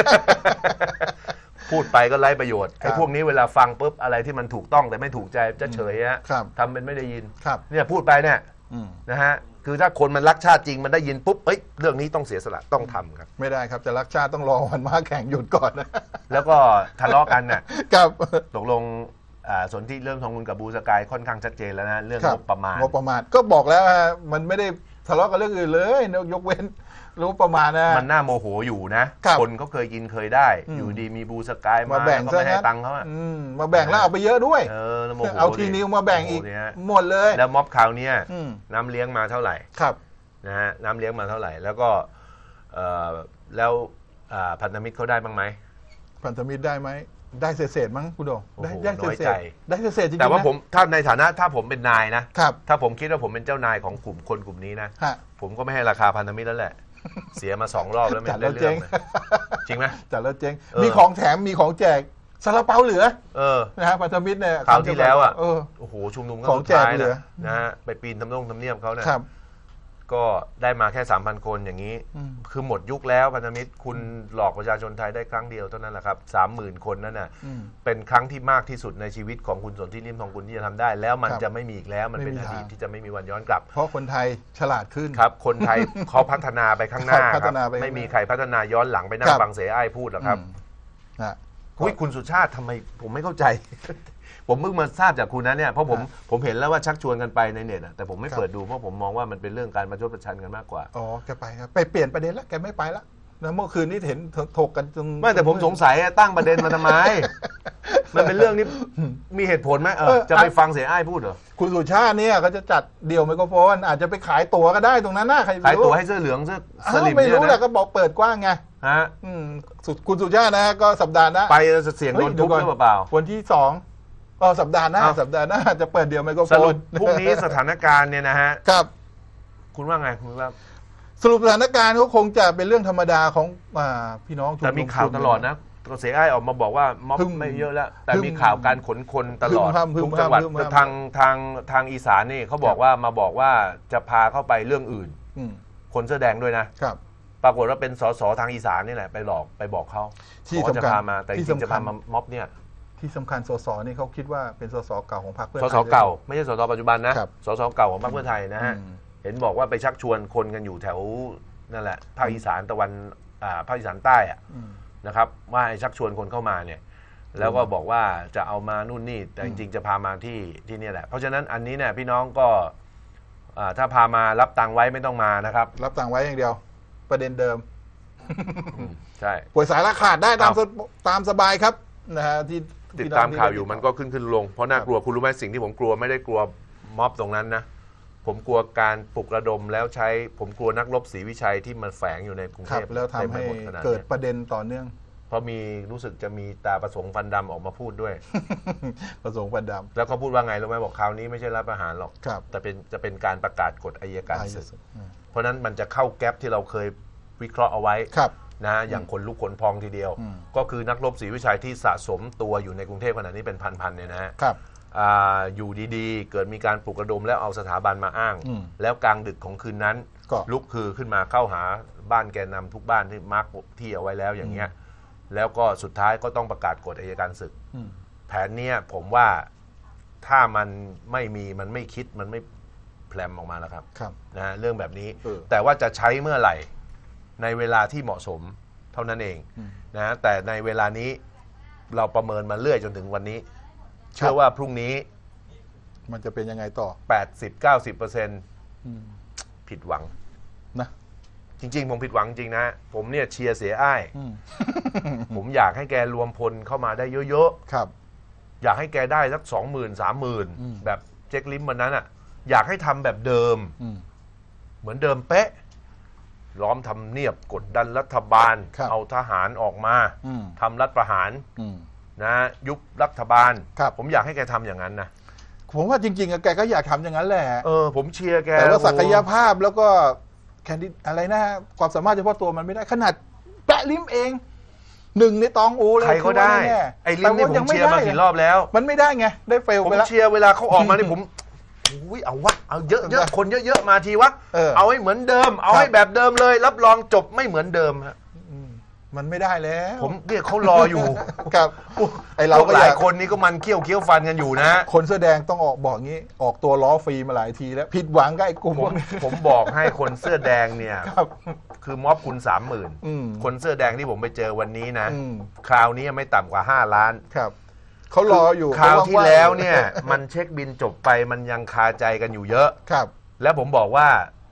พูดไปก็ไร้ประโยชน์ไอ้พวกนี้เวลาฟังปุ๊บอะไรที่มันถูกต้องแต่ไม่ถูกใจจะเฉยฮะทำเป็นไม่ได้ยินเนี่ยพูดไปเนี่ยนะฮะคือถ้าคนมันรักชาติจริงมันได้ยินปุ๊บเอ้ยเรื่องนี้ต้องเสียสละต้องทำครับไม่ได้ครับจะรักชาติต้องรอวันม้าแข่งหยุดก่อนนะแล้วก็ทะเลาะกันน่ะครับตกลงสนธิเรื่องทองคุณกับบูสกายค่อนข้างชัดเจนแล้วนะเรื่องงบประมาณงบประมาณก็บอกแล้วมันไม่ได้ทะเลาะกันเรื่องอื่นเลยยกเว้นรู้ประมาณนะมันน่าโมโหอยู่นะคนเขาเคยกินเคยได้อยู่ดีมีบูสกายมาแบ่งก็ไม่ให้ตังค์เขามาแบ่งแล้วเอาไปเยอะด้วยเออเอาทีนิ้วมาแบ่งอีกหมดเลยแล้วม็อบคราวนี้น้ำเลี้ยงมาเท่าไหร่ครับนะฮะน้ำเลี้ยงมาเท่าไหร่แล้วก็แล้วพันธมิตรเขาได้บ้างไหมพันธมิตรได้ไหมได้เศษๆมั้งคุณโดได้ได้เศษๆได้เศษๆจริงๆแต่ว่าผมถ้าในฐานะถ้าผมเป็นนายนะครับถ้าผมคิดว่าผมเป็นเจ้านายของกลุ่มคนกลุ่มนี้นะผมก็ไม่ให้ราคาพันธมิตรแล้วแหละเสียมาสองรอบแล้วไม่ได้เรื่องจริงไหมจัดแล้วเจ๊งมีของแถมมีของแจกซาลาเปาเหลือเออนะฮะพันธมิตรเนี่ยคราวที่แล้วอ่ะโอ้โหชุมนุมของแจกเหลือนะฮะไปปีนทำนงทำเนียบเขาเนี่ยก็ได้มาแค่ สามพัน คนอย่างนี้คือหมดยุคแล้วพันธมิตรคุณหลอกประชาชนไทยได้ครั้งเดียวเท่านั้นแหละครับ สามหมื่น คนนั่นน่ะเป็นครั้งที่มากที่สุดในชีวิตของคุณสนธิลิ่มทองกุลที่จะทำได้แล้วมันจะไม่มีอีกแล้วมันเป็นอดีตที่จะไม่มีวันย้อนกลับเพราะคนไทยฉลาดขึ้นครับคนไทยเขาพัฒนาไปข้างหน้าครับไม่มีใครพัฒนาย้อนหลังไปนั่งฟังเสียอ้ายพูดหรอกครับอุ้ยคุณสุชาติทำไมผมไม่เข้าใจผมเพิ่งมาทราบจากคุณนะเนี่ยเพราะผมผมเห็นแล้วว่าชักชวนกันไปในเน็ตแต่ผมไม่เปิดดูเพราะผมมองว่ามันเป็นเรื่องการประชดประชันกันมากกว่าอ๋อแกไปครับไปเปลี่ยนประเด็นแล้วแกไม่ไปแล้วนะเมื่อคืนนี้เห็นถกกันจนไม่แต่ผมสงสัยตั้งประเด็นมาทำไมมันเป็นเรื่องนี้มีเหตุผลไหมเออจะไปฟังเสียอ้ายพูดเหรอคุณสุชาติเนี่ยเขาจะจัดเดี่ยวไมโครโฟนอาจจะไปขายตั๋วก็ได้ตรงนั้นน่าใครขายตั๋วให้เสื้อเหลืองเสื้อสลิมไม่รู้แหละก็บอกเปิดกว้างไงฮะคุณสุชาตินะก็สัปดาห์หน้าไปเสียงโดนทุบหรือเปล่าวันที่สองอ๋อสัปดาห์หน้าสัปดาห์หน้าจะเปิดเดี่ยวไมโครโฟนพรุ่งนี้สถานการณ์เนี่ยนะฮะครับคุณว่าไงคุณว่าสรุปสถานการณ์ก็คงจะเป็นเรื่องธรรมดาของพี่น้องแต่มีข่าวตลอดนะตัวเสียอ้ายออกมาบอกว่าม็อบไม่เยอะแล้วแต่มีข่าวการขนคนตลอดทุกจังหวัดทางทางทางอีสานนี่เขาบอกว่ามาบอกว่าจะพาเข้าไปเรื่องอื่นคนเสื้อแดงด้วยนะครับปรากฏว่าเป็นสสทางอีสานนี่แหละไปหลอกไปบอกเขาที่จะพามาแต่จริงจะพามาม็อบเนี่ยที่สำคัญสสนี่เขาคิดว่าเป็นสสเก่าของพรรคเพื่อไทยสสเก่าไม่ใช่สสปัจจุบันนะสสเก่าของพรรคเพื่อไทยนะฮะเห็นบอกว่าไปชักชวนคนกันอยู่แถวนั่นแหละภาคอีสานตะวันภาคอีสานใต้อะนะครับว่าชักชวนคนเข้ามาเนี่ยแล้วก็บอกว่าจะเอามานู่นนี่แต่จริงๆจะพามาที่ที่นี่แหละเพราะฉะนั้นอันนี้เนี่ยพี่น้องก็ถ้าพามารับตังค์ไว้ไม่ต้องมานะครับรับตังค์ไว้อย่างเดียวประเด็นเดิมใช่ป่วยสายละขาดได้ตามตามสบายครับนะฮะที่ติดตามข่าวอยู่มันก็ขึ้นขึ้นลงเพราะน่ากลัวคุณรู้ไหมสิ่งที่ผมกลัวไม่ได้กลัวม็อบตรงนั้นนะผมกลัวการปลุกระดมแล้วใช้ผมกลัวนักรบศรีวิชัยที่มันแฝงอยู่ในกรุงเทพแล้วทำให้เกิดประเด็นต่อเนื่องเพราะมีรู้สึกจะมีตาประสงค์ฟันดำออกมาพูดด้วยประสงค์ฟันดำแล้วเขาพูดว่าไงรู้ไหมบอกคราวนี้ไม่ใช่รัฐประหารหรอกแต่เป็นจะเป็นการประกาศกฎอัยการศึกเพราะนั้นมันจะเข้าแก๊ปที่เราเคยวิเคราะห์เอาไไว้นะอย่างคนลุกขนพองทีเดียวก็คือนักรบศรีวิชัยที่สะสมตัวอยู่ในกรุงเทพขณะนี้เป็นพันๆเนี่ยนะฮะอยู่ดีๆเกิดมีการปลุกระดมแล้วเอาสถาบันมาอ้างแล้วกลางดึกของคืนนั้นลุกคือขึ้นมาเข้าหาบ้านแกนนำทุกบ้านที่มาร์กที่เอาไว้แล้วอย่างเงี้ยแล้วก็สุดท้ายก็ต้องประกาศกฎอัยการศึกแผนเนี้ยผมว่าถ้ามันไม่มีมันไม่คิดมันไม่แพลมออกมาแล้วครับนะเรื่องแบบนี้แต่ว่าจะใช้เมื่อไหร่ในเวลาที่เหมาะสมเท่านั้นเองนะแต่ในเวลานี้เราประเมินมาเรื่อยจนถึงวันนี้เชื่อว่าพรุ่งนี้มันจะเป็นยังไงต่อแปดสิบ เก้าสิบเปอร์เซ็นต์ ผิดหวังนะจริงๆผมผิดหวังจริงนะผมเนี่ยเชียร์เสียอ้ายผมอยากให้แกรวมพลเข้ามาได้เยอะๆครับอยากให้แกได้สัก สองหมื่น สามหมื่น แบบเจ๊กลิมวันนั้นอ่ะอยากให้ทำแบบเดิมเหมือนเดิมเป๊ะล้อมทำเนียบกดดันรัฐบาลเอาทหารออกมาทำรัฐประหารนะยุบรัฐบาลผมอยากให้แกทำอย่างนั้นนะผมว่าจริงๆแกก็อยากทำอย่างนั้นแหละเออผมเชียร์แกแต่ว่าศักยภาพแล้วก็แคนดิดอะไรนะความสามารถเฉพาะตัวมันไม่ได้ขนาดแปะลิ้มเองหนึ่งในตองอูเลยใครก็ได้ไอ้ลิ้มนี่ผมเชียร์มากี่รอบแล้วมันไม่ได้ไงได้เฟลไปแล้วผมเชียร์เวลาเขาออกมานี่ผมอุ้ยเอาวะเอาเยอะๆคนเยอะๆมาทีวะเอาให้เหมือนเดิมเอาให้แบบเดิมเลยรับรองจบไม่เหมือนเดิมฮะมันไม่ได้แล้วผมเรียกเขารออยู่ครับไอเราก็หลายคนนี้ก็มันเคี้ยวเคี้ยวฟันกันอยู่นะคนเสื้อแดงต้องออกบอกงี้ออกตัวล้อฟรีมาหลายทีแล้วผิดหวังกับไอ้กลุ่มผมบอกให้คนเสื้อแดงเนี่ยคือม็อบคุณสามหมื่นคนเสื้อแดงที่ผมไปเจอวันนี้นะคราวนี้ไม่ต่ำกว่าห้าล้านครับเขารออยู่คราวที่แล้วเนี่ยมันเช็คบินจบไปมันยังคาใจกันอยู่เยอะครับแล้วผมบอกว่า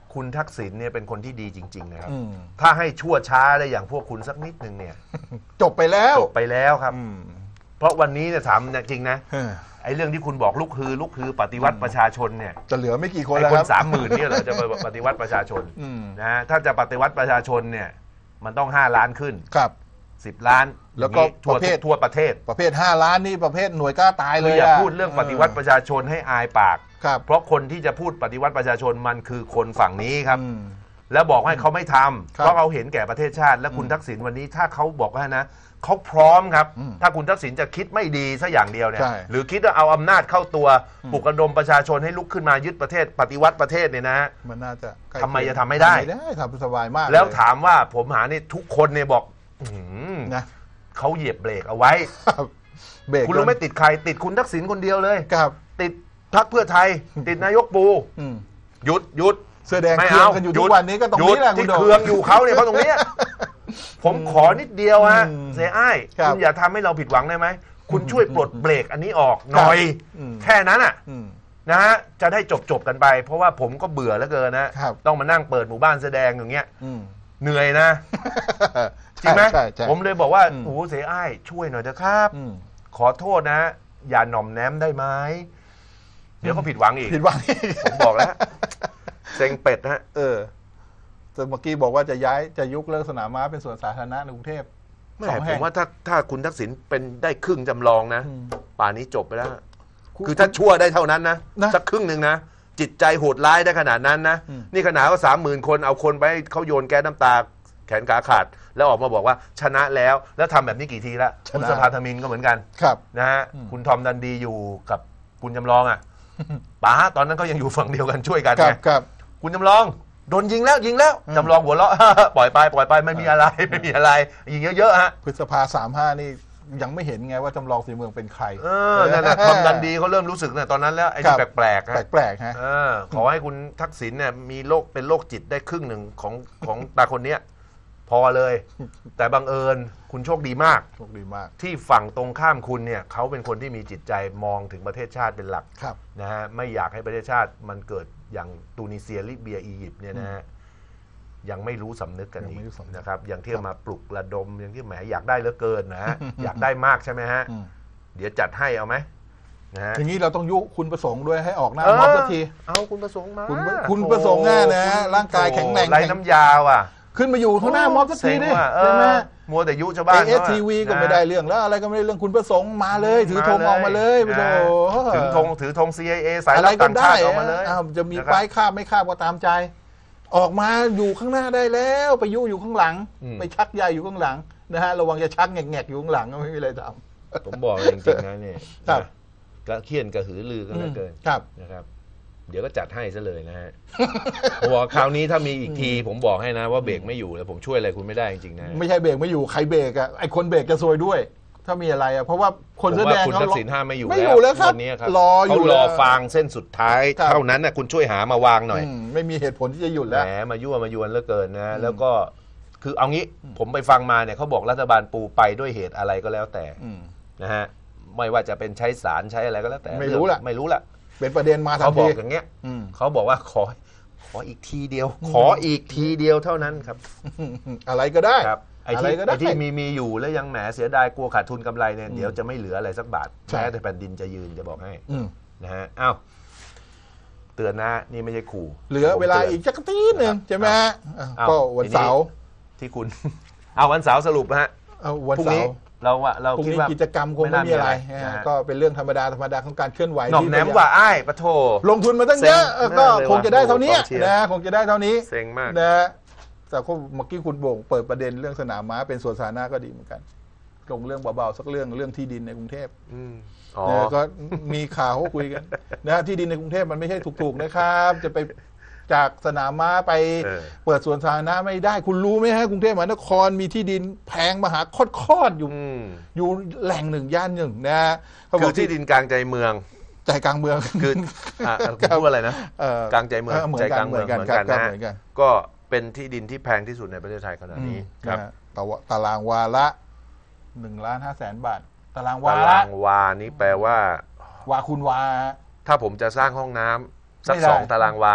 คุณทักษิณเนี่ยเป็นคนที่ดีจริงๆนะครับถ้าให้ชั่วช้าได้อย่างพวกคุณสักนิดนึงเนี่ยจบไปแล้วจบไปแล้วครับเพราะวันนี้เนี่ยถามจริงนะไอ้เรื่องที่คุณบอกลุกฮือลุกฮือปฏิวัติประชาชนเนี่ยจะเหลือไม่กี่คนแล้วคนสามหมื่นเนี่ยเหรอจะปฏิวัติประชาชนนะถ้าจะปฏิวัติประชาชนเนี่ยมันต้องห้าล้านขึ้นครับสิบล้านแล้วก็ประเภททั่วประเทศประเภทห้าล้านนี่ประเภทหน่วยกล้าตายเลยอย่าพูดเรื่องปฏิวัติประชาชนให้อายปากเพราะคนที่จะพูดปฏิวัติประชาชนมันคือคนฝั่งนี้ครับแล้วบอกให้เขาไม่ทำเพราะเขาเห็นแก่ประเทศชาติและคุณทักษิณวันนี้ถ้าเขาบอกว่านะเขาพร้อมครับถ้าคุณทักษิณจะคิดไม่ดีสักอย่างเดียวเนี่ยหรือคิดว่าเอาอำนาจเข้าตัวปลุกระดมประชาชนให้ลุกขึ้นมายึดประเทศปฏิวัติประเทศเนี่ยนะมันน่าจะทำไมจะทำไม่ได้ได้ทำสบายมากแล้วถามว่าผมหานี่ทุกคนเนี่ยบอกนะเขาเหยียบเบรกเอาไว้คุณรู้ไม่ติดใครติดคุณทักษิณคนเดียวเลยติดพรรคเพื่อไทยติดนายกปูหยุดหยุดเสื้อแดงเครื่องกันอยู่ทุกวันนี้ก็ตรงนี้แหละที่เครื่องอยู่เขาเนี่ยเพราะตรงนี้ผมขอนิดเดียวฮะเสียอ้ายคุณอย่าทำให้เราผิดหวังได้ไหมคุณช่วยปลดเบรกอันนี้ออกหน่อยแค่นั้นอ่ะนะฮะจะได้จบจบกันไปเพราะว่าผมก็เบื่อแล้วเกินนะต้องมานั่งเปิดหมู่บ้านแสดงอย่างเงี้ยเหนื่อยนะจริงไหมผมเลยบอกว่าโอ้เสียอ้ายช่วยหน่อยเถอะครับขอโทษนะอย่าหน่อมแนมได้ไหมเดี๋ยวก็ผิดหวังอีกผิดหวังผมบอกแล้วเซ็งเป็ดฮะเออแต่เมื่อกี้บอกว่าจะย้ายจะยุกเลิกสนามม้าเป็นสวนสาธารณะในกรุงเทพไม่ผมว่าถ้าถ้าคุณทักษิณเป็นได้ครึ่งจำลองนะป่านนี้จบไปแล้วคือถ้าชั่วได้เท่านั้นนะสักครึ่งหนึ่งนะจิตใจโหดร้ายได้ขนาดนั้นนะนี่ขนาดก็สามหมื่นคนเอาคนไปเขาโยนแก๊สน้ำตาแขนขาขาดแล้วออกมาบอกว่าชนะแล้วแล้วทำแบบนี้กี่ทีแล้วคุณสภาธมินก็เหมือนกันนะฮะคุณทอมดันดีอยู่กับคุณจำลองอ่ะป๋าตอนนั้นก็ยังอยู่ฝั่งเดียวกันช่วยกันไงคุณจำลองโดนยิงแล้วยิงแล้วจำลองหัวเราะปล่อยไปปล่อยไปไม่มีอะไรไม่มีอะไรยิงเยอะๆฮะพฤษภาสามห้านี่ยังไม่เห็นไงว่าจำลองสีเมืองเป็นใครเออนั่นแหละทอมดันดีเขาเริ่มรู้สึกเนี่ยตอนนั้นแล้วไอ้ที่แปลกๆฮะแปลกๆฮะขอให้คุณทักษิณเนี่ยมีโรคเป็นโรคจิตได้ครึ่งหนึ่งของของตาคนเนี้ยพอเลยแต่บังเอิญคุณโชคดีมากโชคดีมากที่ฝั่งตรงข้ามคุณเนี่ยเขาเป็นคนที่มีจิตใจมองถึงประเทศชาติเป็นหลักนะฮะไม่อยากให้ประเทศชาติมันเกิดอย่างตูนิเซียลิเบียอียิปต์เนี่ยนะฮะยังไม่รู้สำนึกกันอีกนะครับอย่างที่มาปลุกระดมอย่างที่แหมอยากได้เหลือเกินนะฮะอยากได้มากใช่ไหมฮะเดี๋ยวจัดให้เอาไหมนะฮะทีนี้เราต้องยุคุณประสงค์ด้วยให้ออกหน้าม็อบสักทีเอาคุณประสงค์มาคุณประสงค์ง่ายนะร่างกายแข็งแรงไรน้ำยาวอ่ะขึ้นมาอยู่ข้างหน้าม็อบสักทีนี่ใช่ไหมมัวแต่ยุชาวบ้านเอสทีวีก็ไม่ได้เรื่องแล้วอะไรก็ไม่ได้เรื่องคุณประสงค์มาเลยถือธงออกมาเลยไปดูถือธงถือธง ซี ไอ เอ สายลับต่างชาติออกมาเลยจะมีป้ายคาบไม่คาบก็ตามใจออกมาอยู่ข้างหน้าได้แล้วไปยุอยู่ข้างหลังไปชักใหญ่อยู่ข้างหลังนะฮะระวังจะชักแงกๆอยู่ข้างหลังก็ไม่มีอะไรทำผมบอกจริงๆนะนี่กระเคียนกระหือรือกันเหลือเกินนะครับเดี๋ยวก็จัดให้ซะเลยนะฮะผมบอกคราวนี้ถ้ามีอีกทีผมบอกให้นะว่าเบรกไม่อยู่แล้วผมช่วยอะไรคุณไม่ได้จริงๆนะไม่ใช่เบรกไม่อยู่ใครเบรกอ่ะไอคนเบรกจะซวยด้วยถ้ามีอะไรอ่ะเพราะว่าคนเสื้อแดงคุณทักษิณห้ามไม่อยู่ไม่อยู่แล้วครับรออยู่รอฟังเส้นสุดท้ายเท่านั้นนะคุณช่วยหามาวางหน่อยไม่มีเหตุผลที่จะหยุดแล้วแหมมายั่วมายวนเหลือเกินนะแล้วก็คือเอางี้ผมไปฟังมาเนี่ยเขาบอกรัฐบาลปูไปด้วยเหตุอะไรก็แล้วแต่นะฮะไม่ว่าจะเป็นใช้สารใช้อะไรก็แล้วแต่ไม่รู้ละไม่รู้ละเป็นประเด็นมาทันทีเขาบอกอย่างเงี้ยเขาบอกว่าขอขออีกทีเดียวขออีกทีเดียวเท่านั้นครับอะไรก็ได้ครับไอ้ที่ไอ้ที่มีมีอยู่แล้วยังแหมเสียดายกลัวขาดทุนกำไรเนี่ยเดี๋ยวจะไม่เหลืออะไรสักบาทแม้แต่แผ่นดินจะยืนจะบอกให้นะฮะอ้าวเตือนนะนี่ไม่ใช่ขู่เหลือเวลาอีกจักรตีนึงใช่ไหมก็วันเสาร์ที่คุณเอาวันเสาร์สรุปฮะเอาวันเสาร์เราว่าเราคิดว่ากิจกรรมคงไม่มีอะไรก็เป็นเรื่องธรรมดาธรรมดาของการเคลื่อนไหวหน่อมแนมว่าอ้ายปะโถลงทุนมาตั้งเยอะก็คงจะได้เท่านี้นะคงจะได้เท่านี้เซ็งมากนะแต่ก็เมื่อกี้คุณโบ่งเปิดประเด็นเรื่องสนามม้าเป็นสวนสาธารณะก็ดีเหมือนกันลงเรื่องเบาๆสักเรื่องเรื่องที่ดินในกรุงเทพเนี่ยก็มีข่าวคุยกันนะที่ดินในกรุงเทพมันไม่ใช่ถูกๆนะครับจะไปจากสนามม้าไปเปิดสวนสาธารณะไม่ได้คุณรู้ไหมฮะกรุงเทพมหานครมีที่ดินแพงมหาคอดๆอยู่อยู่แหล่งหนึ่งย่านหนึ่งนะคือที่ดินกลางใจเมืองใจกลางเมืองคือพูดอะไรนะกลางใจเมืองใจกลางเมืองเหมือนกันนะก็เป็นที่ดินที่แพงที่สุดในประเทศไทยขณะนี้ครับตารางวาละหนึ่งล้านห้าแสนบาทตารางวาตารางวานี้แปลว่าวาคุณวาถ้าผมจะสร้างห้องน้ำสักสองตารางวา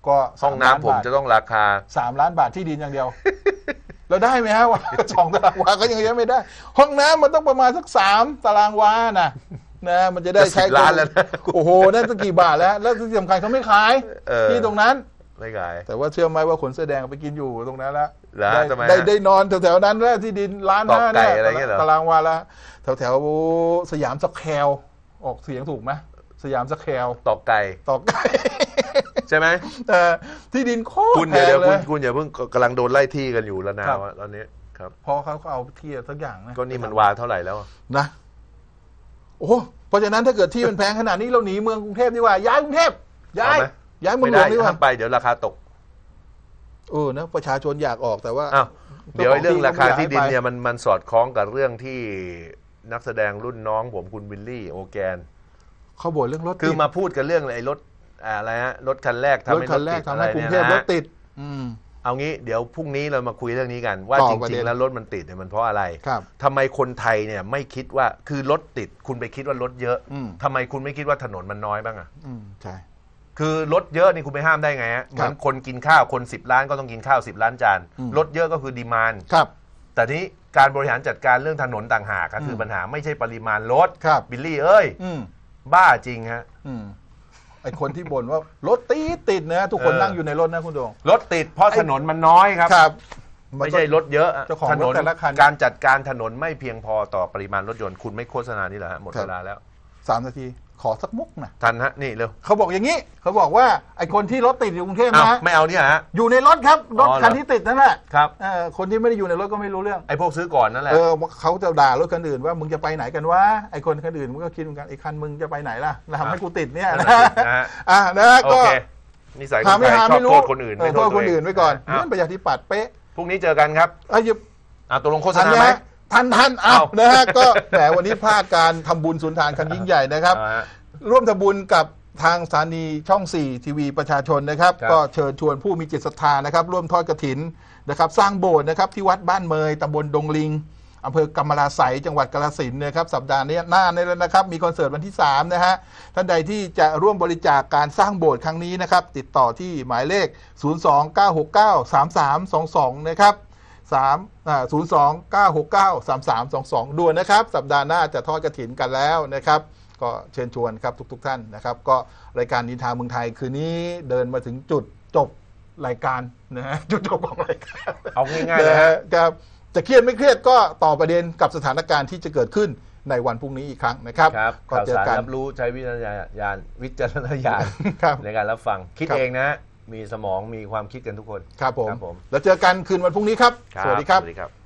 ก็ห้องน้ำผมจะต้องราคาสามล้านบาทที่ดินอย่างเดียวเราได้ไหมฮะว่าสองตารางวาก็ยังยังไม่ได้ห้องน้ำมันต้องประมาณสักสามตารางวานะนะมันจะได้ใช้ล้านแล้วนะโอ้โหนั่นตั้งกี่บาทแล้วแล้วที่สำคัญเขาไม่ขายที่ตรงนั้นไม่ขายแต่ว่าเชื่อไหมว่าขนเสื้อแดงไปกินอยู่ตรงนั้นแล้วได้ได้ได้นอนแถวๆนั้นแล้วที่ดินล้านห้าเนี่ยตารางวาละแถวๆสยามสแควร์ออกเสียงถูกไหมสยามสแควร์ตอกไก่ตอกไก่ใช่ไหมแต่ที่ดินโคตรคุณเดี๋ยวคุณคุณอย่าเพิ่งกำลังโดนไล่ที่กันอยู่แล้วนะตอนนี้ครับเพราะเขาเอาที่สักอย่างนะก็นี่มันวาเท่าไหร่แล้วนะโอ้เพราะฉะนั้นถ้าเกิดที่มันแพงขนาดนี้เราหนีเมืองกรุงเทพดีกว่าย้ายกรุงเทพย้ายย้ายเมืองหลวงดีกว่าไปเดี๋ยวราคาตกเออนะประชาชนอยากออกแต่ว่าเดี๋ยวเรื่องราคาที่ดินเนี่ยมันมันสอดคล้องกับเรื่องที่นักแสดงรุ่นน้องผมคุณวิลลี่โอแกนเขาบ่นเรื่องรถคือมาพูดกันเรื่องไอ้รถอะไรฮะรถคันแรกทำให้รถติดอะไรเนี่ยนะรถติดเอางี้เดี๋ยวพรุ่งนี้เรามาคุยเรื่องนี้กันว่าจริงๆแล้วรถมันติดเนี่ยมันเพราะอะไรทำไมคนไทยเนี่ยไม่คิดว่าคือรถติดคุณไปคิดว่ารถเยอะทำไมคุณไม่คิดว่าถนนมันน้อยบ้างอ่ะใช่คือรถเยอะนี่คุณไปห้ามได้ไงฮะเหมือนคนกินข้าวคนสิบล้านก็ต้องกินข้าวสิบล้านจานรถเยอะก็คือดีมานด์แต่ทีนี้การบริหารจัดการเรื่องถนนต่างหากก็คือปัญหาไม่ใช่ปริมาณรถบิลลี่เอ้ยบ้าจริงฮะไอคนที่บ่นว่ารถติดติดนะทุกคนนั่งอยู่ในรถนะคุณดวงรถติดเพราะถนนมันน้อยครับครับไม่ใช่รถเยอะถนนการจัดการถนนไม่เพียงพอต่อปริมาณรถยนต์คุณไม่โฆษณานี่แหละฮะหมดเวลาแล้วสามนาทีขอสักมุกนะทันฮะนี่เร็วเขาบอกอย่างนี้เขาบอกว่าไอคนที่รถติดอยู่กรุงเทพนะไม่เอาเนี่ยฮะอยู่ในรถครับรถคันที่ติดนั่นแหละครับคนที่ไม่ได้อยู่ในรถก็ไม่รู้เรื่องไอพวกซื้อก่อนนั่นแหละเออเขาจะด่ารถคันอื่นว่ามึงจะไปไหนกันวะไอคนคันอื่นมึงก็คิดเหมือนกันไอคันมึงจะไปไหนล่ะทำให้กูติดเนี่ยนะอ่านะก็นิสัยคนไทยชอบโทษคนอื่นไม่โทษคนอื่นไว้ก่อนนั่นประชาธิปัตย์เป๊ะพรุ่งนี้เจอกันครับอ่ะหยิบอ่ะตกลงโฆษณาไหมทันทันอ้าวนะฮะก็แหมวันนี้พลาดการทำบุญสุนทานคันยิ่งใหญ่นะครับร่วมทำบุญกับทางสถานีช่องสี่ทีวีประชาชนนะครับก็เชิญชวนผู้มีจิตศรัทธานะครับร่วมทอดกฐินนะครับสร้างโบสถ์นะครับที่วัดบ้านเมยตำบลดงลิงอำเภอกำมะลาไสจังหวัดกาฬสินธุ์นะครับสัปดาห์นี้หน้านี้แล้วนะครับมีคอนเสิร์ตวันที่สามนะฮะท่านใดที่จะร่วมบริจาคการสร้างโบสถ์ครั้งนี้นะครับติดต่อที่หมายเลขศูนย์ สอง เก้า หก เก้า สาม สาม สอง สองนะครับสามอ่าศูนย์ สอง เก้า หก เก้า สาม สาม สอง สองด่วนนะครับสัปดาห์หน้าจะทอดกฐินกันแล้วนะครับก็เชิญชวนครับทุกๆ ท่านนะครับก็รายการนินทาเมืองไทยคืนนี้เดินมาถึงจุดจบรายการนะฮะจุดจบของรายการเอาง่ายๆนะฮะครับจะเครียดไม่เครียดก็ต่อประเด็นกับสถานการณ์ที่จะเกิดขึ้นในวันพรุ่งนี้อีกครั้งนะครับก็เจอกันรับรู้ใช้วิจารณญาณวิจารณญาณในการรับฟังคิดเองนะมีสมองมีความคิดกันทุกคนครับผมแล้วเจอกันคืนวันพรุ่งนี้ครับสวัสดีครับ